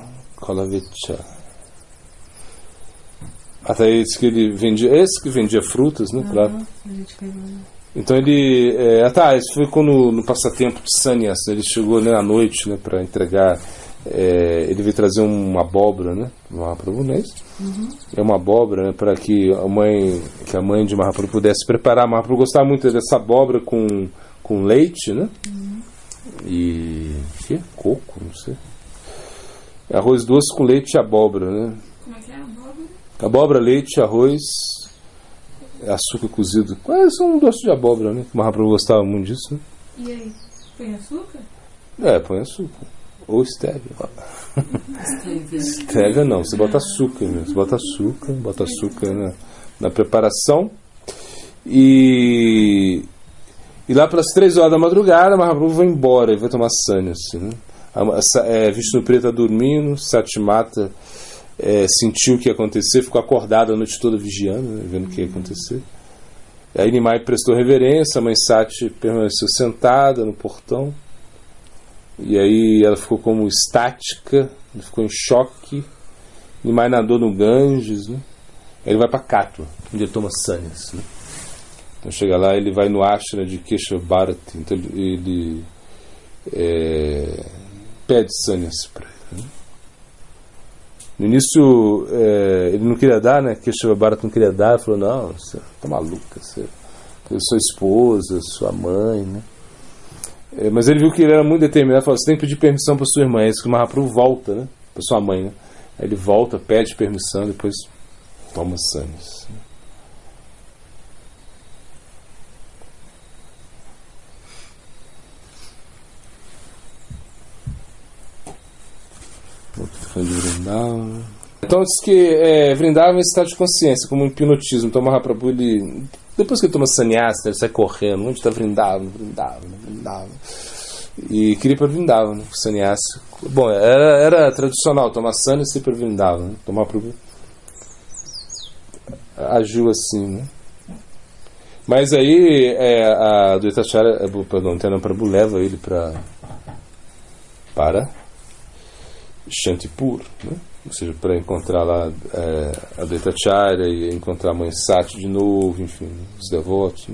Até esse que ele vendia. Esse que vendia frutas, né? Então ele. Esse foi quando no passatempo de Sannyas, né, ele chegou, né, à noite, né, para entregar. Ele veio trazer uma abóbora, né? Mahaprabhu, não é isso? É uma abóbora, né, para que a mãe de Mahaprabhu pudesse preparar. Mahaprabhu gostava muito dessa abóbora com leite, né? E. Coco, não sei. Arroz doce com leite e abóbora, né? Como é que é a abóbora? Abóbora, leite, arroz, açúcar cozido. Quase um doce de abóbora, né? O Mahaprabhu gostava muito disso, né? E aí? Põe açúcar? Põe açúcar. Ou stevia. Stevia não, você bota açúcar, né? Você bota açúcar na preparação. E lá pelas 3 horas da madrugada, Mahaprabhu vai embora, ele vai tomar sannyas, né? Vishnu está dormindo, Satimata sentiu o que ia acontecer, ficou acordada a noite toda vigiando, né, vendo o que ia acontecer. Aí Nimai prestou reverência, a mãe Sati permaneceu sentada no portão, e aí ela ficou como estática, ficou em choque. Nimai nadou no Ganges, né? Aí ele vai para Katwa, onde ele toma sannyas, né? Então chega lá, ele vai no ashram de Keshava Bharati, então ele pede sannyas para ele, né? No início ele não queria dar, né? Keshava Bharati não queria dar, ele falou: não, você tá maluca, eu sou esposa, sua mãe, né? Mas ele viu que ele era muito determinado, falou: você tem que pedir permissão para sua irmã. É isso que o Mahaprabhu volta, né? Para sua mãe, né? Aí ele volta, pede permissão, depois toma sannyas. Então diz que Vrindavan é esse estado de consciência, como um hipnotismo. Então Mahaprabhu, depois que ele toma sannyasa, ele sai correndo. Onde está Vrindavan? E queria ir para Vrindavan, né? Sannyasa. Bom, era tradicional tomar sannyasa e ir para Vrindavan, né? Então Mahaprabhu agiu assim, né? Mas aí a Dvaitacharya, Nityananda Prabhu leva ele para Shantipur, né? Ou seja, para encontrar lá a Dvaitacharya e encontrar a mãe Sati de novo, enfim, os devotos, né?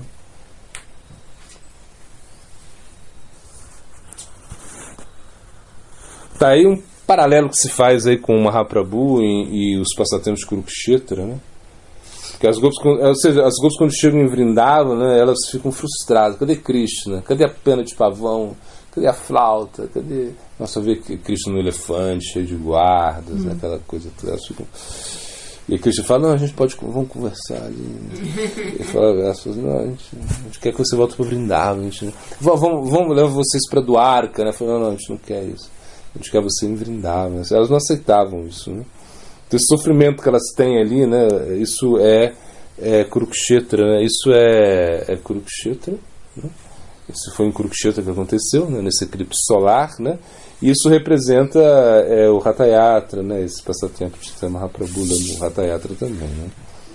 Tá aí um paralelo que se faz aí com o Mahaprabhu e os passatempos de Kurukshetra, né? Porque as golpes quando chegam em Vrindavan, né, elas ficam frustradas. Cadê Krishna? Cadê a pena de pavão? Cadê a flauta? Cadê? Nossa, vê Krishna no elefante, cheio de guardas, né? Aquela coisa toda. E a Krishna fala, não, a gente pode, vamos conversar ali. Ele fala, não, a gente quer que você volte para Vrindavan. Vamos levar vocês para Dwarka, né? Fala, não, a gente não quer isso. A gente quer você em Vrindavan. Elas não aceitavam isso, né? Então, esse sofrimento que elas têm ali, né? Isso é Kurukshetra, né? Isso é Kurukshetra, né? Isso foi em Kurukshetra que aconteceu, né? Nesse eclipse solar, né? E isso representa o Ratha Yatra, né? Esse passatempo de Chaitanya Mahaprabhu no Ratha Yatra também, né?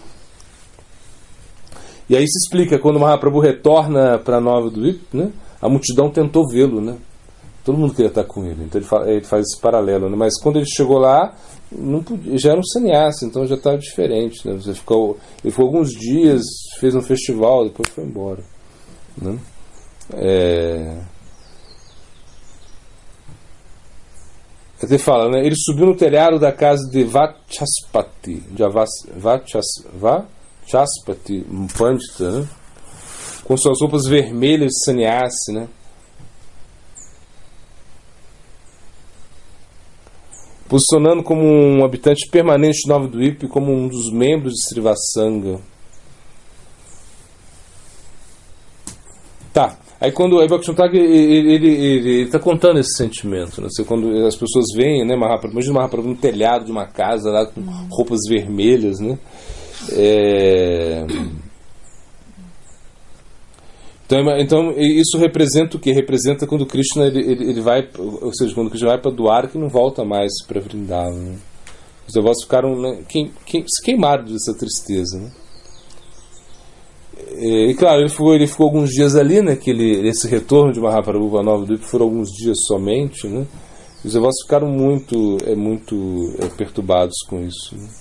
E aí se explica, quando o Mahaprabhu retorna para Nova Dvip, né? A multidão tentou vê-lo, né? Todo mundo queria estar com ele, então ele faz esse paralelo, né? Mas quando ele chegou lá, não podia, já era um sannyasi, então já estava diferente, né? Ele ficou alguns dias, fez um festival, depois foi embora, né? Ele fala, né? Ele subiu no telhado da casa de Vachaspati, Vachaspati, um pandita, né? Com suas roupas vermelhas de sannyasi, né? Posicionando como um habitante permanente de Nova Dvip, como um dos membros de Srivasanga. Tá. Aí Bhaktivinoda ele está contando esse sentimento, né? Quando as pessoas veem, né, Mahaprabhu, imagina Mahaprabhu no telhado de uma casa lá com roupas vermelhas, né? Então isso representa o quê? Representa quando Krishna ele vai, ou seja, quando Krishna vai para Dwarka e não volta mais para Vrindavan, né? Os devotos ficaram, né, se queimaram dessa tristeza, né? E claro, ele ficou alguns dias ali, né? Esse retorno de Mahaprabhu para Nova Dvip foram alguns dias somente, né? Os devotos ficaram muito perturbados com isso, né?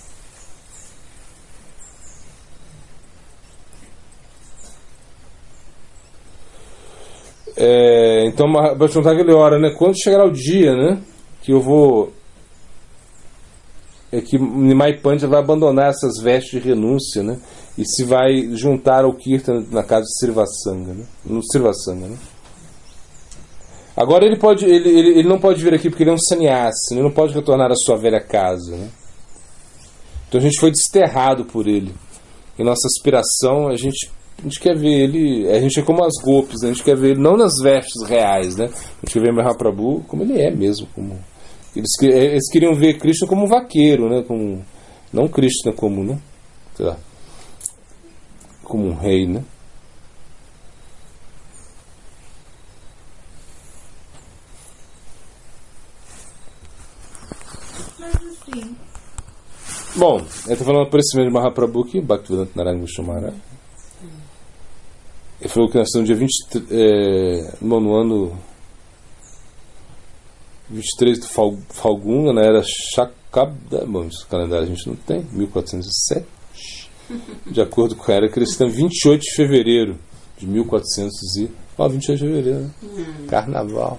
Então Bhaktivinoda ele ora, né? Quando chegará o dia, né? Que eu vou, que Nimai Pandita vai abandonar essas vestes de renúncia, né? E se vai juntar ao Kirtan na casa de Srivasanga, né? No Srivasanga, né? Agora ele não pode vir aqui porque ele é um sannyasi, ele não pode retornar à sua velha casa, né? Então a gente foi desterrado por ele. E nossa aspiração, a gente quer ver ele, a gente é como as golpes, né? A gente quer ver ele não nas vestes reais, né? A gente quer ver Mahaprabhu como ele é mesmo, como eles queriam ver Krishna como um vaqueiro, né? Não Krishna como, né? Sei lá, como um rei, né? Mas assim... Bom, ele está falando por esse mesmo Mahaprabhu aqui, Bhaktivedanta Narayana Vishnu Maharaj. Ele falou que nasceu no dia 23, no ano 23 de Falguna, né? Era Shakabda, bom, esse calendário a gente não tem, 1407. De acordo com a era cristã, 28 de fevereiro de 1400 28 de fevereiro, né? Carnaval.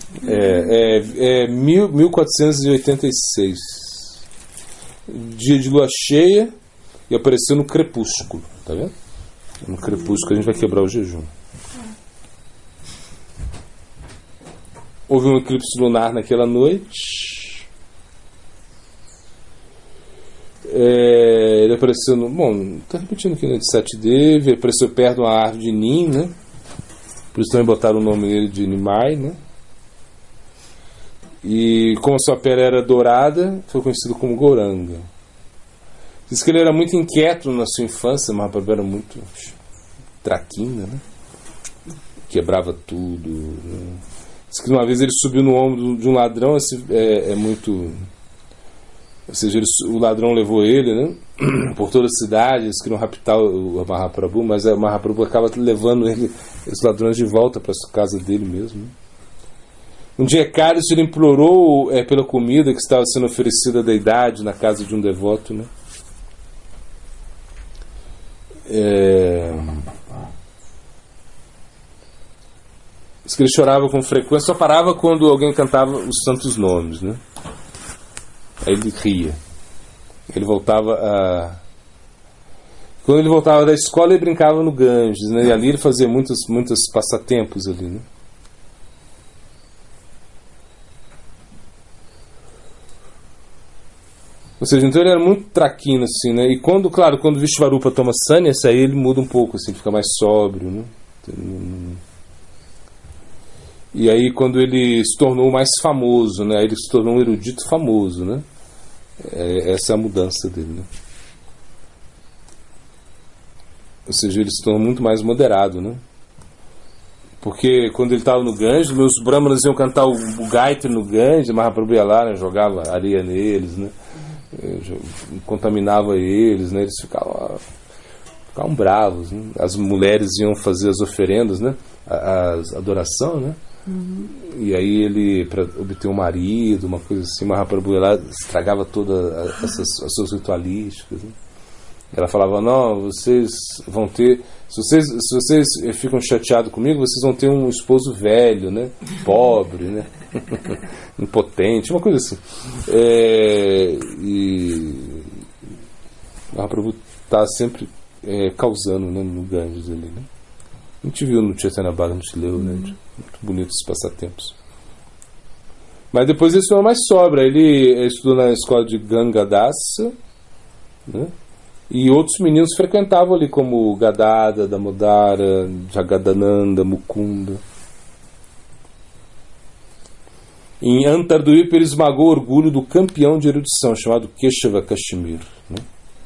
1486. Dia de lua cheia e apareceu no crepúsculo, tá vendo? No crepúsculo a gente vai quebrar o jejum. Houve um eclipse lunar naquela noite. Ele apareceu no... Bom, está repetindo aqui, né? De Satidevi. Ele apareceu perto de uma árvore de Nim, né? Por isso também botaram o nome dele de Nimai, né? E como a sua pele era dourada, foi conhecido como Gauranga. Diz que ele era muito inquieto na sua infância. Mahaprabhu era muito traquina, né? Quebrava tudo, né? Diz que uma vez ele subiu no ombro de um ladrão. Muito... Ou seja, o ladrão levou ele, né? Por toda a cidade. Eles queriam raptar o Mahaprabhu, mas o Mahaprabhu acaba levando os ladrões de volta para a casa dele mesmo, né? Um dia Cálice ele implorou pela comida que estava sendo oferecida à deidade na casa de um devoto, né? Diz que ele chorava com frequência, só parava quando alguém cantava os santos nomes, né? Aí ele ria. Quando ele voltava da escola, ele brincava no Ganges, né? E ali ele fazia muitos passatempos ali, né? Ou seja, então ele era muito traquino, assim, né? E quando Vishvarupa toma sannyasa, aí ele muda um pouco, assim, fica mais sóbrio, né? E aí quando ele se tornou mais famoso, né? Ele se tornou um erudito famoso, né? Essa é a mudança dele, né? Ou seja, ele se tornou muito mais moderado, né? Porque quando ele estava no Ganges, meus brahmanas iam cantar o Gayatri no Ganges, Mahaprabhu ia lá, né? Jogava areia neles, né? Contaminava eles, né? Eles ficavam bravos, né? As mulheres iam fazer as oferendas, né? A adoração, né? E aí ele, para obter um marido, uma coisa assim, Mahaprabhu ia lá, estragava todas as suas ritualísticas, né? Ela falava, não, vocês vão ter, se vocês ficam chateados comigo, vocês vão ter um esposo velho, né? Pobre, né? Impotente, uma coisa assim. E Mahaprabhu está sempre causando, né, no Ganges ali, né? A gente viu no Chaitanya Bhagavan, a gente leu, né? Muito bonito esses passatempos. Mas depois ele se tornou mais sobra. Ele estudou na escola de Gangadasa, né? E outros meninos frequentavam ali, como Gadada, Damodara, Jagadananda, Mukunda. Em Antardwip ele esmagou o orgulho do campeão de erudição, chamado Keshava Kashmir, né?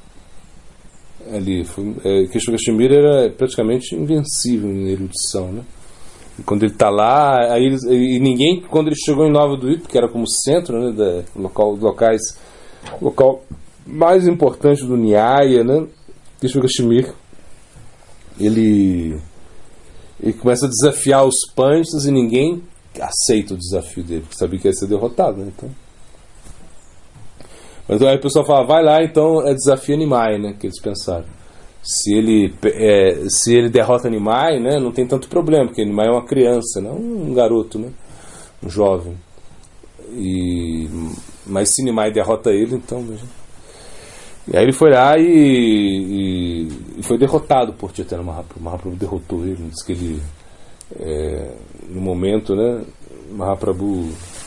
Keshava Kashmir era praticamente invencível em erudição, né? E quando ele está lá, e ninguém, quando ele chegou em Nova Dvip, que era como centro, né, local mais importante do Nyaya, né? Keshava Kashmir, ele começa a desafiar os panchas e ninguém aceita o desafio dele, porque sabia que ia ser derrotado, né? Então aí o pessoal fala, vai lá, então desafia Nimai, né? Que eles pensaram. Se ele derrota Nimai, né? Não tem tanto problema, porque Nimai é uma criança, né? Um garoto, né? Um jovem. Mas se Nimai derrota ele, então... E aí ele foi lá e foi derrotado por Chaitanya Mahaprabhu. Mahaprabhu derrotou ele, diz que ele... no momento, né? Mahaprabhu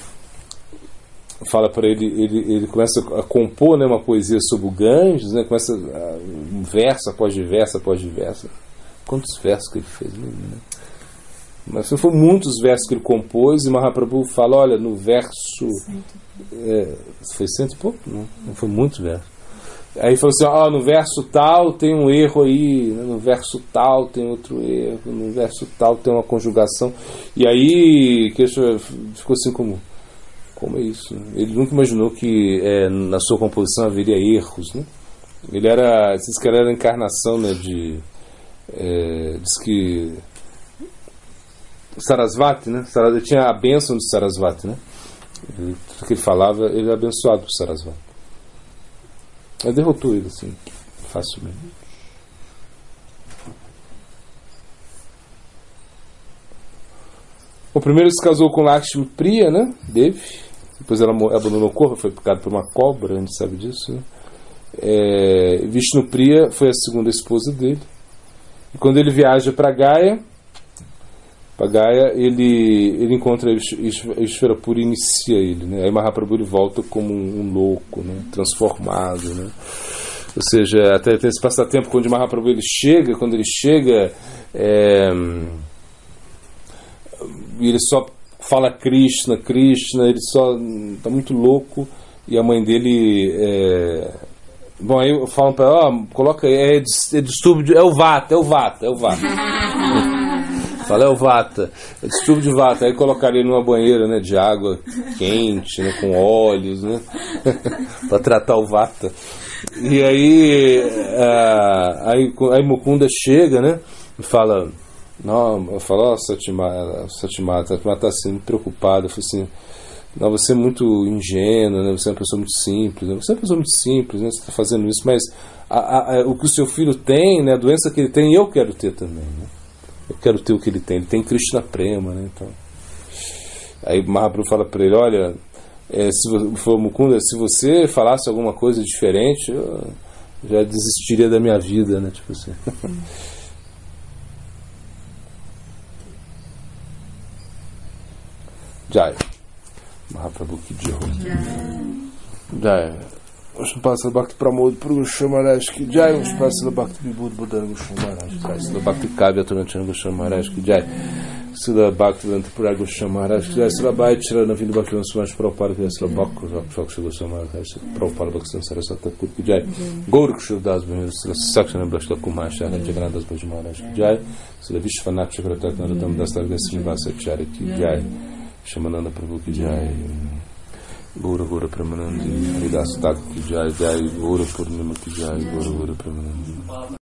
fala para ele começa a compor, né, uma poesia sobre o Ganges, né, começa um verso após verso após verso. Quantos versos que ele fez, né? Mas foram muitos versos que ele compôs, e Mahaprabhu fala, olha, no verso foi 100 e pouco? Não foi muitos versos. Aí falou assim, no verso tal tem um erro aí, né? No verso tal tem outro erro, no verso tal tem uma conjugação. E aí ficou assim como é isso? Ele nunca imaginou que na sua composição haveria erros, né? Diz que ele era a encarnação, né, diz que Sarasvati, né? Ele tinha a bênção de Sarasvati, né? Tudo que ele falava, ele era abençoado por Sarasvati. Ele derrotou ele assim, facilmente. O primeiro se casou com Lakshmi Priya, né? Devi. Depois ela abandonou o corpo, foi picada por uma cobra, a gente sabe disso, né? Vishnu Priya foi a segunda esposa dele. E quando ele viaja para Gaya, ele encontra Ishvarapura e inicia ele, né? Aí Mahaprabhu ele volta como um louco, né? Transformado, né? Ou seja, até tem esse passatempo quando Mahaprabhu quando ele chega e ele só fala Krishna, ele só está muito louco, e a mãe dele bom, aí falam para ele, coloca aí, distúrbio, é o vata. Fala, é o vata, é distúrbio de vata. Aí colocaria ele numa banheira, né, de água quente, né, com óleos, né, para tratar o vata. E aí Mukunda chega, né, e fala, Satimata está assim, preocupada, assim, não, você é muito ingênua, né, você é uma pessoa muito simples, né, você está fazendo isso, mas o que o seu filho tem, né, a doença que ele tem, eu quero ter também, né? Eu quero ter o que ele tem Krishna Prema, né? Então, aí Mahaprabhu fala para ele, olha, se for Mukunda, se você falasse alguma coisa diferente, eu já desistiria da minha vida, né? Tipo assim. Jai Mahaprabhu que Jai. Srila Bhakti Pramod Puru Goswami Maharaj ki Jai, Srila Bhakti Vibhuti Bhudan Goswami Maharaj ki Jai, Srila Bhakti Kavya Tunachan Goswami Maharaj ki Jai, Srila Bhakti Vedanta Purana Goswami Maharaj ki Jai, Srila Bhakti Navinda Bhaktivedanta Swami Prabhupada ki Jai, Srila Bhakti Goswami Maharaj ki Jai, Prabhupada Bhakti Saraswati Thakur ki Jai, Gaur Kishodas Bhakti, Srila Sakshana Bhakti Kumar Shahar Jagannatha Das Bhaji Maharaj ki Jai, Srila Vishwanath Chakravarti Narottam Das Thakur Srinivasa Acharya ki Jai, Shamananda Prabhu ki Jai, Gaura Gaura Premanandi, Haridas Thakur ki Jai, Jai Gaura Purnima ki Jai, Gaura Gaura Premanandi.